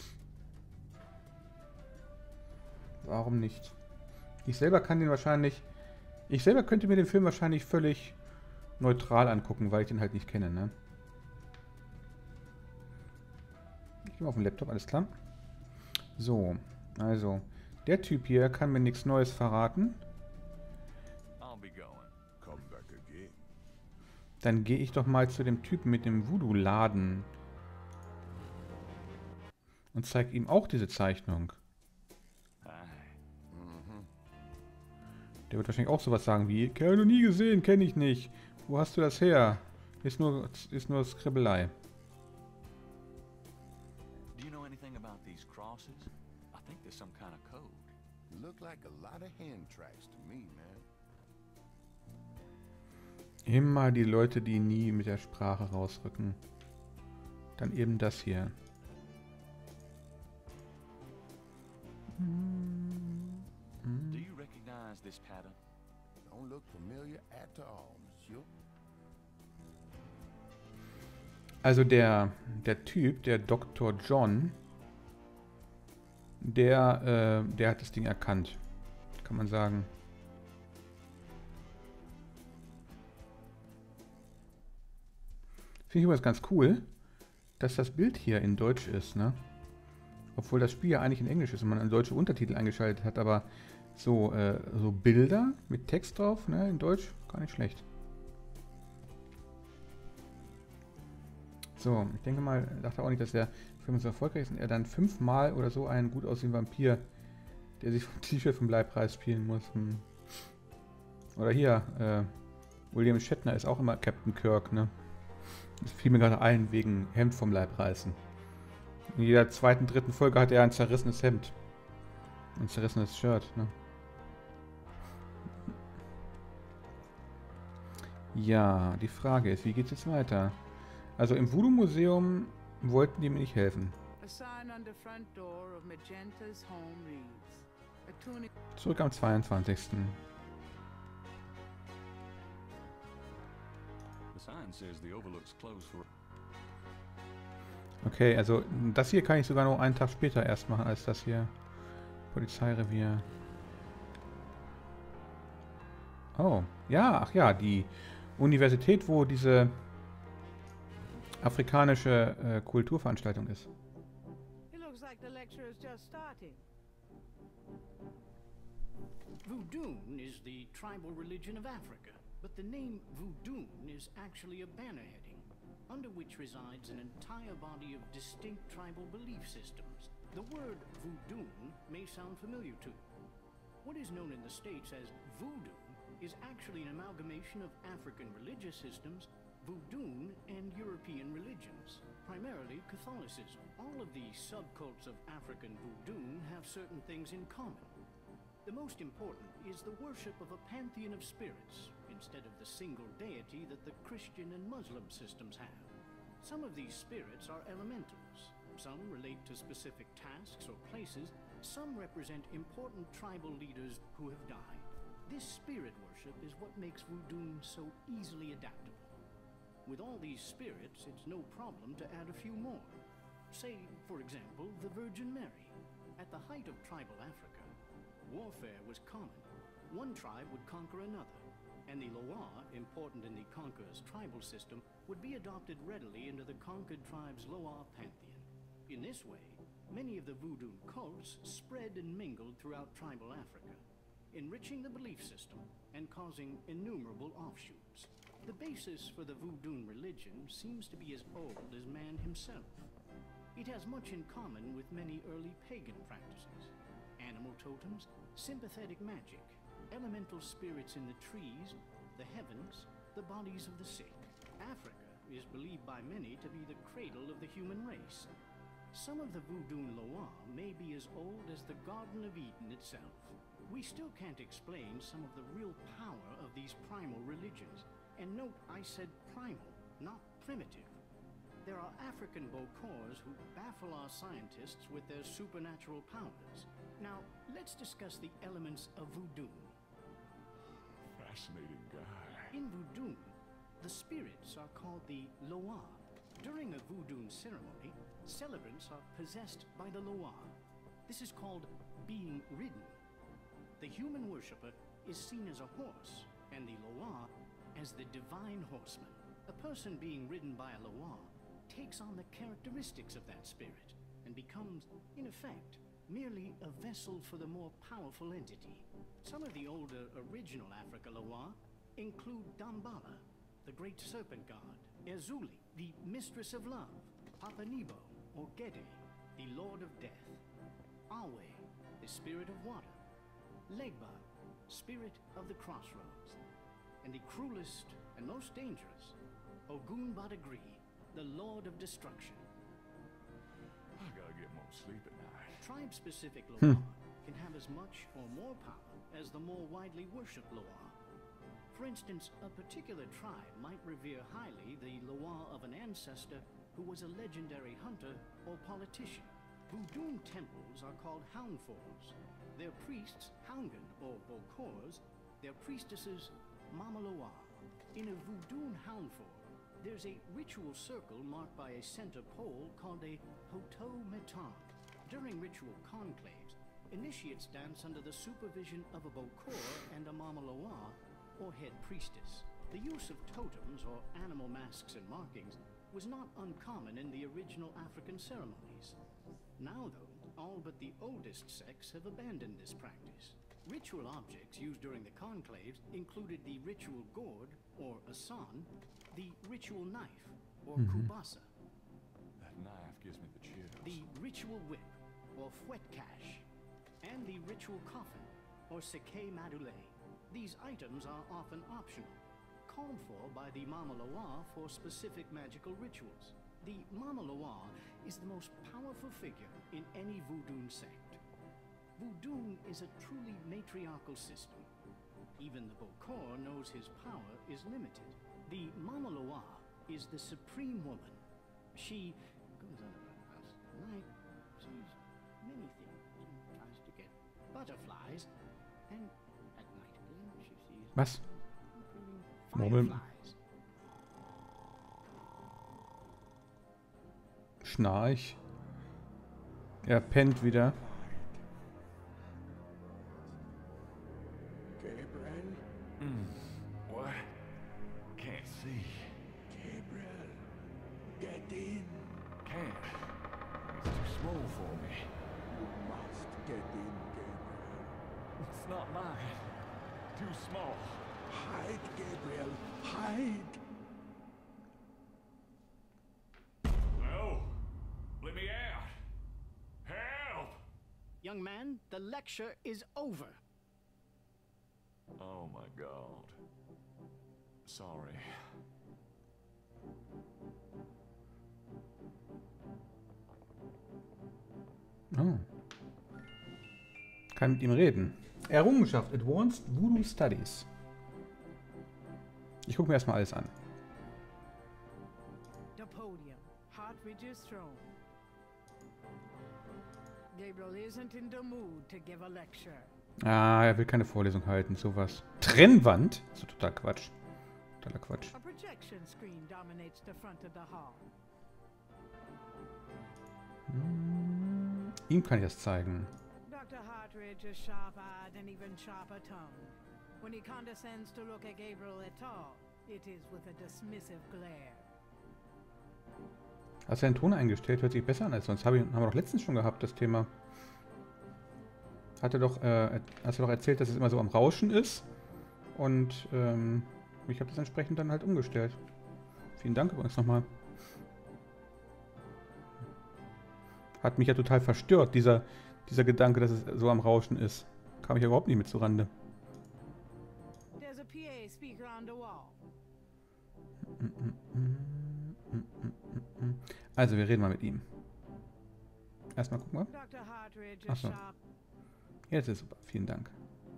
Speaker 1: Warum nicht? Ich selber kann den wahrscheinlich... Ich selber könnte mir den Film wahrscheinlich völlig neutral angucken, weil ich den halt nicht kenne, ne? Ich gehe mal auf den Laptop, alles klar. So, also... Der Typ hier kann mir nichts Neues verraten. Dann gehe ich doch mal zu dem Typen mit dem Voodoo-Laden und zeige ihm auch diese Zeichnung. Der wird wahrscheinlich auch sowas sagen wie, ich habe noch nie gesehen, kenne ich nicht. Wo hast du das her? Ist nur, ist nur Skribbelei.
Speaker 6: Do you know anything about these crosses? I think there's some kind of code.
Speaker 4: Look like a lot of hand tracks to me, man.
Speaker 1: Immer die Leute, die nie mit der Sprache rausrücken. Dann eben das hier.
Speaker 6: Do you recognize this pattern?
Speaker 4: Don't look familiar at all, monsieur.
Speaker 1: Also der, der Typ, der Doktor John, der, äh, der hat das Ding erkannt. Kann man sagen. Finde ich übrigens ganz cool, dass das Bild hier in Deutsch ist, ne? Obwohl das Spiel ja eigentlich in Englisch ist und man einen deutschen Untertitel eingeschaltet hat, aber so, äh, so Bilder mit Text drauf, ne, in Deutsch, gar nicht schlecht. So, ich denke mal, ich dachte auch nicht, dass der Film so erfolgreich ist und er dann fünfmal oder so einen gut aussehenden Vampir, der sich vom T-Shirt vom Leibpreis spielen muss. Hm. Oder hier, äh, William Shatner ist auch immer Captain Kirk, ne? Das fiel mir gerade ein, wegen Hemd vom Leibreißen. In jeder zweiten, dritten Folge hat er ein zerrissenes Hemd. Ein zerrissenes Shirt, ne? Ja, die Frage ist, wie geht's jetzt weiter? Also im Voodoo-Museum wollten die mir nicht helfen.
Speaker 3: A sign on the front door of Magenta's home reads, a tunic.
Speaker 1: Zurück am zweiundzwanzigsten
Speaker 6: The sign says the overlook's closed for.
Speaker 1: Okay, also das hier kann ich sogar noch einen Tag später erst machen als das hier. Polizeirevier. Oh, ja, ach ja, die Universität, wo diese afrikanische äh, Kulturveranstaltung ist.
Speaker 3: It looks like the lecture is just starting.
Speaker 12: Voodoo is the tribal religion of Africa, but the name Voodoo is actually a banner heading, under which resides an entire body of distinct tribal belief systems. The word voodoo may sound familiar to you. What is known in the States as voodoo is actually an amalgamation of African religious systems, voodoo, and European religions, primarily Catholicism. All of these subcults of African voodoo have certain things in common. The most important is the worship of a pantheon of spirits, instead of the single deity that the Christian and Muslim systems have. Some of these spirits are elementals. Some relate to specific tasks or places. Some represent important tribal leaders who have died. This spirit worship is what makes voodoo so easily adaptable. With all these spirits, it's no problem to add a few more. Say, for example, the Virgin Mary. At the height of tribal Africa, warfare was common. One tribe would conquer another, and the Loa, important in the conqueror's tribal system, would be adopted readily into the conquered tribe's Loa pantheon. In this way, many of the voodoo cults spread and mingled throughout tribal Africa, enriching the belief system and causing innumerable offshoots. The basis for the voodoo religion seems to be as old as man himself. It has much in common with many early pagan practices: animal totems, sympathetic magic, elemental spirits in the trees, the heavens, the bodies of the sick. Africa is believed by many to be the cradle of the human race. Some of the voodoo Loa may be as old as the Garden of Eden itself. We still can't explain some of the real power of these primal religions. And note, I said primal, not primitive. There are African Bokors who baffle our scientists with their supernatural powers. Now, let's discuss the elements of voodoo.
Speaker 6: Fascinating guy.
Speaker 12: In voodoo, the spirits are called the Loa. During a voodoo ceremony, celebrants are possessed by the Loa. This is called being ridden. The human worshipper is seen as a horse, and the Loa as the divine horseman. A person being ridden by a Loa takes on the characteristics of that spirit and becomes, in effect, merely a vessel for the more powerful entity. Some of the older original Africa Loa include Dambala, the great serpent god, Ezuli, the mistress of love, Papa Nebo, or Gede, the lord of death, Awe, the spirit of water, Legba, spirit of the crossroads, and the cruelest and most dangerous, Ogun Badagri, the lord of destruction.
Speaker 6: I gotta get more sleep at night.
Speaker 12: Tribe-specific
Speaker 1: Hmm.
Speaker 12: Loa can have as much or more power as the more widely worshipped Loa. For instance, a particular tribe might revere highly the Loa of an ancestor who was a legendary hunter or politician. Voodoo temples are called Houndfors. Their priests, Houngan or Bokors, their priestesses, Mama Loa. In a Voodoo Houndfor, there's a ritual circle marked by a center pole called a Hoto Metan. During ritual conclaves, initiates dance under the supervision of a Bokor and a Mama Loa, or head priestess. The use of totems, or animal masks and markings, was not uncommon in the original African ceremonies. Now, though, all but the oldest sects have abandoned this practice. Ritual objects used during the conclaves included the ritual gourd, or asan, the ritual knife, or
Speaker 1: Mhm.
Speaker 12: kubasa,
Speaker 6: That knife gives me the chills.
Speaker 12: the ritual whip, or fouetcache, and the ritual coffin, or seke madule. These items are often optional, called for by the Mama Loa for specific magical rituals. The Mama Loa is the most powerful figure in any voodoo sect. Voodoo is a truly matriarchal system. Even the Bokor knows his power is limited. The Mama Loa is the supreme woman. She goes out of her house at night, sees many things, and tries to get butterflies, and at night again she sees
Speaker 1: Was?
Speaker 12: fireflies.
Speaker 1: Schnarch. Er pennt wieder.
Speaker 11: Gabriel?
Speaker 6: Mm. What? Can't see.
Speaker 11: Gabriel, get in.
Speaker 6: Can't. It's too small for me.
Speaker 11: You must get in, Gabriel.
Speaker 6: It's not mine. Too small.
Speaker 11: Hide, Gabriel, hide.
Speaker 6: No. Let me out. Help!
Speaker 12: Young man, the lecture is over.
Speaker 6: Oh my God. Sorry.
Speaker 1: Oh. Kann mit ihm reden. Errungenschaft Advanced Voodoo Studies. Ich gucke mir erstmal alles an.
Speaker 3: The podium, Hartridge's throne. Gabriel isn't in the mood to give a lecture.
Speaker 1: Ah, er will keine Vorlesung halten, sowas. Trennwand? Das ist total Quatsch. Totaler Quatsch.
Speaker 3: A projection screen dominates the front of the hall.
Speaker 1: Hm, ihm kann ich das zeigen.
Speaker 3: Doctor Hartridge is sharp-eyed and even sharper-tongued. When he condescends to look at Gabriel at all, it is with a dismissive glare.
Speaker 1: Hast du den Ton eingestellt? Hört sich besser an als sonst. Hab ich, haben wir doch letztens schon gehabt, das Thema. Hat er doch, äh, hast du doch erzählt, dass es immer so am Rauschen ist. Und ähm, ich habe das entsprechend dann halt umgestellt. Vielen Dank übrigens nochmal. Hat mich ja total verstört, dieser, dieser Gedanke, dass es so am Rauschen ist. Kam ich ja überhaupt nicht mit zurande.
Speaker 3: There's a P A speaker on the wall.
Speaker 1: Also, wir reden mal mit ihm. Erstmal gucken wir.
Speaker 3: Doctor Hartridge is
Speaker 1: Achso.
Speaker 3: sharp.
Speaker 1: Jetzt ist super. Vielen Dank.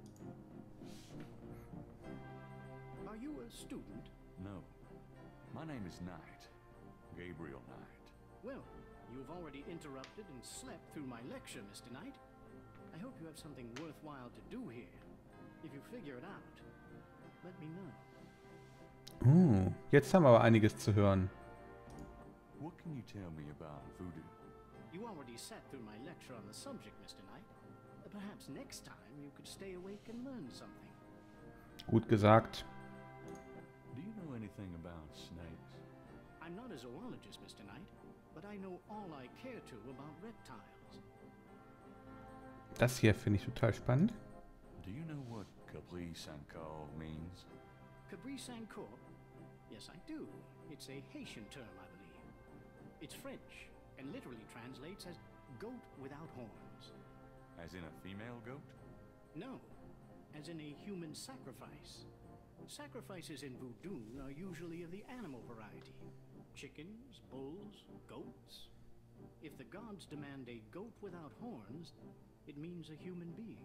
Speaker 12: Are you a student?
Speaker 6: No. My name is Knight. Gabriel Knight.
Speaker 12: Well, you've already interrupted and slept through my lecture, Mister Knight. I hope you have something worthwhile to do here. If you figure it out, let me know.
Speaker 1: Oh, jetzt haben wir aber einiges zu hören.
Speaker 6: What can you tell me about voodoo?
Speaker 12: You already sat through my lecture on the subject, Mister Knight. Perhaps next time you could stay awake and learn something.
Speaker 1: Gut gesagt.
Speaker 6: Do you know anything about snakes?
Speaker 12: I'm not a zoologist, Mister Knight, but I know all I care to about reptiles.
Speaker 1: Das hier finde ich total spannend.
Speaker 6: Do you know what Capri Sanko means?
Speaker 12: Capri Sancourt? Yes, I do. It's a Haitian term, I believe. It's French, and literally translates as goat without horns.
Speaker 6: As in a female goat?
Speaker 12: No, as in a human sacrifice. Sacrifices in voodoo are usually of the animal variety. Chickens, bulls, goats. If the gods demand a goat without horns, it means a human being.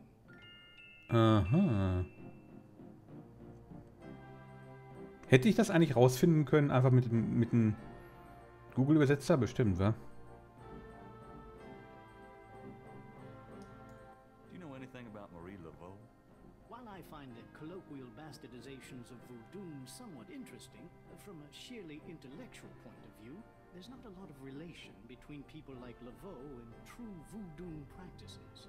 Speaker 1: Aha. Hätte ich das eigentlich rausfinden können, einfach mit, mit einem Google-Übersetzer? Bestimmt, wa?
Speaker 6: Do you know anything about Marie Laveau?
Speaker 12: While I find the colloquial bastardizations of voodoo somewhat interesting, from a sheerly intellectual point of view, there's not a lot of relation between people like Laveau and true voodoo practices.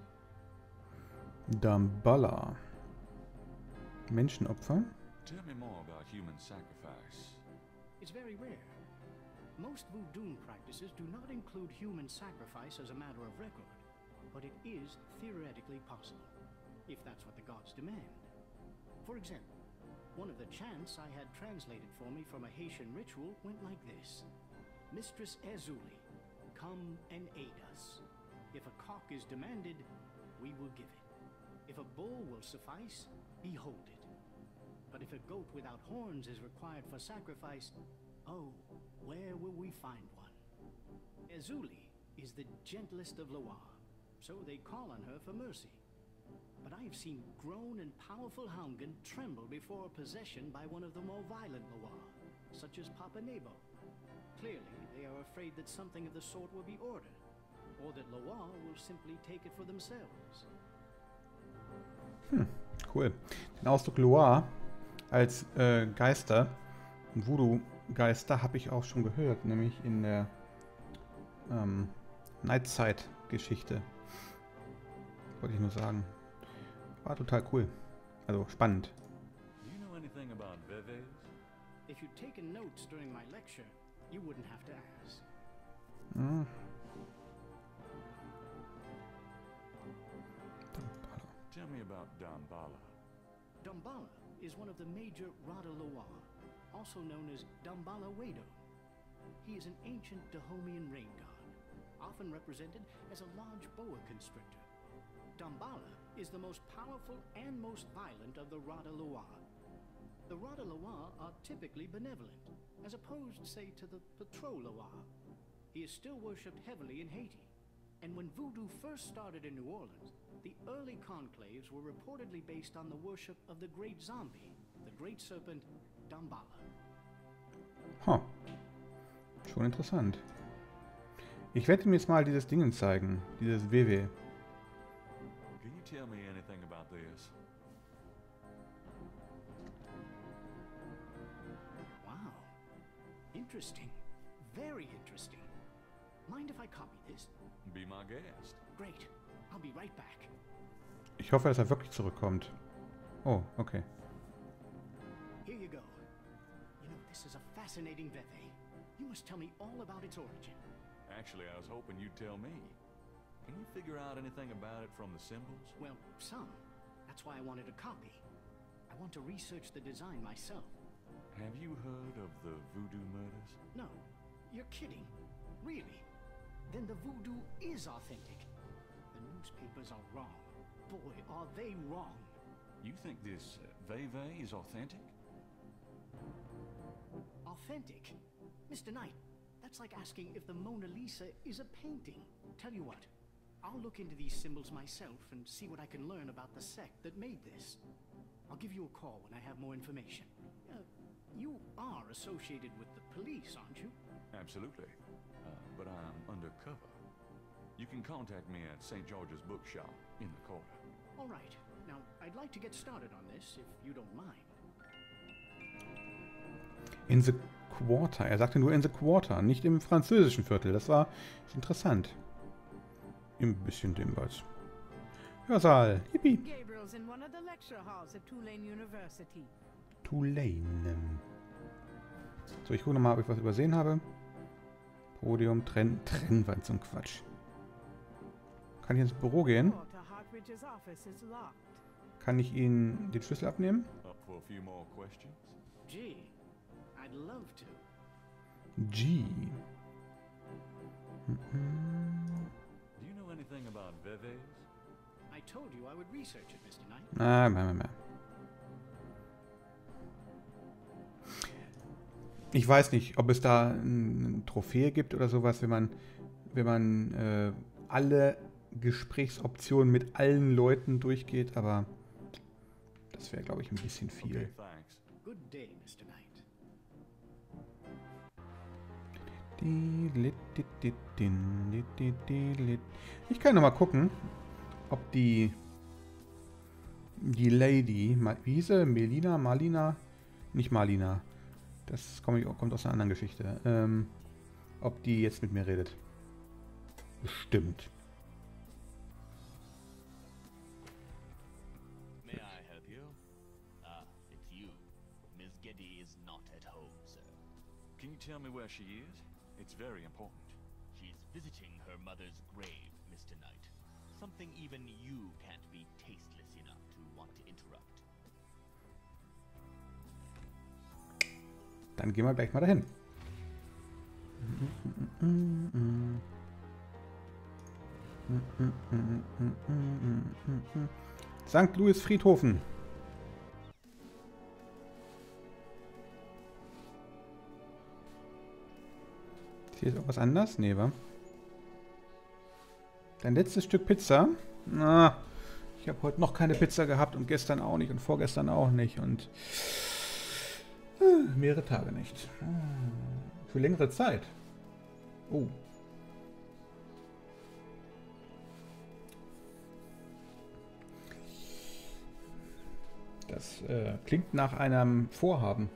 Speaker 1: Damballa. Menschenopfer?
Speaker 6: Tell me more about human sacrifice.
Speaker 12: It's very rare. Most voodoo practices do not include human sacrifice as a matter of record, but it is theoretically possible, if that's what the gods demand. For example, one of the chants I had translated for me from a Haitian ritual went like this. Mistress Ezuli, come and aid us. If a cock is demanded, we will give it. If a bull will suffice, behold it. But if a goat without horns is required for sacrifice, oh, where will we find one? Ezuli is the gentlest of Loire, so they call on her for mercy. But I have seen grown and powerful Houngan tremble before possession by one of the more violent Loire. such as Papa Nebo. Clearly, they are afraid that something of the sort will be ordered, or that Loire will simply take it for themselves.
Speaker 1: Hm, cool. Den Ausdruck Loire als äh, Geister, Voodoo-Geister, habe ich auch schon gehört, nämlich in der ähm, Nightside-Geschichte. Wollte ich nur sagen. War total cool. Also spannend.
Speaker 6: Do you know anything about Veves?
Speaker 12: If you'd taken notes during my lecture, you wouldn't have to ask.
Speaker 1: Hm.
Speaker 6: Tell me about Damballa.
Speaker 12: Damballa is one of the major Rada Loire, also known as Damballa Wado. He is an ancient Dahomian rain god, often represented as a large boa constrictor. Damballa is the most powerful and most violent of the Rada Loire. The Rada Loire are typically benevolent, as opposed, say, to the Patro Loire. He is still worshipped heavily in Haiti, and when voodoo first started in New Orleans, the early conclaves were reportedly based on the worship of the great zombie, the great serpent Damballa.
Speaker 1: Huh. Schon interessant. Ich werde ihm jetzt mal dieses Ding zeigen, dieses W W.
Speaker 6: Can you tell me anything about this?
Speaker 12: Wow. Interesting. Very interesting. Mind if I copy this?
Speaker 6: Be my guest.
Speaker 12: Great. I'll be right back.
Speaker 1: Ich hoffe, dass er wirklich zurückkommt. Oh, okay.
Speaker 12: Here you go. You know, this is a fascinating Veve. You must tell me all about its origin.
Speaker 6: Actually, I was hoping you'd tell me. Can you figure out anything about it from the symbols?
Speaker 12: Well, some. That's why I wanted a copy. I want to research the design myself.
Speaker 6: Have you heard of the voodoo murders?
Speaker 12: No. You're kidding. Really? Then the voodoo is authentic. The newspapers are wrong. Boy, are they wrong.
Speaker 6: You think this uh, Veve is authentic?
Speaker 12: Authentic? Mister Knight, that's like asking if the Mona Lisa is a painting. Tell you what, I'll look into these symbols myself and see what I can learn about the sect that made this. I'll give you a call when I have more information. Uh, you are associated with the police, aren't you?
Speaker 6: Absolutely. Uh, but I'm undercover. You can contact me at Saint George's Bookshop in the corner.
Speaker 12: All right. Now, I'd like to get started on this, if you don't mind.
Speaker 1: In the Quarter. Er sagte nur in the Quarter, nicht im französischen Viertel. Das war interessant. Ein bisschen dem was. Hörsaal. Yippie.
Speaker 3: Gabriel's in one of the lecture halls at Tulane University.
Speaker 1: Tulane. So, ich gucke nochmal, ob ich was übersehen habe. Podium, Trenn, Trennwand, so ein Quatsch. Kann ich ins Büro gehen? Kann ich Ihnen den Schlüssel abnehmen?
Speaker 6: Up for a few more questions?
Speaker 12: Gee, I'd love to.
Speaker 1: G.
Speaker 6: Do you know anything about Veves?
Speaker 12: I told you I would research it, Mister Knight.
Speaker 1: Ah, mehr, mehr, mehr. Ich weiß nicht, ob es da eine Trophäe gibt oder sowas, wenn man, wenn man äh, alle Gesprächsoptionen mit allen Leuten durchgeht, aber das wäre, glaube ich, ein bisschen viel.
Speaker 6: Okay, thanks.
Speaker 12: Good day, Mister Knight.
Speaker 1: Ich kann noch mal gucken, ob die die Lady, wie hieß sie? Melina, Marlina? Nicht Marlina. Das kommt, kommt aus einer anderen Geschichte. Ähm, ob die jetzt mit mir redet. Bestimmt.
Speaker 10: May I help you? Ah, it's you. Miss Geddy is not at home, sir.
Speaker 6: Can you tell me where she is? It's very important.
Speaker 10: She's visiting her mother's grave, Mister Knight. Something even you can't be tasteless enough to want to interrupt.
Speaker 1: Dann gehen wir gleich mal dahin. Sankt Louis Friedhofen. Ist hier jetzt auch was anders? Nee, wa? Dein letztes Stück Pizza? Na, ich habe heute noch keine Pizza gehabt und gestern auch nicht und vorgestern auch nicht und... mehrere Tage nicht. Für längere Zeit. Oh. Das äh, klingt nach einem Vorhaben.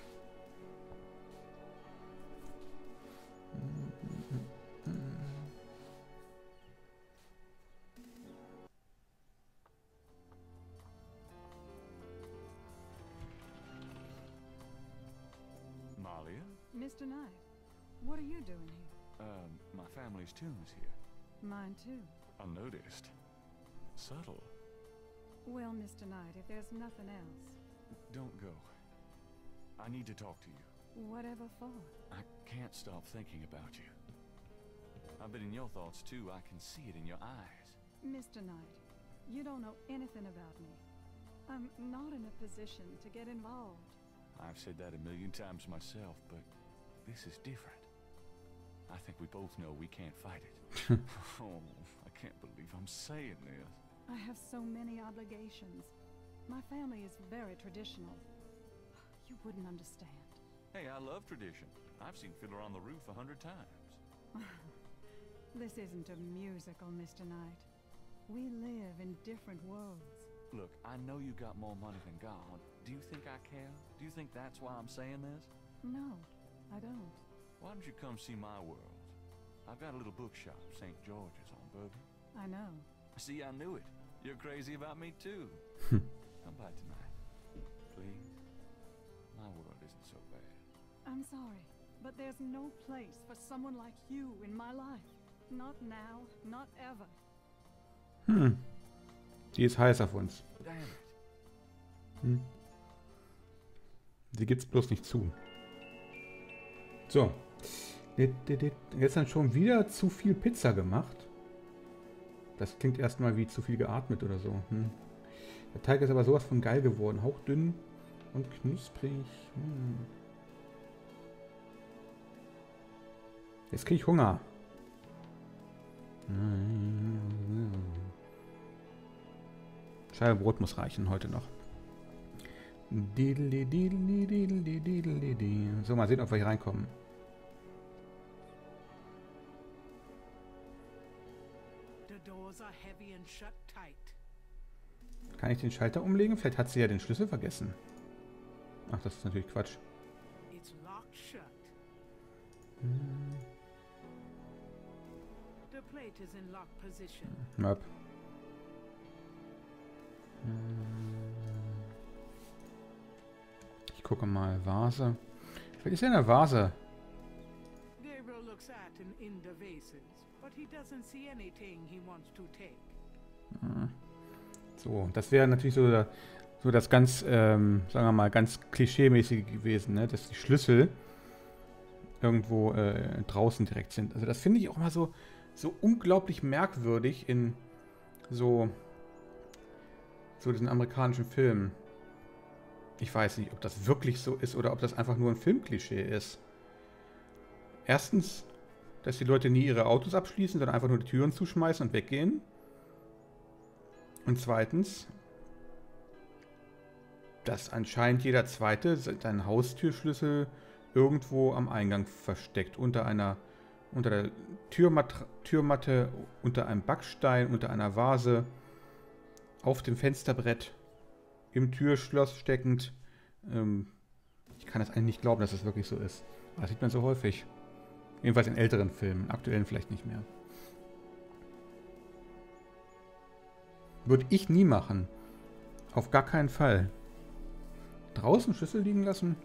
Speaker 6: Malia?
Speaker 9: Mister Knight, what are you doing here?
Speaker 6: Um, my family's tomb is here.
Speaker 9: Mine too.
Speaker 6: Unnoticed. Subtle.
Speaker 9: Well, Mister Knight, if there's nothing else,
Speaker 6: Don't go. I need to talk to you.
Speaker 9: whatever for?
Speaker 6: I can't stop thinking about you. I've been in your thoughts too. I can see it in your eyes.
Speaker 9: Mister Knight, you don't know anything about me. I'm not in a position to get involved.
Speaker 6: I've said that a million times myself, but this is different. I think we both know we can't fight it. Oh, I can't believe I'm saying this.
Speaker 9: I have so many obligations. My family is very traditional. You wouldn't understand.
Speaker 6: Hey, I love tradition. I've seen Fiddler on the Roof a hundred times.
Speaker 9: This isn't a musical, Mister Knight. We live in different worlds.
Speaker 6: Look, I know you got more money than God. Do you think I care? Do you think that's why I'm saying this?
Speaker 9: No, I don't.
Speaker 6: Why don't you come see my world? I've got a little bookshop, Saint George's on Bourbon.
Speaker 9: I know.
Speaker 6: See, I knew it. You're crazy about me too. Come by tonight, please. My world isn't so bad.
Speaker 9: I'm sorry, but there's no place for someone like you in my life. Not now, not ever.
Speaker 1: Hm. Die ist heiß auf uns.
Speaker 6: Damn it.
Speaker 1: Hm. Sie gibt's bloß nicht zu. So. Gestern schon wieder zu viel Pizza gemacht. Das klingt erstmal wie zu viel geatmet oder so. Hm. Der Teig ist aber sowas von geil geworden. Hauchdünn und knusprig. Hm. Jetzt kriege ich Hunger. Scheibe Brot muss reichen heute noch. So, mal sehen, ob wir hier reinkommen. Kann ich den Schalter umlegen? Vielleicht hat sie ja den Schlüssel vergessen. Ach, das ist natürlich Quatsch. Hm. Möp. Ich gucke mal, Vase. Vielleicht ist ja eine Vase.
Speaker 3: Gabriel looks at and in the vases, but he doesn't see anything he wants to take.
Speaker 1: So, das wäre natürlich so, so das ganz, ähm, sagen wir mal, ganz klischeemäßige gewesen, ne? Dass die Schlüssel irgendwo äh, draußen direkt sind. Also das finde ich auch mal so, so unglaublich merkwürdig in so, so diesen amerikanischen Filmen. Ich weiß nicht, ob das wirklich so ist oder ob das einfach nur ein Filmklischee ist. Erstens, dass die Leute nie ihre Autos abschließen, sondern einfach nur die Türen zuschmeißen und weggehen. Und zweitens, dass anscheinend jeder Zweite seinen Haustürschlüssel irgendwo am Eingang versteckt. Unter einer, unter der Türmat Türmatte, unter einem Backstein, unter einer Vase, auf dem Fensterbrett, im Türschloss steckend. Ähm, ich kann das eigentlich nicht glauben, dass das wirklich so ist. Aber das sieht man so häufig. Jedenfalls in älteren Filmen, aktuellen vielleicht nicht mehr. Würde ich nie machen. Auf gar keinen Fall. Draußen Schlüssel liegen lassen?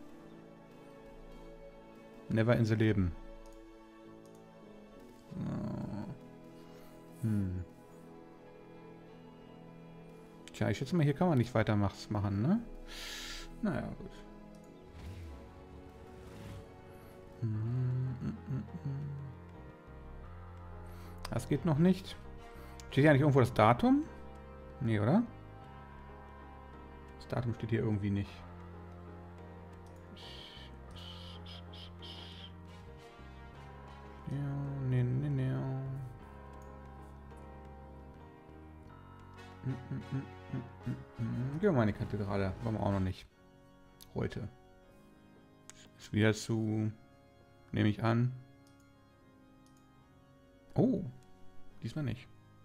Speaker 1: Never in the Leben. Oh. Hm. Tja, ich schätze mal, hier kann man nicht weiter machen, ne? Naja, gut. Das geht noch nicht. Steht hier eigentlich irgendwo das Datum? Nee, oder? Das Datum steht hier irgendwie nicht. Ja, nee, nee, nee. Gehen wir mal in die Kathedrale. Wollen wir auch noch nicht. Heute. Ist wieder zu... Nehme ich an. Oh. Diesmal nicht.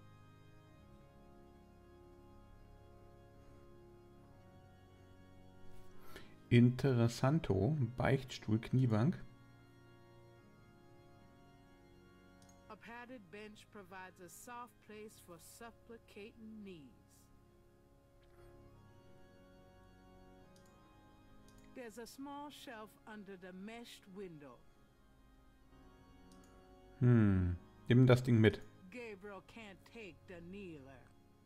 Speaker 1: Interessanto. Beichtstuhl, Kniebank.
Speaker 3: A padded bench provides a soft place for supplicating knees. There's a small shelf under the meshed window.
Speaker 1: Hm. Nimm das Ding mit.
Speaker 3: Gabriel can't take the kneeler.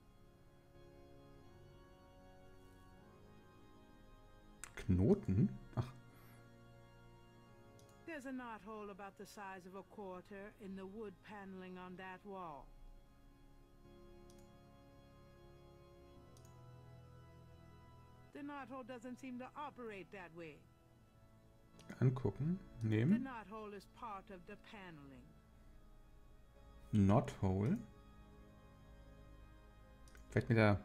Speaker 1: Knoten? Ach.
Speaker 3: There's a knothole about the size of a quarter in the wood paneling on that wall. The knothole doesn't seem to operate that way.
Speaker 1: Angucken.
Speaker 3: The
Speaker 1: Nehmen.
Speaker 3: knothole is part of the paneling.
Speaker 1: Knothole. Vielleicht mit der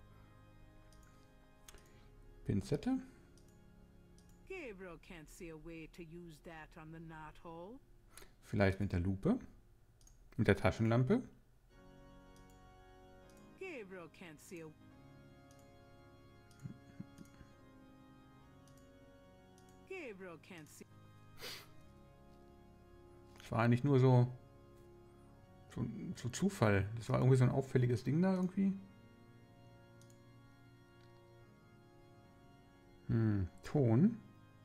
Speaker 1: Pinzette?
Speaker 3: Gabriel can't see a way to use that on the knothole.
Speaker 1: Vielleicht mit der Lupe? Mit der Taschenlampe?
Speaker 3: Gabriel can't see a... Gabriel can't see...
Speaker 1: Das war eigentlich nur so, so, so Zufall. Das war irgendwie so ein auffälliges Ding da irgendwie. Hm, Ton.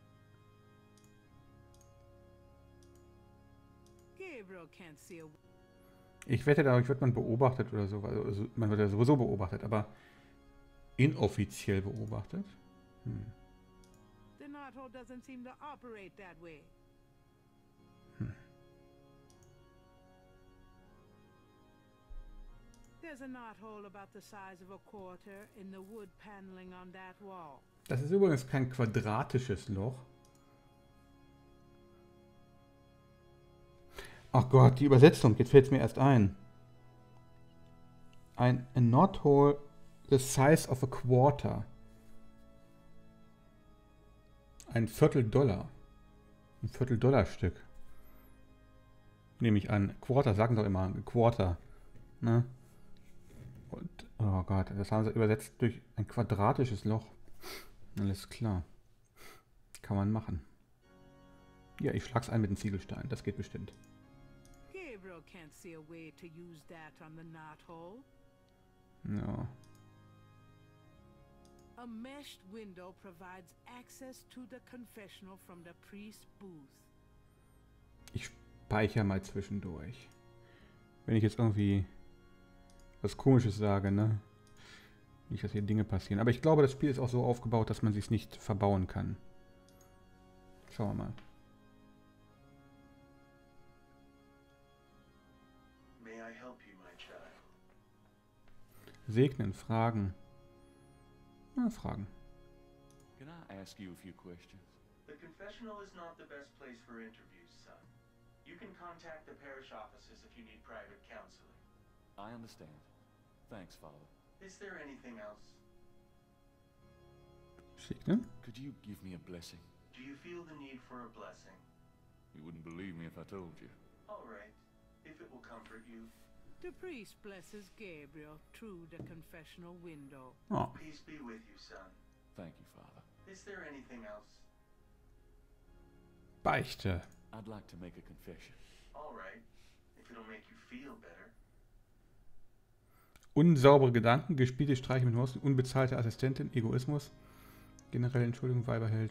Speaker 3: Gabriel can't see a...
Speaker 1: Ich wette, dadurch wird man beobachtet oder so. Also man wird ja sowieso beobachtet, aber inoffiziell beobachtet. Hm.
Speaker 3: The knothole doesn't seem to operate that way.
Speaker 1: Hm.
Speaker 3: There's a knothole about the size of a quarter in the wood paneling on that wall.
Speaker 1: Das ist übrigens kein quadratisches Loch. Ach Gott, die Übersetzung, jetzt fällt es mir erst ein. Ein a knothole the size of a quarter. Ein Viertel Dollar. Ein Viertel Dollar Stück. Nehme ich an. Quarter, sagen doch immer. Quarter. Ne? Und, oh Gott, das haben sie übersetzt durch ein quadratisches Loch. Alles klar. Kann man machen. Ja, ich schlag's ein mit dem Ziegelstein. Das geht bestimmt.
Speaker 3: Gabriel can't see a way to use that on the knothole.
Speaker 1: Ja.
Speaker 3: A meshed window provides access to the confessional from the priest's booth.
Speaker 1: Ich speichere mal zwischendurch. Wenn ich jetzt irgendwie was Komisches sage, ne? Nicht, dass hier Dinge passieren. Aber ich glaube, das Spiel ist auch so aufgebaut, dass man sich nicht verbauen kann. Schauen wir mal.
Speaker 13: May I help you, my child?
Speaker 1: Segnen, fragen. Na, fragen.
Speaker 6: Can I ask you a few questions?
Speaker 13: The confessional is not the best place for interviews, son. You can contact the parish offices if you need private counseling.
Speaker 6: I understand. Thanks, Father.
Speaker 13: Is there anything else?
Speaker 1: Segnen?
Speaker 6: Could you give me a blessing?
Speaker 13: Do you feel the need for a blessing?
Speaker 6: You wouldn't believe me if I told you.
Speaker 13: All right, if it will comfort you.
Speaker 3: The priest blesses Gabriel through the confessional window.
Speaker 1: Oh.
Speaker 13: Peace be with you, son.
Speaker 6: Thank you, Father.
Speaker 13: Is there anything else?
Speaker 1: Beichte.
Speaker 6: I'd like to make a confession.
Speaker 13: All right, if it'll make you feel better.
Speaker 1: Unsaubere Gedanken, gespielte Streiche mit Horsten, unbezahlte Assistentin, Egoismus, generelle Entschuldigung, Weiberheld.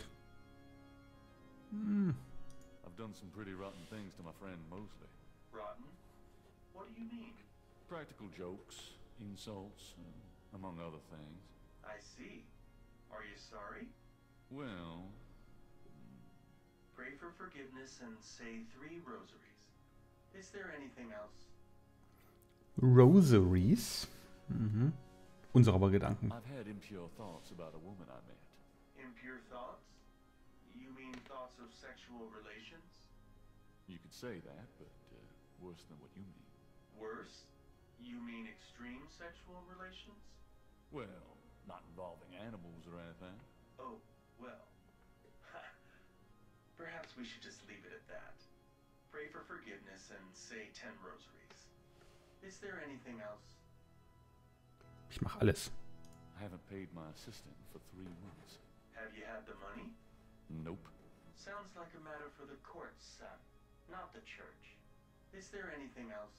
Speaker 1: Hm.
Speaker 6: I've done some pretty rotten things to my friend Mosley.
Speaker 13: Rotten? What do you mean?
Speaker 6: Practical jokes, insults, uh, among other things.
Speaker 13: I see. Are you sorry?
Speaker 6: Well...
Speaker 13: Pray for forgiveness and say three rosaries. Is there anything else?
Speaker 1: Rosaries? Mhm. Unsaubere Gedanken.
Speaker 6: I've had impure thoughts about a woman I met.
Speaker 13: Impure thoughts? You mean thoughts of sexual relations?
Speaker 6: You could say that, but uh, worse than what you mean.
Speaker 13: Worse? You mean extreme sexual relations?
Speaker 6: Well, not involving animals or anything.
Speaker 13: Oh, well. Perhaps we should just leave it at that. Pray for forgiveness and say ten rosaries. Is there anything else?
Speaker 1: Ich mache alles.
Speaker 6: I haven't paid my assistant for three months.
Speaker 13: Have you had the money?
Speaker 6: Nope.
Speaker 13: Sounds like a matter for the courts, son, not the church. Is there anything else?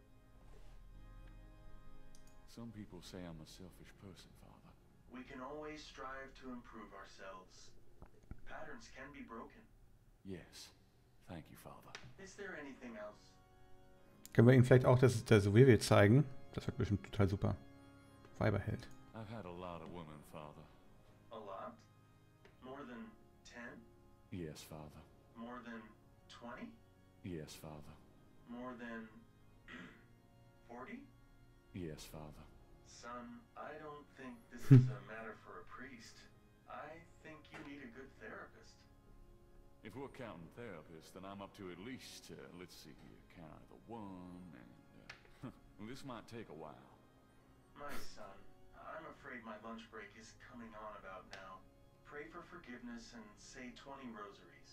Speaker 6: Some people say I'm a selfish person, Father.
Speaker 13: We can always strive to improve ourselves. Patterns can be broken.
Speaker 6: Yes. Thank you, Father.
Speaker 13: Is there anything else?
Speaker 1: Können wir ihm vielleicht auch das der Sowjewie zeigen? Das wird bestimmt total super. Weiberheld.
Speaker 6: I've had a lot of women, Father.
Speaker 13: A lot? More than ten?
Speaker 6: Yes, Father.
Speaker 13: More than twenty?
Speaker 6: Yes, Father.
Speaker 13: More than forty?
Speaker 6: Yes, Father.
Speaker 13: Son, I don't think this is a matter for a priest. I think you need a good therapist.
Speaker 6: If we're counting therapists, then I'm up to at least, uh, let's see here, count the one, and uh, this might take a while.
Speaker 13: My son, I'm afraid my lunch break is coming on about now. Pray for forgiveness and say twenty rosaries.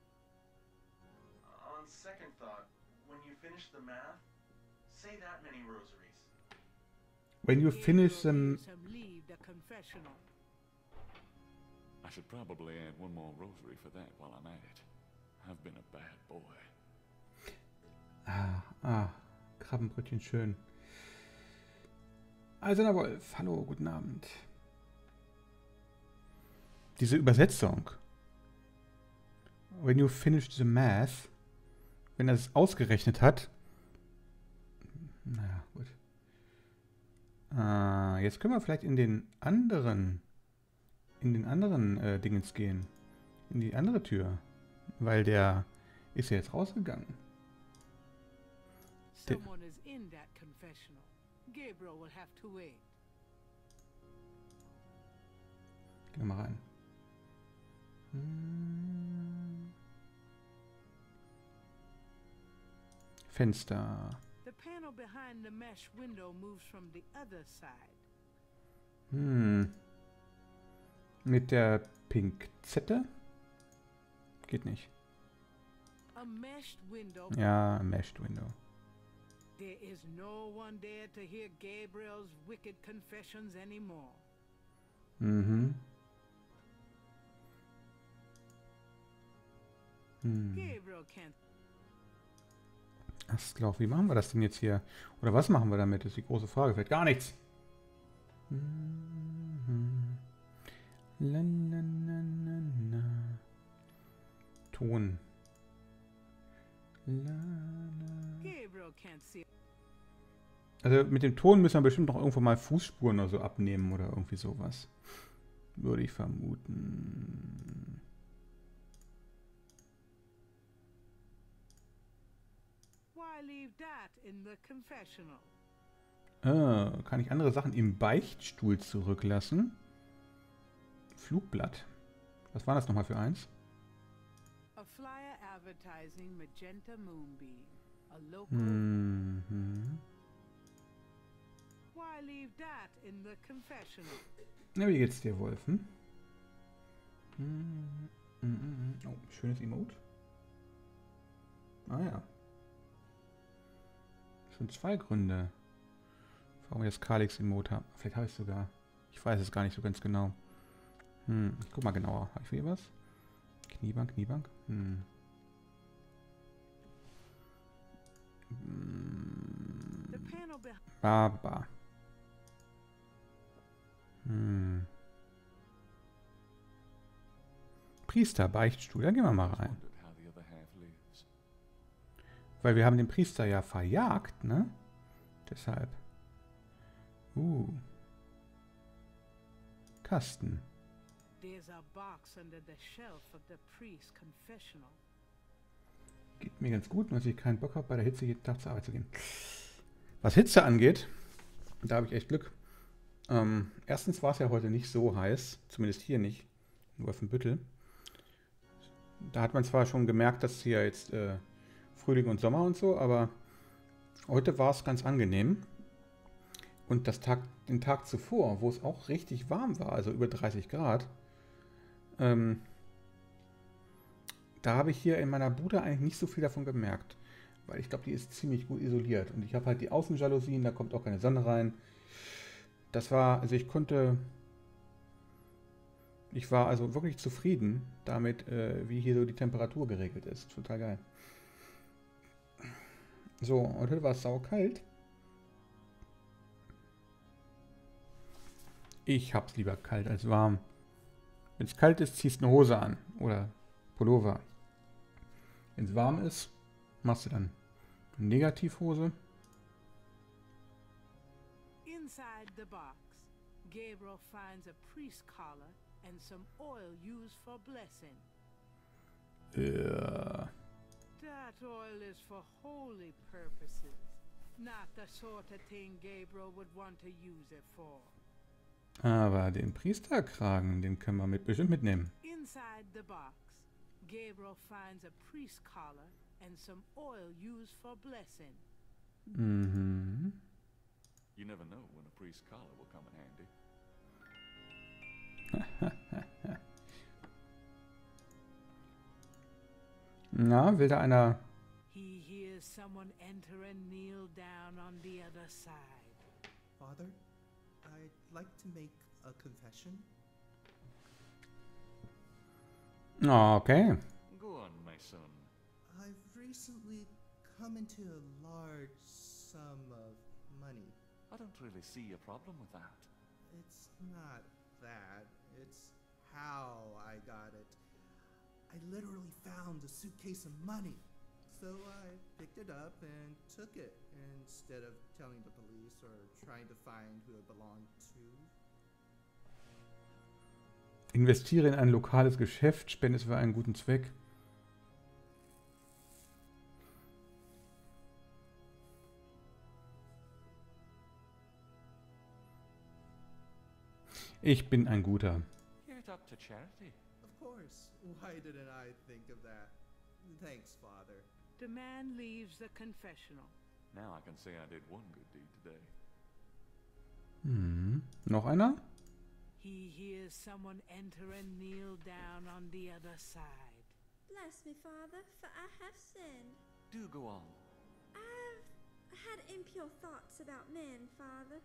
Speaker 13: On second thought, when you finish the math, say that many rosaries.
Speaker 1: When you finish them...
Speaker 3: Leave the confessional.
Speaker 6: I should probably add one more rosary for that while I'm at it. I've been a bad boy.
Speaker 1: Ah, ah, Krabbenbrötchen, schön. Eiserner Wolf, hallo, guten Abend. Diese Übersetzung. When you finish the math. Wenn er es ausgerechnet hat. Naja, gut. Ah, jetzt können wir vielleicht in den anderen, in den anderen äh, Dingens gehen. In die andere Tür. Weil der ist ja jetzt rausgegangen. Der,
Speaker 3: Someone is in that confessional. Gabriel will have to wait.
Speaker 1: Gehen wir mal rein. Hm. Fenster.
Speaker 3: The panel behind the mesh window moves from the other side.
Speaker 1: Hm. Mit der Pinzette? Geht nicht.
Speaker 3: A meshed window.
Speaker 1: Ja, a meshed window.
Speaker 3: There is no one there to hear Gabriel's wicked confessions anymore.
Speaker 1: Mhm. Hm.
Speaker 3: Gabriel can't.
Speaker 1: Astlauf, wie machen wir das denn jetzt hier? Oder was machen wir damit? Das ist die große Frage. Vielleicht gar nichts. Mhm. La, la, la, la, la. Ton. La, la.
Speaker 3: Gabriel can't see.
Speaker 1: Also mit dem Ton müssen wir bestimmt noch irgendwo mal Fußspuren oder so abnehmen oder irgendwie sowas. Würde ich vermuten.
Speaker 3: Why leave that in the confessional?
Speaker 1: Ah, kann ich andere Sachen im Beichtstuhl zurücklassen? Flugblatt. Was war das nochmal für eins?
Speaker 3: A flyer advertising Magenta Moonbeam. A local.
Speaker 1: Mhm.
Speaker 3: Why leave that in the confessional?
Speaker 1: Na, wie geht's dir, Wolfen? Mhm. Mhm. Oh, schönes Emote. Ah ja. Schon zwei Gründe, warum ich das Kalix-Emote habe. Vielleicht habe ich es sogar. Ich weiß es gar nicht so ganz genau. Hm, ich guck mal genauer. Habe ich hier was? Kniebank, Kniebank? Hm. Ba, ba. Hm. Priester, Beichtstuhl. Da gehen wir mal rein. Weil wir haben den Priester ja verjagt, ne? Deshalb. Uh. Kasten.
Speaker 3: There's a box under the shelf of the priest's confessional.
Speaker 1: Geht mir ganz gut, nur dass ich keinen Bock habe, bei der Hitze jeden Tag zur Arbeit zu gehen. Was Hitze angeht, da habe ich echt Glück. Ähm, erstens war es ja heute nicht so heiß, zumindest hier nicht, nur auf dem Büttel. Da hat man zwar schon gemerkt, dass hier jetzt äh, Frühling und Sommer und so, aber heute war es ganz angenehm. Und das Tag, den Tag zuvor, wo es auch richtig warm war, also über dreißig Grad, ähm, da habe ich hier in meiner Bude eigentlich nicht so viel davon gemerkt. Weil ich glaube, die ist ziemlich gut isoliert. Und ich habe halt die Außenjalousien, da kommt auch keine Sonne rein. Das war, also ich konnte... Ich war also wirklich zufrieden damit, äh, wie hier so die Temperatur geregelt ist. Total geil. So, und heute war es saukalt. Ich hab's lieber kalt als warm. Wenn es kalt ist, ziehst du eine Hose an. Oder Pullover. Wenn es warm ist, machst du dann eine Negativhose.
Speaker 3: Inside the box, Gabriel finds a priest collar and some oil used for blessing.
Speaker 1: Ja.
Speaker 3: That oil is for holy purposes, not the sort of thing Gabriel would want to use it for.
Speaker 1: Aber den Priesterkragen, den können wir mit bestimmt mitnehmen.
Speaker 3: Inside the box, Gabriel finds a priest collar and some oil used for blessing.
Speaker 1: Mhm.
Speaker 6: You never know when a priest's collar will come in handy.
Speaker 1: Na, will da einer...
Speaker 3: He hears someone enter and kneel down on the other side.
Speaker 14: Father, I'd like to make a confession.
Speaker 1: Okay.
Speaker 6: Go on, my son.
Speaker 14: I've recently come into a large sum of money.
Speaker 6: I don't really see a problem with that.
Speaker 14: It's not that. It's how I got it. I literally found a suitcase of money. So I picked it up and took it instead of telling the police or trying to find who it belonged to.
Speaker 1: Investiere in ein lokales Geschäft, spende es für einen guten Zweck. Ich bin ein Guter.
Speaker 6: Give it up to charity.
Speaker 14: Of course. Why didn't I think of that? Thanks, Father.
Speaker 3: The man leaves the confessional.
Speaker 6: Now I can say I did one good deed today.
Speaker 1: Hm. Noch einer?
Speaker 3: He hears someone enter and kneel down on the other side.
Speaker 7: Bless me, Father, for I have sinned.
Speaker 6: Do go on.
Speaker 7: I've had impure thoughts about men, Father.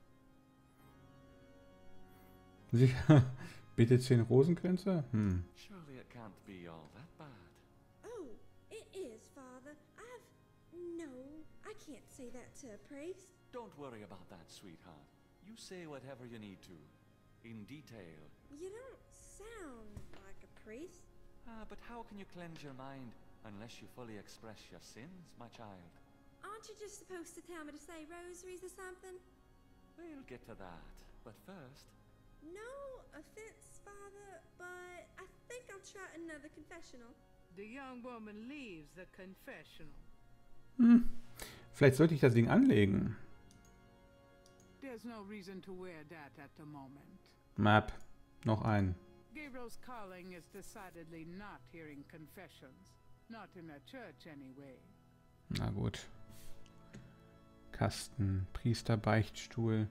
Speaker 1: Sicher. Bitte zehn Rosenkränze? Hm.
Speaker 6: Surely it can't be all that bad.
Speaker 7: Oh, it is, Father. I've... No, I can't say that to a priest.
Speaker 6: Don't worry about that, sweetheart. You say whatever you need to. In detail.
Speaker 7: You don't sound like a priest.
Speaker 6: Ah, but how can you cleanse your mind unless you fully express your sins, my child?
Speaker 7: Aren't you just supposed to tell me to say rosaries or something?
Speaker 6: We'll get to that. But first...
Speaker 7: No offense, Father, but I think I'll try another confessional.
Speaker 3: The young woman leaves the confessional.
Speaker 1: Hm. Vielleicht sollte ich das Ding anlegen.
Speaker 3: There's no reason to wear that at the moment.
Speaker 1: Map. Noch ein.
Speaker 3: Gabriel's calling is decidedly not hearing confessions. Not in a church anyway.
Speaker 1: Na gut. Kasten. Priester, Beichtstuhl.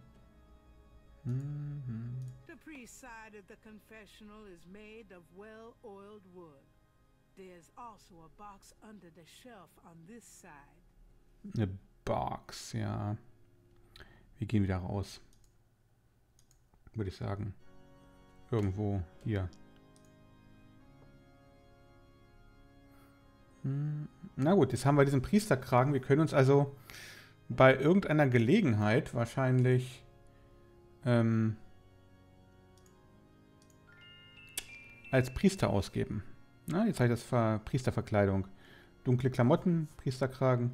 Speaker 1: Mhm.
Speaker 3: The priest's side of the confessional is made of well-oiled wood. There's also a box under the shelf on this side.
Speaker 1: Eine Box, ja. Wir gehen wieder raus. Würde ich sagen. Irgendwo hier. Hm. Na gut, jetzt haben wir diesen Priesterkragen. Wir können uns also bei irgendeiner Gelegenheit wahrscheinlich ähm, als Priester ausgeben. Na, jetzt habe ich das Ver Priesterverkleidung. Dunkle Klamotten, Priesterkragen.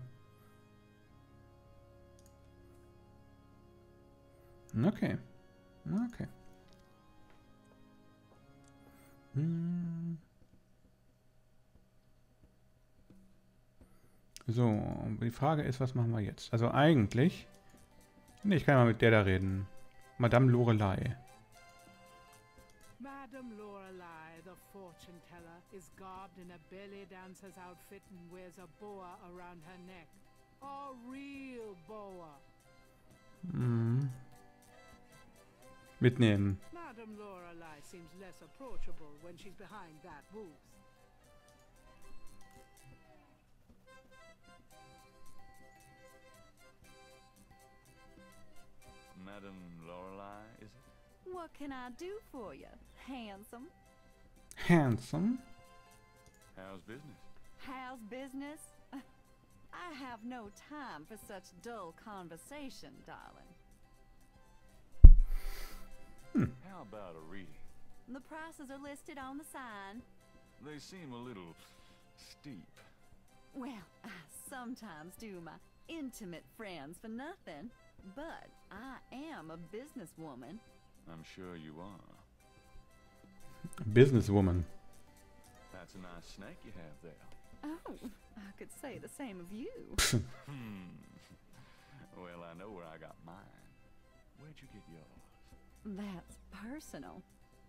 Speaker 1: Okay. Okay. Hm. So, die Frage ist, was machen wir jetzt? Also eigentlich... Ne, ich kann ja mal mit der da reden. Madame Lorelei.
Speaker 3: Madame Lorelei, the fortune teller, is garbed in a belly dancer's outfit and wears a boa around her neck. A real boa.
Speaker 1: Hm. Mitnehmen.
Speaker 3: Madame Lorelei seems less approachable when she's behind that booth.
Speaker 5: What can I do for you, handsome?
Speaker 1: Handsome?
Speaker 6: How's business?
Speaker 5: How's business? I have no time for such dull conversation, darling.
Speaker 1: Hmm.
Speaker 6: How about a reading?
Speaker 5: The prices are listed on the sign.
Speaker 6: They seem a little steep.
Speaker 5: Well, I sometimes do my intimate friends for nothing, but I am a businesswoman.
Speaker 6: I'm sure you are.
Speaker 1: Businesswoman.
Speaker 6: That's a nice snake you have there.
Speaker 5: Oh, I could say the same of you.
Speaker 6: Hmm. Well, I know where I got mine. Where'd you get yours?
Speaker 5: That's personal.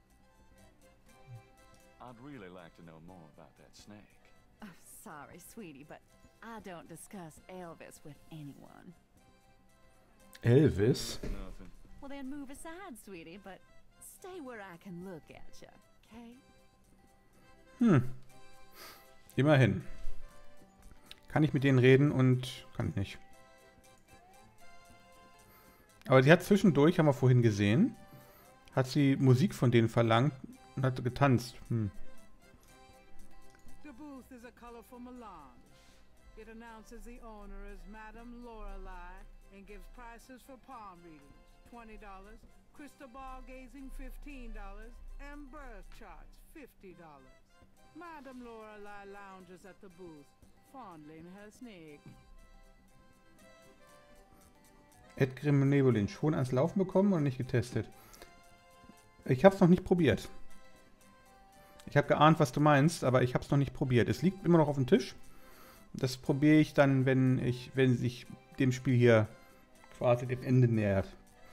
Speaker 6: I'd really like to know more about that snake.
Speaker 5: Oh, sorry, sweetie, but I don't discuss Elvis with anyone.
Speaker 1: Elvis?
Speaker 6: Nothing.
Speaker 5: Well, then move aside, sweetie, but stay where I can look at you, okay?
Speaker 1: Hm. Immerhin. Kann ich mit denen reden und kann ich nicht. Aber sie hat zwischendurch, haben wir vorhin gesehen, hat sie Musik von denen verlangt und hat getanzt. Hm.
Speaker 3: The booth is a colorful melange. It announces the owner as Madame Lorelei and gives prices for palm readings, twenty dollars, crystal ball gazing, fifteen dollars, and birth charts, fifty dollars. Madame Lorelei lounges at the booth, fondling her snake.
Speaker 1: Edgrim Nebolin schon ans Laufen bekommen oder nicht getestet? Ich habe es noch nicht probiert. Ich habe geahnt, was du meinst, aber ich habe es noch nicht probiert. Es liegt immer noch auf dem Tisch. Das probiere ich dann, wenn ich, wenn sich dem Spiel hier quasi dem Ende nähert.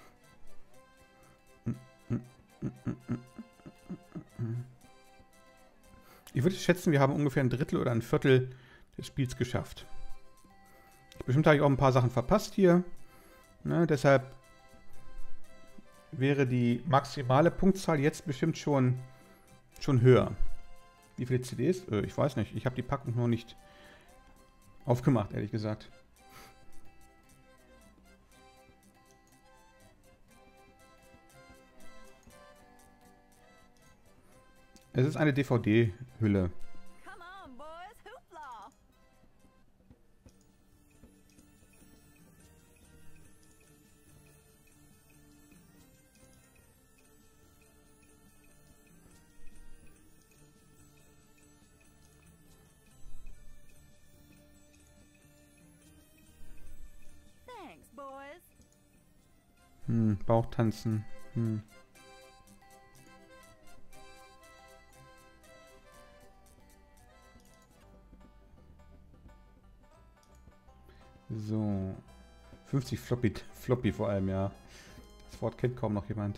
Speaker 1: Ich würde schätzen, wir haben ungefähr ein Drittel oder ein Viertel des Spiels geschafft. Bestimmt habe ich auch ein paar Sachen verpasst hier. Ne, deshalb wäre die maximale Punktzahl jetzt bestimmt schon, schon höher. Wie viele C Ds? Äh, ich weiß nicht. Ich habe die Packung noch nicht aufgemacht, ehrlich gesagt. Es ist eine D V D-Hülle. Hm, Bauchtanzen. Hm. So. fünfzig Floppy, Floppy vor allem, ja. Das Wort kennt kaum noch jemand.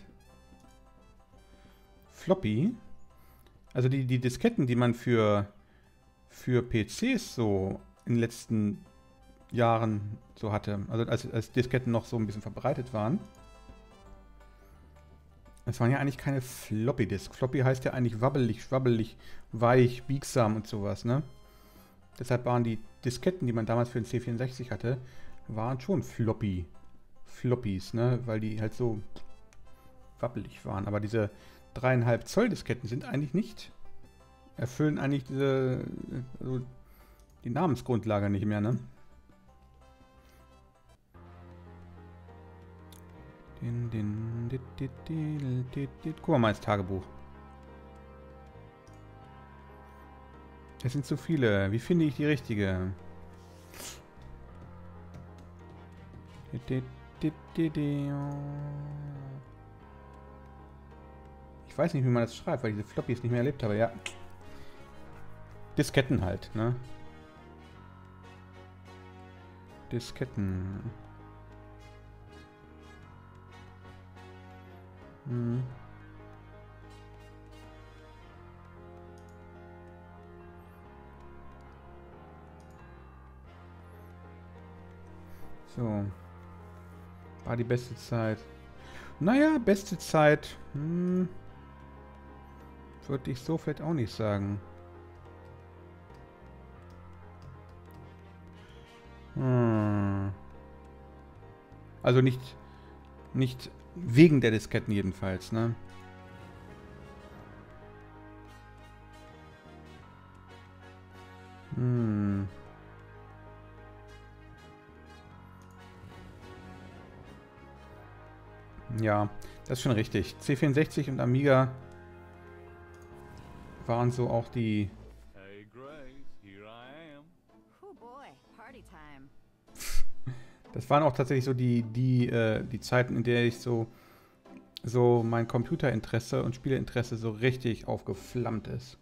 Speaker 1: Floppy? Also die, die Disketten, die man für, für P Cs so in den letzten Jahren so hatte. Also als, als Disketten noch so ein bisschen verbreitet waren. Das waren ja eigentlich keine Floppy-Disk. Floppy heißt ja eigentlich wabbelig, schwabbelig, weich, biegsam und sowas, ne? Deshalb waren die Disketten, die man damals für den C vierundsechzig hatte, waren schon Floppy. Floppies, ne? Weil die halt so wabbelig waren. Aber diese dreieinhalb Zoll Disketten sind eigentlich nicht, erfüllen eigentlich diese, also die Namensgrundlage nicht mehr, ne? Din, din, dit, dit, dit, dit, dit. Guck mal, mal ins Tagebuch. Es sind zu viele. Wie finde ich die richtige? Ich weiß nicht, wie man das schreibt, weil ich diese Floppies nicht mehr erlebt habe. Ja. Disketten halt, ne? Disketten. Hm. So. War die beste Zeit. Naja, beste Zeit. Hm. Würde ich so vielleicht auch nicht sagen. Hm. Also nicht, nicht Wegen der Disketten jedenfalls, ne? Hm. Ja, das ist schon richtig. C vierundsechzig und Amiga waren so auch die...
Speaker 6: Hey Grace, here I am.
Speaker 5: Oh boy, party time.
Speaker 1: Das waren auch tatsächlich so die, die, äh, die Zeiten, in der ich so, so mein Computerinteresse und Spieleinteresse so richtig aufgeflammt ist.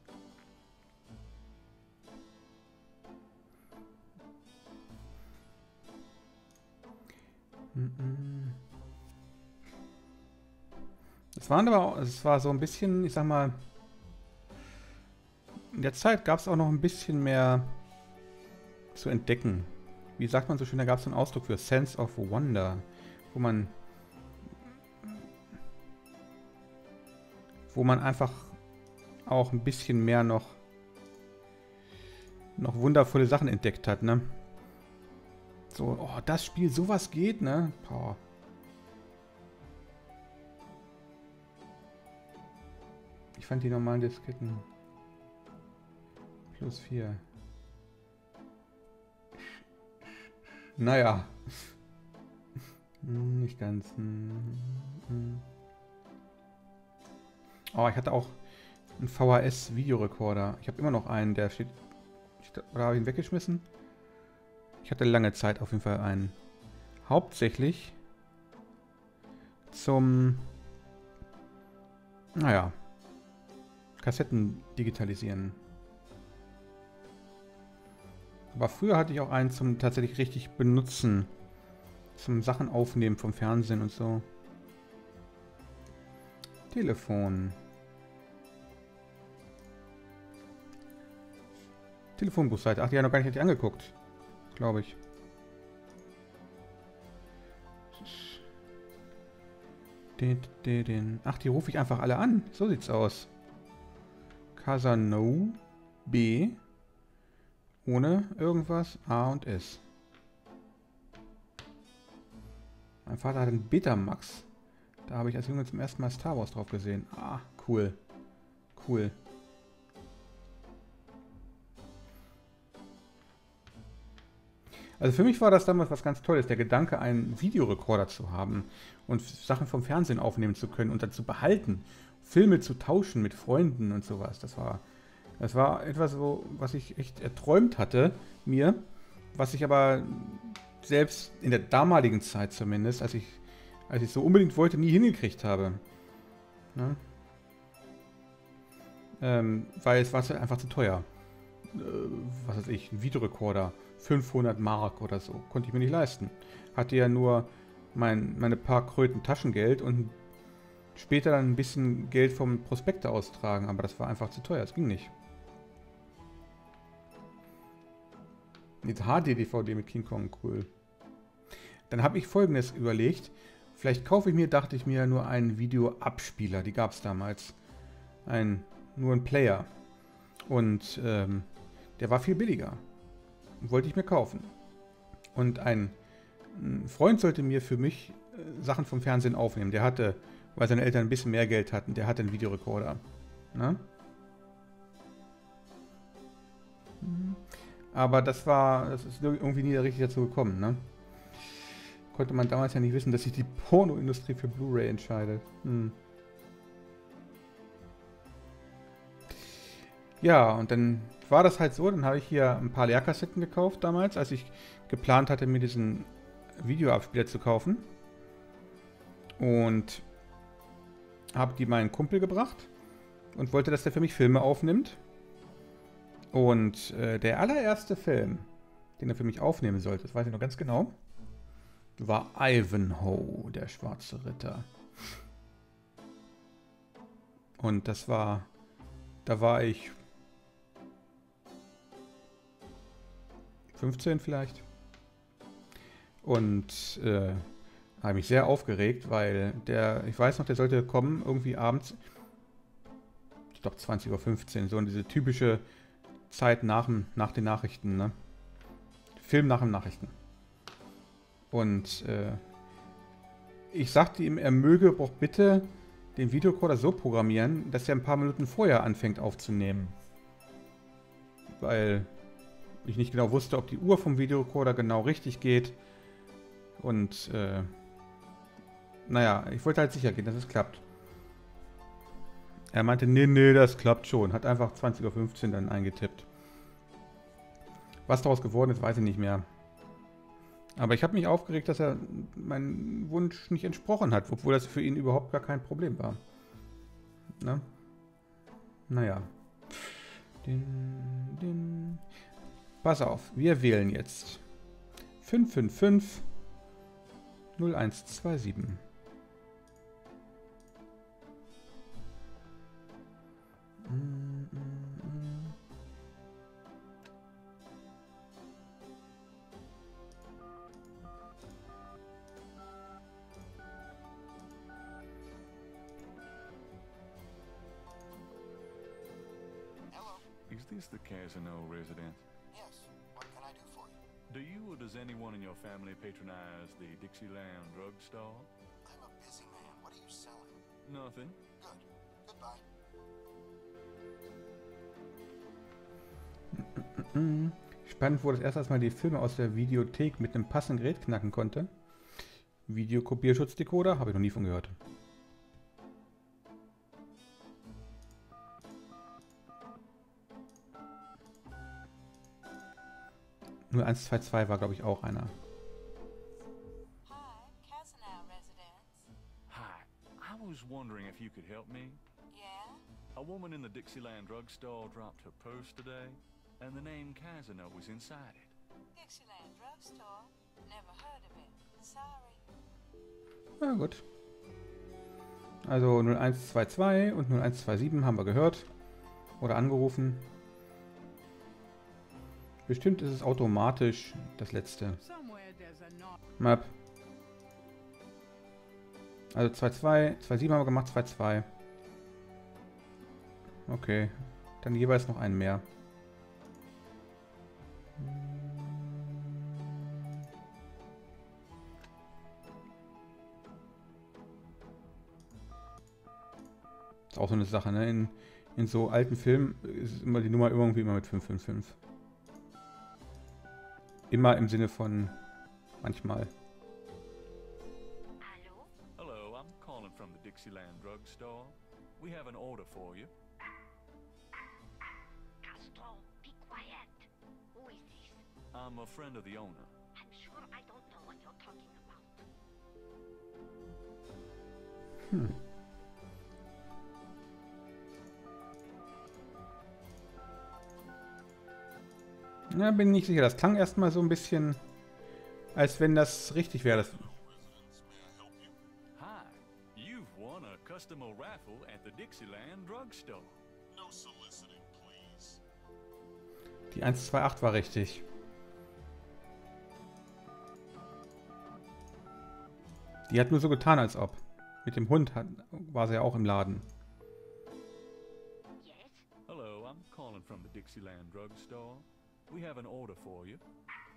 Speaker 1: Es waren aber auch, es war so ein bisschen, ich sag mal, in der Zeit gab es auch noch ein bisschen mehr zu entdecken. Wie sagt man so schön, da gab es einen Ausdruck für Sense of Wonder, wo man wo man einfach auch ein bisschen mehr noch noch wundervolle Sachen entdeckt hat, ne? So, oh, das Spiel, sowas geht, ne? Boah. Ich fand die normalen Disketten plus vier. Naja. Nicht ganz. Oh, ich hatte auch einen V H S-Videorekorder. Ich habe immer noch einen, der steht... Oder habe ich ihn weggeschmissen? Ich hatte lange Zeit auf jeden Fall einen. Hauptsächlich zum... Naja. Kassetten digitalisieren. Aber früher hatte ich auch einen zum tatsächlich richtig benutzen. Zum Sachen aufnehmen vom Fernsehen und so. Telefon. Telefonbuchseite. Ach, die hat noch gar nicht richtig angeguckt. Glaube ich. Ach, die rufe ich einfach alle an. So sieht's aus. Casano B. Ohne irgendwas. A und S. Mein Vater hat einen Betamax. Da habe ich als Junge zum ersten Mal Star Wars drauf gesehen. Ah, cool. Cool. Also für mich war das damals was ganz Tolles, der Gedanke, einen Videorekorder zu haben und Sachen vom Fernsehen aufnehmen zu können und dann zu behalten, Filme zu tauschen mit Freunden und sowas. Das war, das war etwas, wo, was ich echt erträumt hatte, mir, was ich aber selbst in der damaligen Zeit zumindest, als ich, als ich so unbedingt wollte, nie hingekriegt habe. Ne? Ähm, weil es war einfach zu teuer. Äh, was weiß ich, ein Videorekorder. fünfhundert Mark oder so. Konnte ich mir nicht leisten. Hatte ja nur mein, meine paar Kröten Taschengeld und später dann ein bisschen Geld vom Prospekte austragen. Aber das war einfach zu teuer. Es ging nicht. Jetzt H D D V D mit King Kong, cool. Dann habe ich Folgendes überlegt. Vielleicht kaufe ich mir, dachte ich mir, nur einen Videoabspieler. Die gab es damals. Ein, nur ein Player. Und ähm, der war viel billiger. Wollte ich mir kaufen. Und ein, ein Freund sollte mir für mich äh, Sachen vom Fernsehen aufnehmen. Der hatte, weil seine Eltern ein bisschen mehr Geld hatten, der hatte einen Videorekorder. Ne? Aber das war, das ist irgendwie nie richtig dazu gekommen, ne? Konnte man damals ja nicht wissen, dass sich die Pornoindustrie für Blu-ray entscheidet. Hm. Ja, und dann war das halt so, dann habe ich hier ein paar Leerkassetten gekauft damals, als ich geplant hatte, mir diesen Videoabspieler zu kaufen. Und habe die meinen Kumpel gebracht und wollte, dass der für mich Filme aufnimmt. Und äh, der allererste Film, den er für mich aufnehmen sollte, das weiß ich noch ganz genau, war Ivanhoe, der schwarze Ritter. Und das war, da war ich fünfzehn vielleicht. Und äh, habe mich sehr aufgeregt, weil der, ich weiß noch, der sollte kommen irgendwie abends, ich glaube zwanzig Uhr fünfzehn, so in diese typische Zeit nach, nach den Nachrichten, ne? Film nach den Nachrichten. Und äh, ich sagte ihm, er möge doch bitte den Videorekorder so programmieren, dass er ein paar Minuten vorher anfängt aufzunehmen. Weil ich nicht genau wusste, ob die Uhr vom Videorekorder genau richtig geht. Und, äh, naja, ich wollte halt sicher gehen, dass es klappt. Er meinte, nee, nee, das klappt schon. Hat einfach zwanzig Uhr fünfzehn dann eingetippt. Was daraus geworden ist, weiß ich nicht mehr. Aber ich habe mich aufgeregt, dass er meinen Wunsch nicht entsprochen hat, obwohl das für ihn überhaupt gar kein Problem war. Ne? Naja. Din, din. Pass auf, wir wählen jetzt fünf fünf fünf null eins zwei sieben. Mm, mm, mm.
Speaker 6: Is this the Casino residence?
Speaker 15: Yes. What can I do for you?
Speaker 6: Do you or does anyone in your family patronize the Dixieland drugstore?
Speaker 15: I'm a busy man. What are you selling?
Speaker 6: Nothing.
Speaker 15: Good. Goodbye.
Speaker 1: Spannend wurde es erst, als man die Filme aus der Videothek mit einem passenden Gerät knacken konnte. Videokopierschutzdecoder? Habe ich noch nie von gehört. null eins zwei zwei war, glaube ich, auch einer.
Speaker 16: Hi, Casanau residence.
Speaker 6: Hi. I was wondering if you could help me.
Speaker 16: Yeah?
Speaker 6: A woman in the Dixieland drugstore dropped her purse today, and the name Casino was inside it.
Speaker 16: Dixieland drugstore? Never heard of it. Sorry.
Speaker 1: Na gut. Also null eins zwei zwei und null eins zwei sieben haben wir gehört. Oder angerufen. Bestimmt ist es automatisch das letzte. Map. Also zwei zwei, zwei sieben haben wir gemacht, zwei zwei. Okay. Dann jeweils noch einen mehr. Ist auch so eine Sache, ne? In, in so alten Filmen ist immer die Nummer irgendwie immer mit fünf fünf fünf. Immer im Sinne von manchmal.
Speaker 16: Hello?
Speaker 6: Hello, I'm calling from the Dixieland drugstore. We have an order for you.
Speaker 16: Castro, be quiet. Who is this?
Speaker 6: I'm a friend of the owner.
Speaker 16: I'm sure I don't know what you're talking about.
Speaker 1: Hm. Ja, bin nicht sicher. Das klang erstmal so ein bisschen, als wenn das richtig wäre. Das
Speaker 6: Hi, you've won a customer raffle at the Dixieland drugstore.
Speaker 11: No soliciting, please.
Speaker 1: die eins zwei acht war richtig. Die hat nur so getan, als ob. Mit dem Hund hat, war sie ja auch im Laden.
Speaker 16: Yes?
Speaker 6: Hello, I'm calling from the Dixieland drugstore. We have an order for you.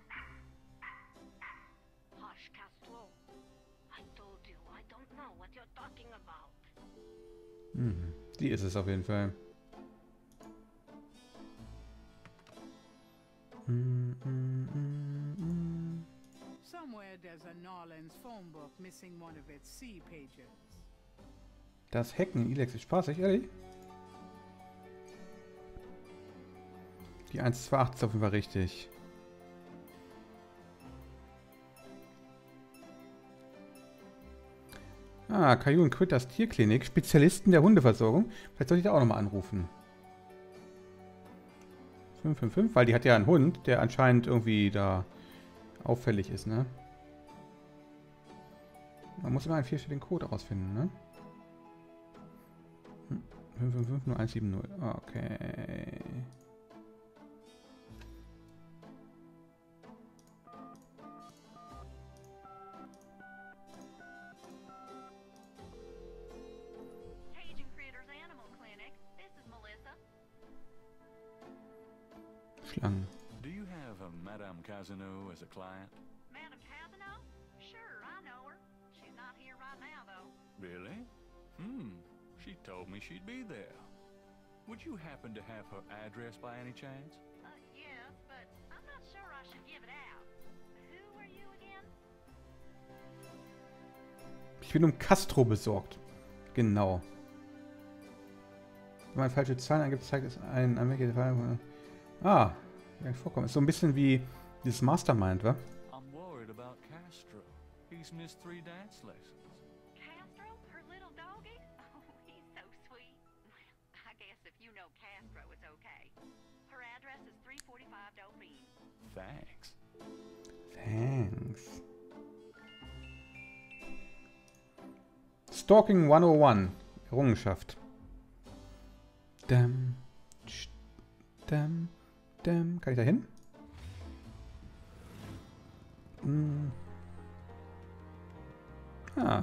Speaker 16: Hush, Castro. I told you, I don't know what you're talking about.
Speaker 1: Mhm. Die ist es auf jeden Fall. Mm, mm, mm, mm.
Speaker 3: Somewhere there's a Norlands phone book missing one of its C pages.
Speaker 1: Das Hacken, Ilex, ist spaßig, ehrlich? Die eins zwei acht ist auf jeden Fall richtig. Ah, Kajun Quitters Tierklinik, Spezialisten der Hundeversorgung. Vielleicht sollte ich da auch nochmal anrufen. fünf fünf fünf, weil die hat ja einen Hund, der anscheinend irgendwie da auffällig ist, ne? Man muss immer einen vierstelligen Code rausfinden, ne? fünf fünf fünf null eins sieben null. Okay.
Speaker 16: Cajun Critters Animal Clinic. This is Melissa.
Speaker 1: Schlangen.
Speaker 6: Do you have a Madame Casino as a client?
Speaker 16: Madam Casino? Sure, I know her. She's not here right
Speaker 6: Really? Hmm. She told me she'd be there. Would you happen to have her address by any chance?
Speaker 16: Uh, yes, but I'm not sure I should give it out. Who are you again?
Speaker 1: Ich bin um Castro besorgt. Genau. Wenn man falsche Zahlen angibt, zeigt es ein Amerikaner. Ah, ja, vorkommen. Ist so ein bisschen wie dieses Mastermind, wa?
Speaker 6: I'm worried about Castro. He's missed three dance lessons.
Speaker 16: Castro? Her little doggy? Oh, he's so sweet. I guess if you know Castro, it's okay. Her address is three forty-five Dauphine.
Speaker 6: Thanks.
Speaker 1: Thanks. Stalking hundertundeins. Errungenschaft. Dam. Dam. Dam. Kann ich da hin? Hm. Ah.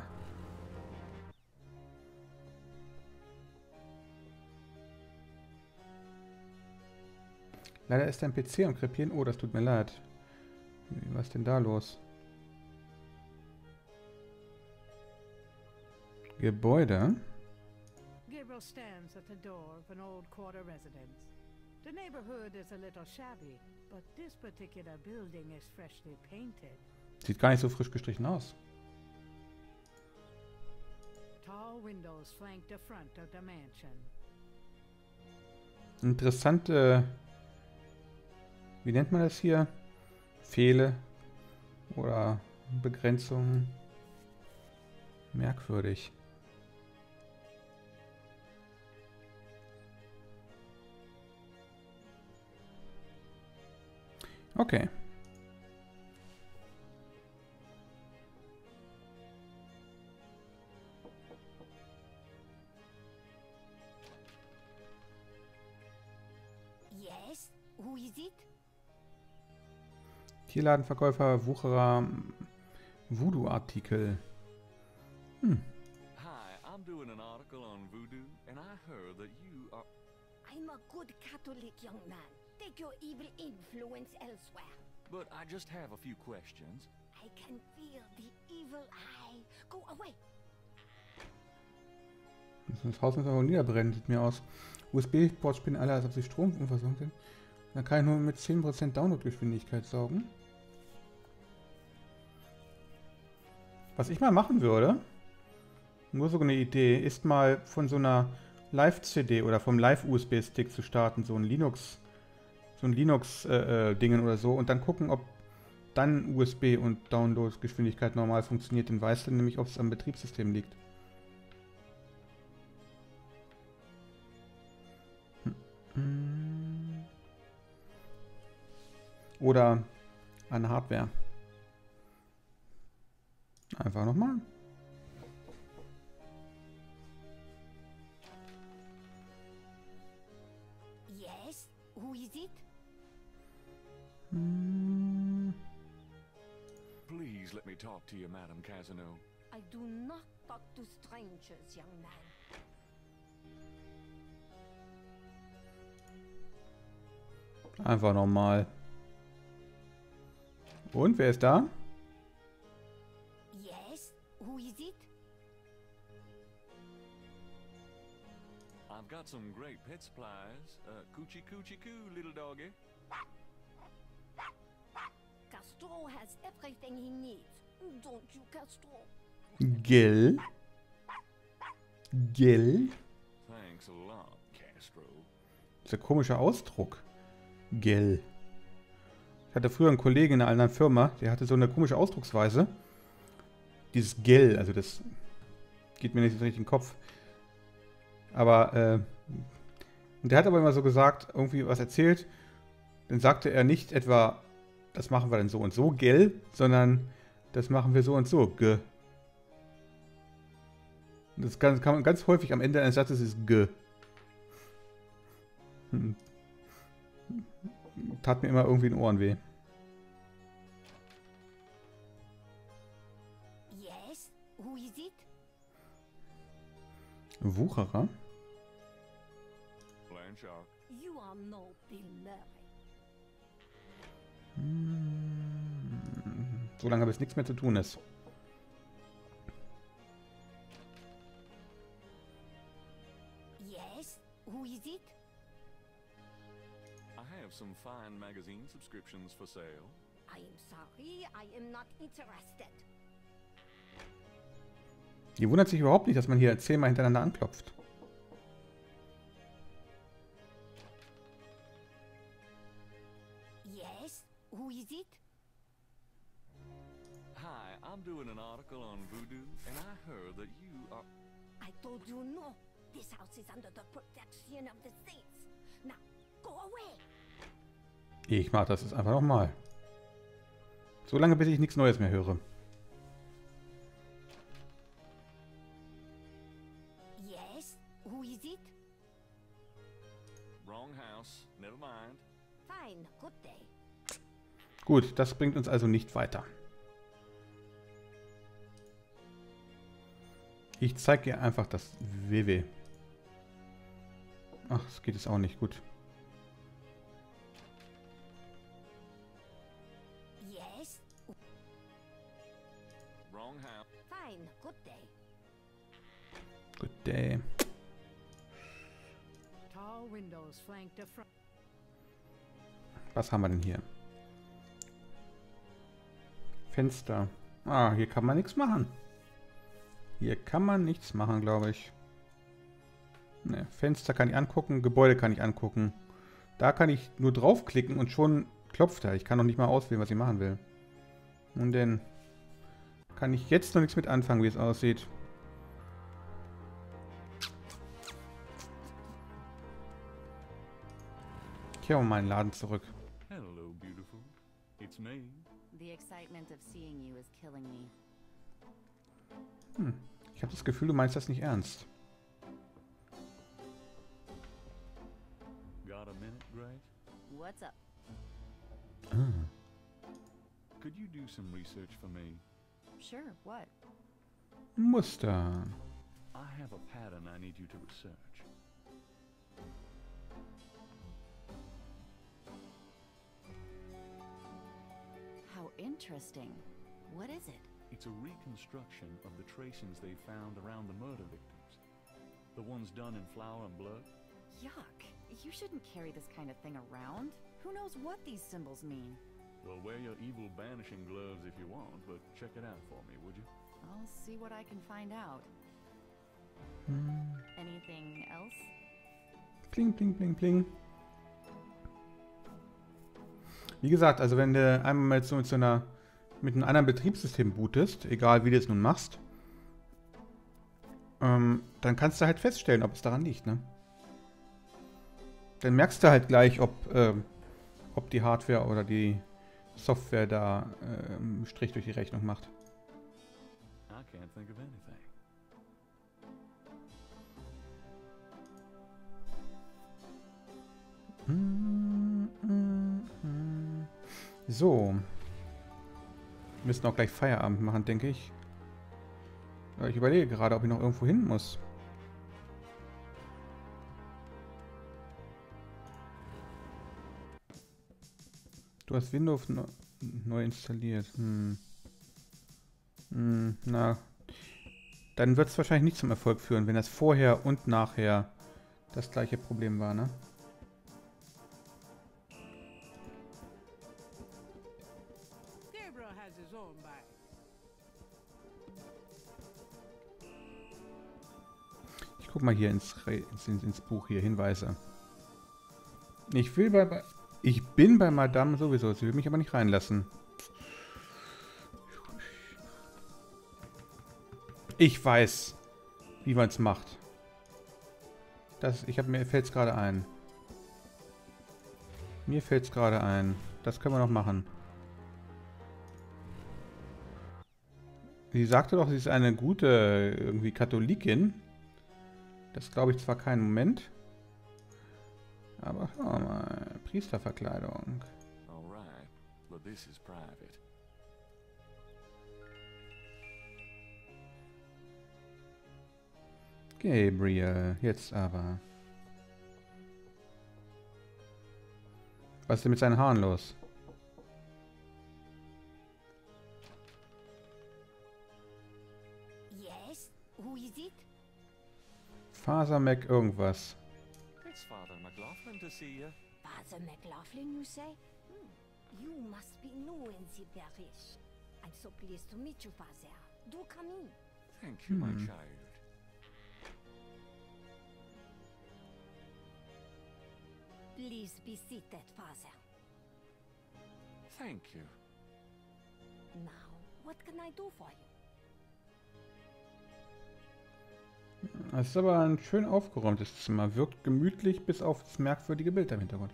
Speaker 1: Leider ist dein P C am Krepieren. Oh, das tut mir leid. Was ist denn da los? Gebäude.
Speaker 3: Gabriel stands at the door of an old quarter residence. The neighborhood is a little shabby, but this particular building is freshly painted.
Speaker 1: Sieht gar nicht so frisch gestrichen aus.
Speaker 3: Tall windows flank the front of the mansion.
Speaker 1: Interessante, wie nennt man das hier? Fehle oder Begrenzungen. Merkwürdig. Okay.
Speaker 16: Yes? Who is it?
Speaker 1: Tierladenverkäufer, Wucherer, Voodoo-Artikel. Hm.
Speaker 6: Hi, I'm doing an article on voodoo, and I heard that you are...
Speaker 16: I'm a good Catholic young man. Take your evil influence elsewhere.
Speaker 6: But I just have a few questions.
Speaker 16: I can feel the evil eye. Go away.
Speaker 1: Das Haus muss aber niederbrennen, sieht mir aus. U S B-Ports spielen alle, als ob sie stromunversorgt sind. Dann kann ich nur mit zehn Prozent Downloadgeschwindigkeit saugen. Was ich mal machen würde, nur so eine Idee, ist mal von so einer Live-C D oder vom Live-U S B-Stick zu starten, so ein Linux, so ein Linux-Dingen äh, oder so, und dann gucken, ob dann U S B und Downloadgeschwindigkeit normal funktioniert. Dann weißt du nämlich, ob es am Betriebssystem liegt. Oder an Hardware. Einfach nochmal.
Speaker 16: Yes? Who is it?
Speaker 1: Hm.
Speaker 6: Please let me talk to you, Madam Casino.
Speaker 16: I do not talk to strangers, young man.
Speaker 1: Einfach nochmal. Und, wer ist da?
Speaker 16: Yes? Who is it?
Speaker 6: I've got some great pet supplies. Uh, coochie coochie coo, little doggy.
Speaker 16: Castro has everything he needs. Don't you, Castro?
Speaker 1: Gell? Gell?
Speaker 6: Thanks a lot, Castro.
Speaker 1: Das ist ein komischer Ausdruck. Gell. Ich hatte früher einen Kollegen in einer anderen Firma, der hatte so eine komische Ausdrucksweise. Dieses Gell, also das geht mir nicht so richtig in den Kopf. Aber, äh, und der hat aber immer so gesagt, irgendwie was erzählt. Dann sagte er nicht etwa, das machen wir dann so und so, Gell, sondern das machen wir so und so, G. Und das kann, kann man ganz häufig am Ende eines Satzes ist G. Hm. Tat mir immer irgendwie in den Ohren weh.
Speaker 16: Yes? Who is it?
Speaker 1: Wucherer?
Speaker 6: Blanchard.
Speaker 16: You are no Bill Murray.
Speaker 1: Hm. Solange bis nichts mehr zu tun ist.
Speaker 6: fine magazine subscriptions for sale.
Speaker 17: I am sorry, I am not interested.
Speaker 1: Die wundert sich überhaupt nicht, dass man hier zehnmal hintereinander anklopft.
Speaker 17: Yes, who is it?
Speaker 6: Hi, I'm doing an article on voodoo, and I heard that you are...
Speaker 17: I told you no. This house is under the protection of the saints. Now, go away.
Speaker 1: Ich mach das jetzt einfach nochmal. So lange, bis ich nichts Neues mehr höre.
Speaker 17: Yes, who is it?
Speaker 6: Wrong house. Never mind.
Speaker 17: Fine, good day.
Speaker 1: Gut, das bringt uns also nicht weiter. Ich zeige ihr einfach das W W. Ach, das geht jetzt auch nicht gut.
Speaker 17: Yes.
Speaker 6: Wrong house.
Speaker 17: Fine, good day.
Speaker 1: Good day.
Speaker 3: Tall windows flank the front.
Speaker 1: Was haben wir denn hier? Fenster. Ah, hier kann man nichts machen. Hier kann man nichts machen, glaube ich. Ne, Fenster kann ich angucken, Gebäude kann ich angucken. Da kann ich nur draufklicken und schon klopft er. Ich kann noch nicht mal auswählen, was ich machen will. Und dann kann ich jetzt noch nichts mit anfangen, wie es aussieht. Ich habe meinen Laden zurück.
Speaker 6: Hello, beautiful. It's me.
Speaker 5: The excitement of seeing you is killing me.
Speaker 1: Hm. Ich habe das Gefühl, du meinst das nicht ernst.
Speaker 6: Got a minute, Grace?
Speaker 5: What's up?
Speaker 1: Ah.
Speaker 6: Could you do some research for me?
Speaker 5: Sure, what?
Speaker 1: Muster.
Speaker 6: I have a pattern I need you to research.
Speaker 5: How interesting. What is it?
Speaker 6: It's a reconstruction of the tracings they found around the murder victims. The ones done in flour and blood.
Speaker 5: Yuck. You shouldn't carry this kind of thing around. Who knows what these symbols mean?
Speaker 6: Well, wear your evil banishing gloves if you want, but check it out for me, would you?
Speaker 5: I'll see what I can find out.
Speaker 1: Hm.
Speaker 5: Anything else?
Speaker 1: Pling, pling, pling, pling. Wie gesagt, also wenn du einmal mit so, mit so einer mit einem anderen Betriebssystem bootest, egal wie du es nun machst, ähm, dann kannst du halt feststellen, ob es daran liegt, ne? Dann merkst du halt gleich, ob, ähm, ob die Hardware oder die Software da ähm, Strich durch die Rechnung macht.
Speaker 6: I can't think of anything.
Speaker 1: So. Wir müssen auch gleich Feierabend machen, denke ich. Aber ich überlege gerade, ob ich noch irgendwo hin muss. Du hast Windows no- neu installiert. Hm. Hm, na. Dann wird es wahrscheinlich nicht zum Erfolg führen, wenn das vorher und nachher das gleiche Problem war, ne?
Speaker 3: Gabriel has his own bike.
Speaker 1: Ich guck mal hier ins, Re ins, ins Buch hier, Hinweise. Ich will bei, bei... Ich bin bei Madame sowieso, sie will mich aber nicht reinlassen. Ich weiß, wie man es macht. Das, ich habe mir fällt es gerade ein. Mir fällt es gerade ein. Das können wir noch machen. Sie sagte doch, sie ist eine gute irgendwie Katholikin. Das glaube ich zwar keinen Moment. Aber schau mal, Priesterverkleidung.
Speaker 6: Alright, but this is private.
Speaker 1: Gabriel, jetzt aber. Was ist denn mit seinen Haaren los?
Speaker 17: Yes, who is it?
Speaker 1: Faser Mac irgendwas.
Speaker 6: It's Father McLaughlin to see you.
Speaker 17: Father McLaughlin, you say? Hmm. You must be new in the parish. I'm so pleased to meet you, Father. Do come in.
Speaker 6: Thank you, my
Speaker 1: Hmm.
Speaker 6: child.
Speaker 17: Please be seated, Father.
Speaker 6: Thank you.
Speaker 17: Now, what can I do for you?
Speaker 1: Das ist aber ein schön aufgeräumtes Zimmer. Wirkt gemütlich, bis auf das merkwürdige Bild im Hintergrund.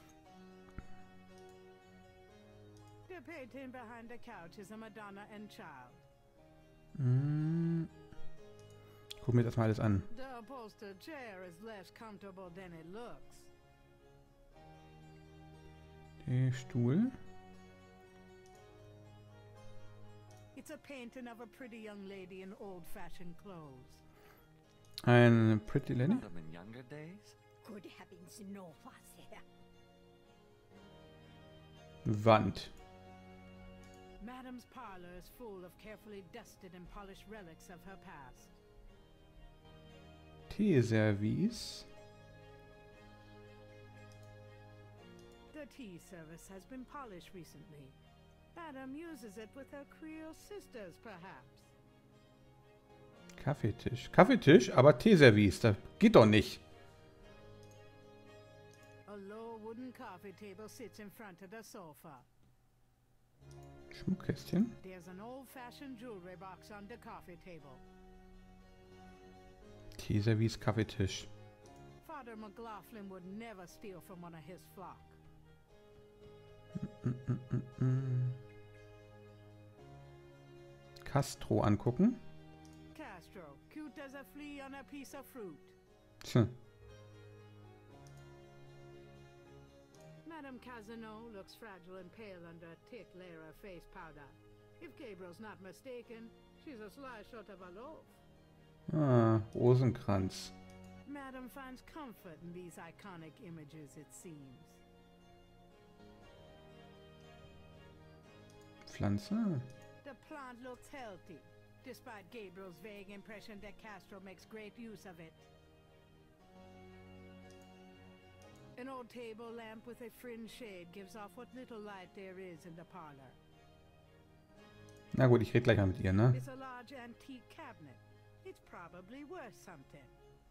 Speaker 3: The painting behind the couch is a Madonna and Child.
Speaker 1: Hm. Guck mir das mal alles an.
Speaker 3: The upholstered chair is less comfortable than it looks.
Speaker 1: Der Stuhl.
Speaker 3: It's a painting of a pretty young lady in old-fashioned clothes.
Speaker 1: Ein Pretty Lady.
Speaker 6: Madam in younger days?
Speaker 17: Good heavens, no, Father.
Speaker 1: Wand.
Speaker 3: Madame's parlor is full of carefully dusted and polished relics of her past.
Speaker 1: Teeservice.
Speaker 3: The tea service has been polished recently. Madame uses it with her Creole sisters, perhaps.
Speaker 1: Kaffeetisch. Kaffeetisch, aber Teeservice. Das geht doch nicht.
Speaker 3: A low wooden coffee table sits in front of the sofa.
Speaker 1: Schmuckkästchen.
Speaker 3: There's an old-fashioned jewelry box on the coffee table.
Speaker 1: Teeservice, Kaffeetisch.
Speaker 3: Father McLaughlin would never steal from one of his flock.
Speaker 1: Mm, mm, mm, mm. Castro angucken.
Speaker 3: Castro, cute as a flea on a piece of fruit.
Speaker 1: Tja.
Speaker 3: Madame Casino looks fragile and pale under a thick layer of face powder. If Gabriel's not mistaken, she's a slice short of a loaf.
Speaker 1: Ah, Rosenkranz.
Speaker 3: Madame finds comfort in these iconic images, it seems.
Speaker 1: Pflanze.
Speaker 3: The plant looks healthy, despite Gabriel's vague impression that Castro makes great use of it. An old table lamp with a fringe shade gives off what little light there is in the parlor.
Speaker 1: Na gut, ich rede gleich mal mit ihr, ne?
Speaker 3: It's a large antique cabinet. It's probably worth something.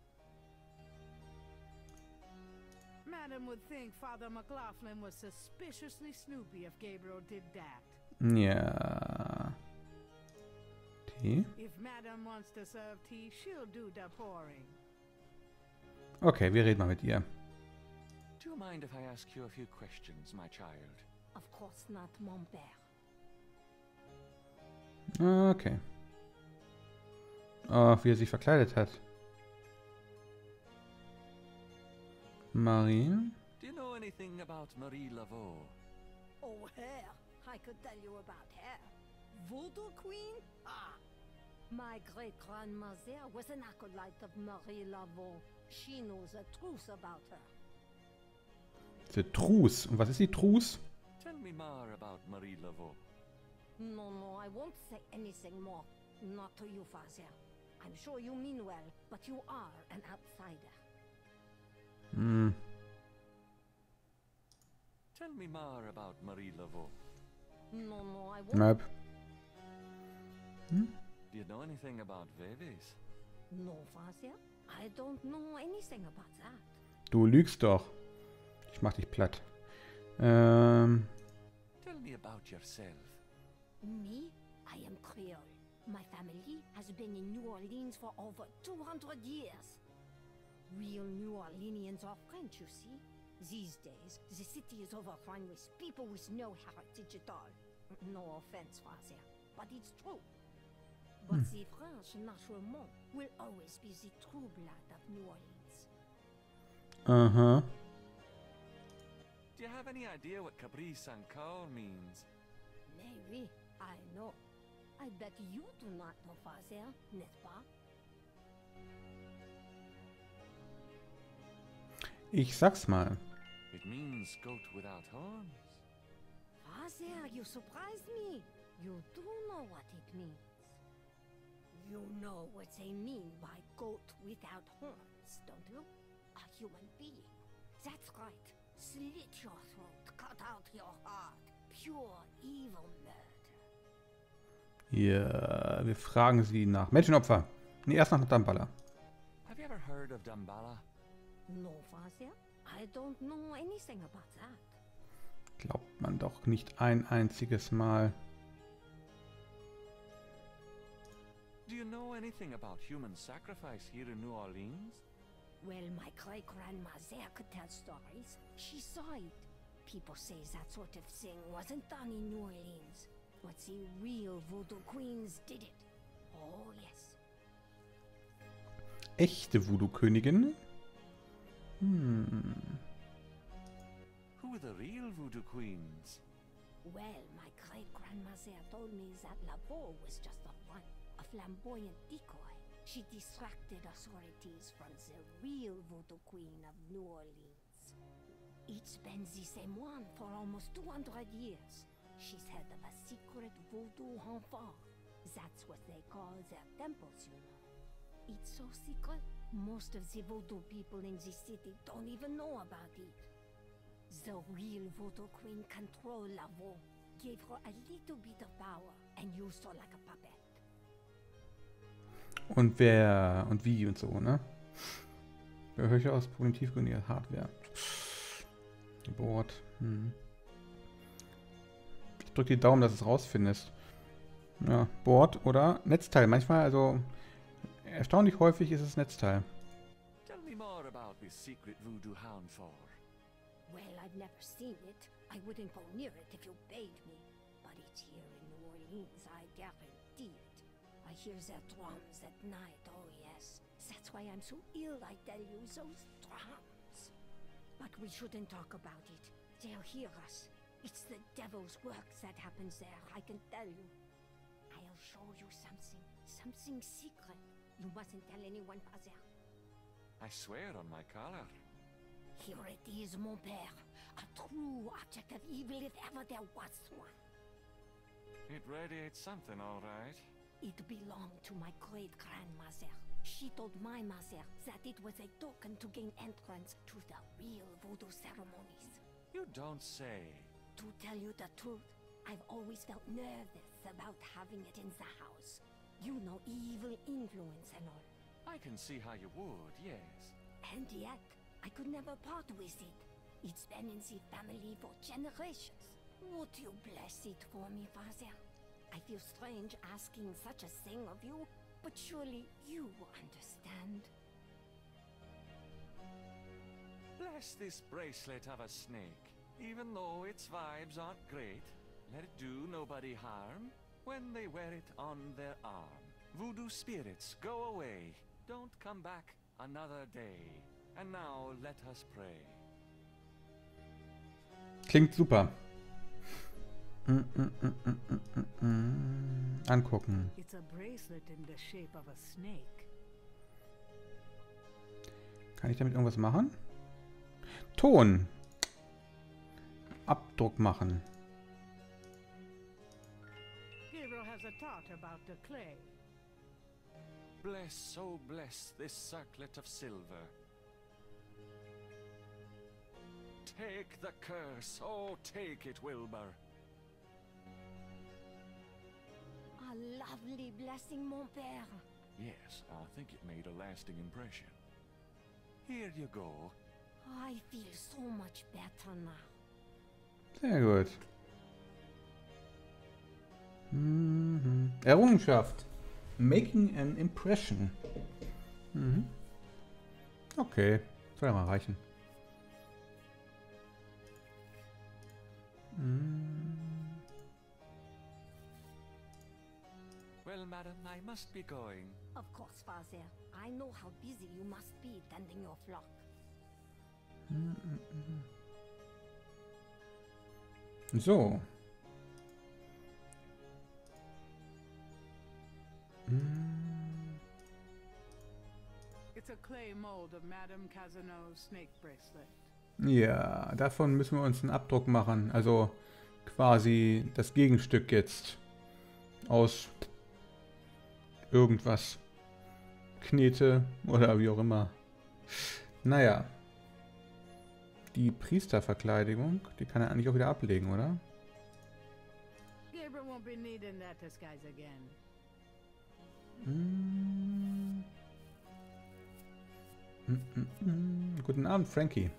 Speaker 3: Madam would think Father McLaughlin was suspiciously snoopy if Gabriel did that.
Speaker 1: Ja. Tee.
Speaker 3: If Madam wants to serve tea, she'll do the pouring.
Speaker 1: Okay, wir reden mal mit ihr.
Speaker 6: Do you mind if I ask you a few questions, my child?
Speaker 17: Of course not, mon père.
Speaker 1: Okay. Oh, wie er sich verkleidet hat. Marie?
Speaker 6: Do you know anything about Marie Laveau?
Speaker 17: Oh, her. I could tell you about her. Voodoo Queen? Ah. My great-grandmother was an acolyte of Marie Laveau. She knows the truth about her.
Speaker 1: The Truth. Und was ist die Truth?
Speaker 6: Tell me more about Marie Laveau.
Speaker 17: No, no, I won't say anything more. Not to you, Father. I'm sure you mean well, but you are an outsider.
Speaker 1: Hm.
Speaker 6: Tell me more about Marie Laveau.
Speaker 17: No, no, I won't.
Speaker 1: Nope. Hm?
Speaker 6: Do you know anything about Veves?
Speaker 17: No, Father. I don't know anything about that.
Speaker 1: Du lügst doch. Ich mach dich platt. Ähm.
Speaker 6: Tell me about yourself.
Speaker 17: Me? I am Creole. My family has been in New Orleans for over two hundred years. Real New Orleanians are French, you see. These days, the city is overrun with people with no heritage at all. No offense, Father, but it's true. But
Speaker 1: Hmm.
Speaker 17: the French, naturellement, will always be the true blood of New Orleans.
Speaker 1: Aha.
Speaker 6: Do you have any idea what Caprice encore means?
Speaker 17: Maybe, I know. I bet you do not know, Father, n'est-ce pas?
Speaker 1: Ich sag's mal.
Speaker 6: It means goat without horns.
Speaker 17: Father, you surprised me. You do know what it means. You know what they mean by goat without horns, don't you? A human being. That's right. Slit your throat, cut out your heart. Pure evil murder.
Speaker 1: Ja, wir fragen sie nach Menschenopfer. Nee, erst nach Damballa.
Speaker 6: Have you ever heard of Damballa?
Speaker 17: No, Father. I don't know anything about that.
Speaker 1: Glaubt man doch nicht ein einziges Mal.
Speaker 6: Do you know anything about human sacrifice here in New Orleans?
Speaker 17: Well, my great-grandma there could tell stories. She saw it. People say that sort of thing wasn't done in New Orleans, but the real voodoo queens did it. Oh, yes.
Speaker 1: Echte Voodoo-Königin? Hm.
Speaker 6: Who are the real voodoo queens?
Speaker 17: Well, my great-grandma there told me that Labo was just a front, a flamboyant decoy. She distracted authorities from the real voodoo queen of New Orleans. It's been the same one for almost two hundred years. She's head of a secret voodoo enfant. That's what they call their temples, you know. It's so secret, most of the voodoo people in the city don't even know about it. The real voodoo queen controlled Lavo, gave her a little bit of power, and used her like a puppet.
Speaker 1: Und wer und wie und so, ne? Höre aus Problem tiefgründiger Hardware. Board. Hm. Ich drücke die Daumen, dass du es rausfindest. Ja, Board oder Netzteil. Manchmal, also erstaunlich häufig ist es Netzteil.
Speaker 6: Tell me more about this secret voodoo hound for.
Speaker 17: Well, I've never seen it. I wouldn't go near it if you paid me. But it's here in New Orleans, I guarantee it. I hear their drums at night, oh yes. That's why I'm so ill, I tell you, those drums. But we shouldn't talk about it. They'll hear us. It's the devil's work that happens there, I can tell you. I'll show you something. Something secret. You mustn't tell anyone, Father.
Speaker 6: I swear on my collar.
Speaker 17: Here it is, mon père. A true object of evil if ever there was one.
Speaker 6: It radiates something, all right.
Speaker 17: It belonged to my great-grandmother. She told my mother that it was a token to gain entrance to the real voodoo ceremonies.
Speaker 6: You don't say.
Speaker 17: To tell you the truth, I've always felt nervous about having it in the house. You know, evil influence and all.
Speaker 6: I can see how you would, yes.
Speaker 17: And yet, I could never part with it. It's been in the family for generations. Would you bless it for me, Father? I feel strange asking such a thing of you, but surely you understand.
Speaker 6: Bless this bracelet of a snake. Even though its vibes aren't great, let it do nobody harm when they wear it on their arm. Voodoo spirits, go away. Don't come back another day. And now let us pray.
Speaker 1: Klingt super. Mm, mm, mm, mm, mm, mm, mm. Angucken.
Speaker 3: It's a bracelet in the shape of a snake.
Speaker 1: Kann ich damit irgendwas machen? Ton. Abdruck machen.
Speaker 3: Gabriel has a thought about the clay.
Speaker 6: Bless, oh bless this circlet of silver. Take the curse, oh take it, Wilbur.
Speaker 17: A lovely blessing, mon père.
Speaker 6: Yes, I think it made a lasting impression. Here you go.
Speaker 17: I feel so much better now.
Speaker 1: Sehr gut. Mhm. Errungenschaft. Making an impression. Mhm. Okay, soll ja mal reichen. Mhm.
Speaker 6: Well, madam, I must be going.
Speaker 17: Of course, Father. I know how busy you must be tending your flock.
Speaker 1: Mhm. So.
Speaker 3: It's a clay mold of Madame Casanova snake bracelet.
Speaker 1: Ja, davon müssen wir uns einen Abdruck machen. Also quasi das Gegenstück jetzt aus irgendwas. Knete oder wie auch immer. Naja. die Priesterverkleidung, die kann er eigentlich auch wieder ablegen, oder?
Speaker 3: Gabriel won't be needing that disguise again.
Speaker 1: Mm. Mm, mm, mm. Guten Abend, Frankie.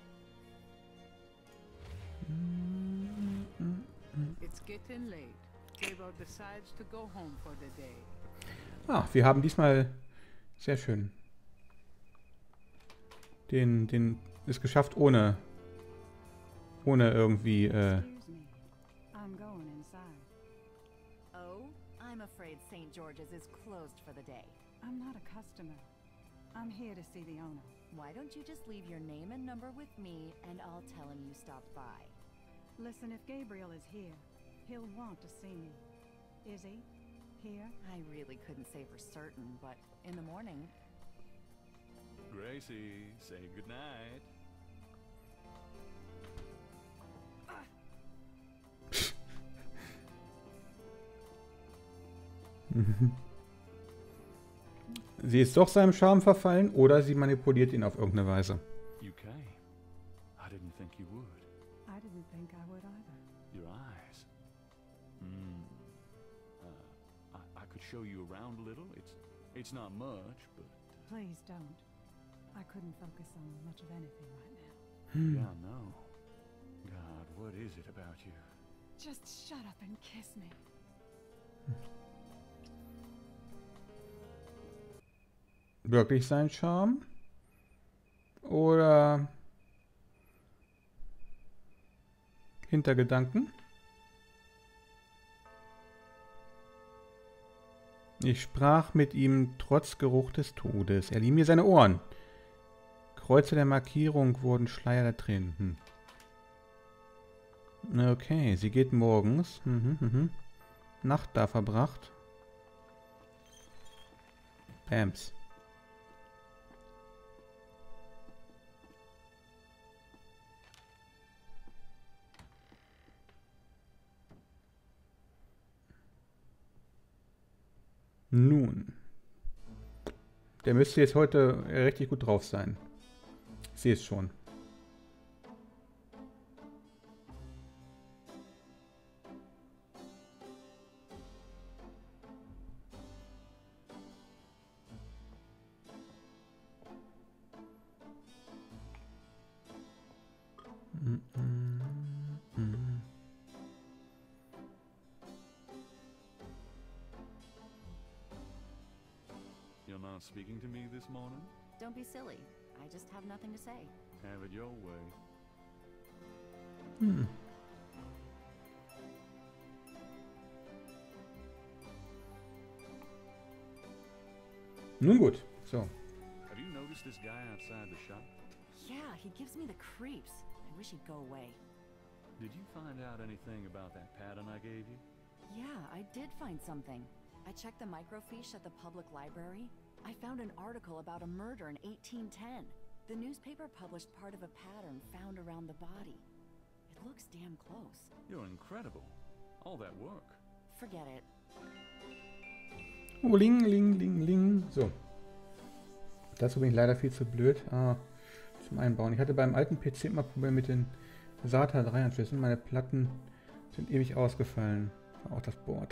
Speaker 1: Mm, mm, mm.
Speaker 3: It's getting late. Gabriel decides to go home for the day.
Speaker 1: Ah, wir haben diesmal sehr schön den, den es geschafft, ohne ohne irgendwie äh,
Speaker 9: I'm going inside.
Speaker 5: Oh, I'm afraid Saint George's is closed for the day.
Speaker 9: I'm not a customer. I'm here to see the owner.
Speaker 5: Why don't you just leave your name and number with me, and I'll tell him you stopped by.
Speaker 9: Listen, if Gabriel is here, he'll want to see me. Is he? Here?
Speaker 5: I really couldn't say for certain, but in the morning...
Speaker 6: Gracie, say goodnight.
Speaker 1: Sie ist doch seinem Charme verfallen oder sie manipuliert ihn auf irgendeine Weise.
Speaker 6: You came. I didn't think you would.
Speaker 9: I didn't think I would either.
Speaker 6: Your eyes. Hmm. Uh, I, I could show you around a little. It's it's not much, but...
Speaker 9: Please don't. I couldn't focus on much of anything right now.
Speaker 1: Hmm.
Speaker 6: Yeah, no. God, what is it about you?
Speaker 9: Just shut up and kiss me.
Speaker 1: Wirklich sein Charme? Oder Hintergedanken? Ich sprach mit ihm trotz Geruch des Todes. Er lieh mir seine Ohren. Kreuze der Markierung wurden Schleier der Tränen. Hm. Okay, sie geht morgens. Mhm, mhm. Nacht da verbracht. Bams. Nun. Der müsste jetzt heute richtig gut drauf sein. Ich sehe es schon. Mm, mm, mm.
Speaker 6: You're not speaking to me this morning?
Speaker 5: Don't be silly. I just have nothing to say.
Speaker 6: Have it your way.
Speaker 1: Hm. Nun gut, so.
Speaker 6: Have you noticed this guy outside the shop?
Speaker 5: Yeah, he gives me the creeps. I wish he'd go away.
Speaker 6: Did you find out anything about that pattern I gave you?
Speaker 5: Yeah, I did find something. I checked the microfiche at the public library. I found an article about a murder in eighteen ten. The newspaper published part of a pattern found around the body. It looks damn close.
Speaker 6: You're incredible. All that work.
Speaker 5: Forget it.
Speaker 1: Oh, ling, ling, ling, ling. So. Dazu bin ich leider viel zu blöd. Ah, zum Einbauen. Ich hatte beim alten P C immer Probleme mit den SATA drei Anschlüssen. Meine Platten sind ewig ausgefallen. Auch das Board.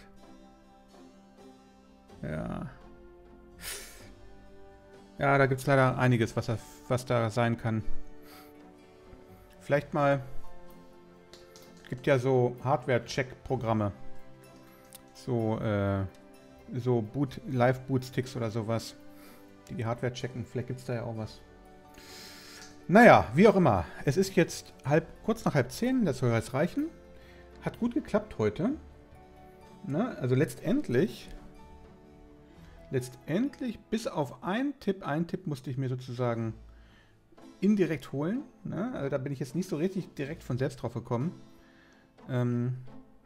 Speaker 1: Ja. Ja, da gibt es leider einiges, was da, was da sein kann. Vielleicht mal... Es gibt ja so Hardware-Check-Programme. So, äh... So Boot, Live-Boot-Sticks oder sowas. Die die Hardware checken. Vielleicht gibt es da ja auch was. Naja, wie auch immer. Es ist jetzt halb, kurz nach halb zehn. Das soll jetzt reichen. Hat gut geklappt heute. Ne? Also letztendlich... Letztendlich, bis auf einen Tipp, einen Tipp musste ich mir sozusagen indirekt holen. Ne? Also da bin ich jetzt nicht so richtig direkt von selbst drauf gekommen. Ähm,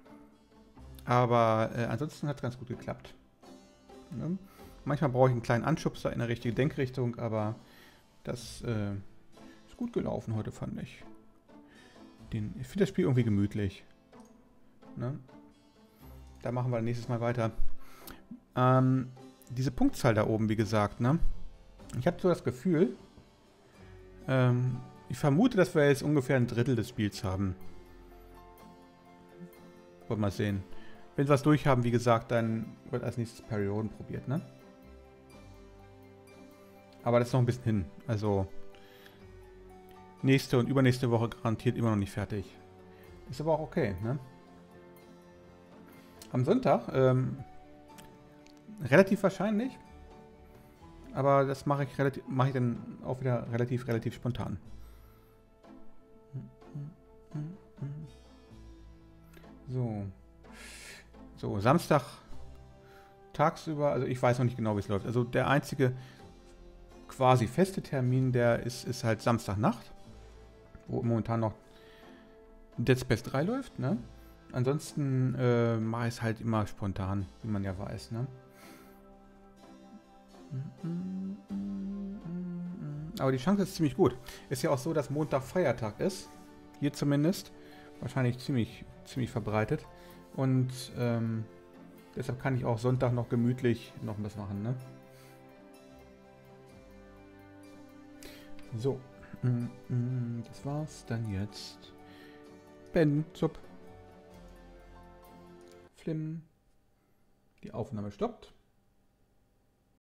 Speaker 1: aber äh, ansonsten hat es ganz gut geklappt. Ne? Manchmal brauche ich einen kleinen Anschubser in der richtigen Denkrichtung, aber das äh, ist gut gelaufen heute, fand ich. Den, ich finde das Spiel irgendwie gemütlich. Ne? Da machen wir nächstes Mal weiter. Ähm, diese Punktzahl da oben, wie gesagt, ne? Ich habe so das Gefühl, ähm, Ich vermute, dass wir jetzt ungefähr ein Drittel des Spiels haben. Wollen wir mal sehen. Wenn wir es durchhaben, wie gesagt, dann wird als nächstes Perioden probiert, ne? Aber das ist noch ein bisschen hin. Also nächste und übernächste Woche garantiert immer noch nicht fertig. Ist aber auch okay, ne? Am Sonntag, ähm, relativ wahrscheinlich. Aber das mache ich relativ, mache ich dann auch wieder relativ, relativ spontan. So. So, Samstag tagsüber, also ich weiß noch nicht genau, wie es läuft. Also der einzige quasi feste Termin, der ist, ist halt Samstagnacht, wo momentan noch Dead Space drei läuft, ne? Ansonsten äh, mache ich es halt immer spontan, wie man ja weiß, ne? Aber die Chance ist ziemlich gut. Ist ja auch so, dass Montag Feiertag ist. Hier zumindest. Wahrscheinlich ziemlich, ziemlich verbreitet. Und ähm, deshalb kann ich auch Sonntag noch gemütlich noch was machen, ne? So. Das war's dann jetzt. Ben, Zup. Flim. Die Aufnahme stoppt.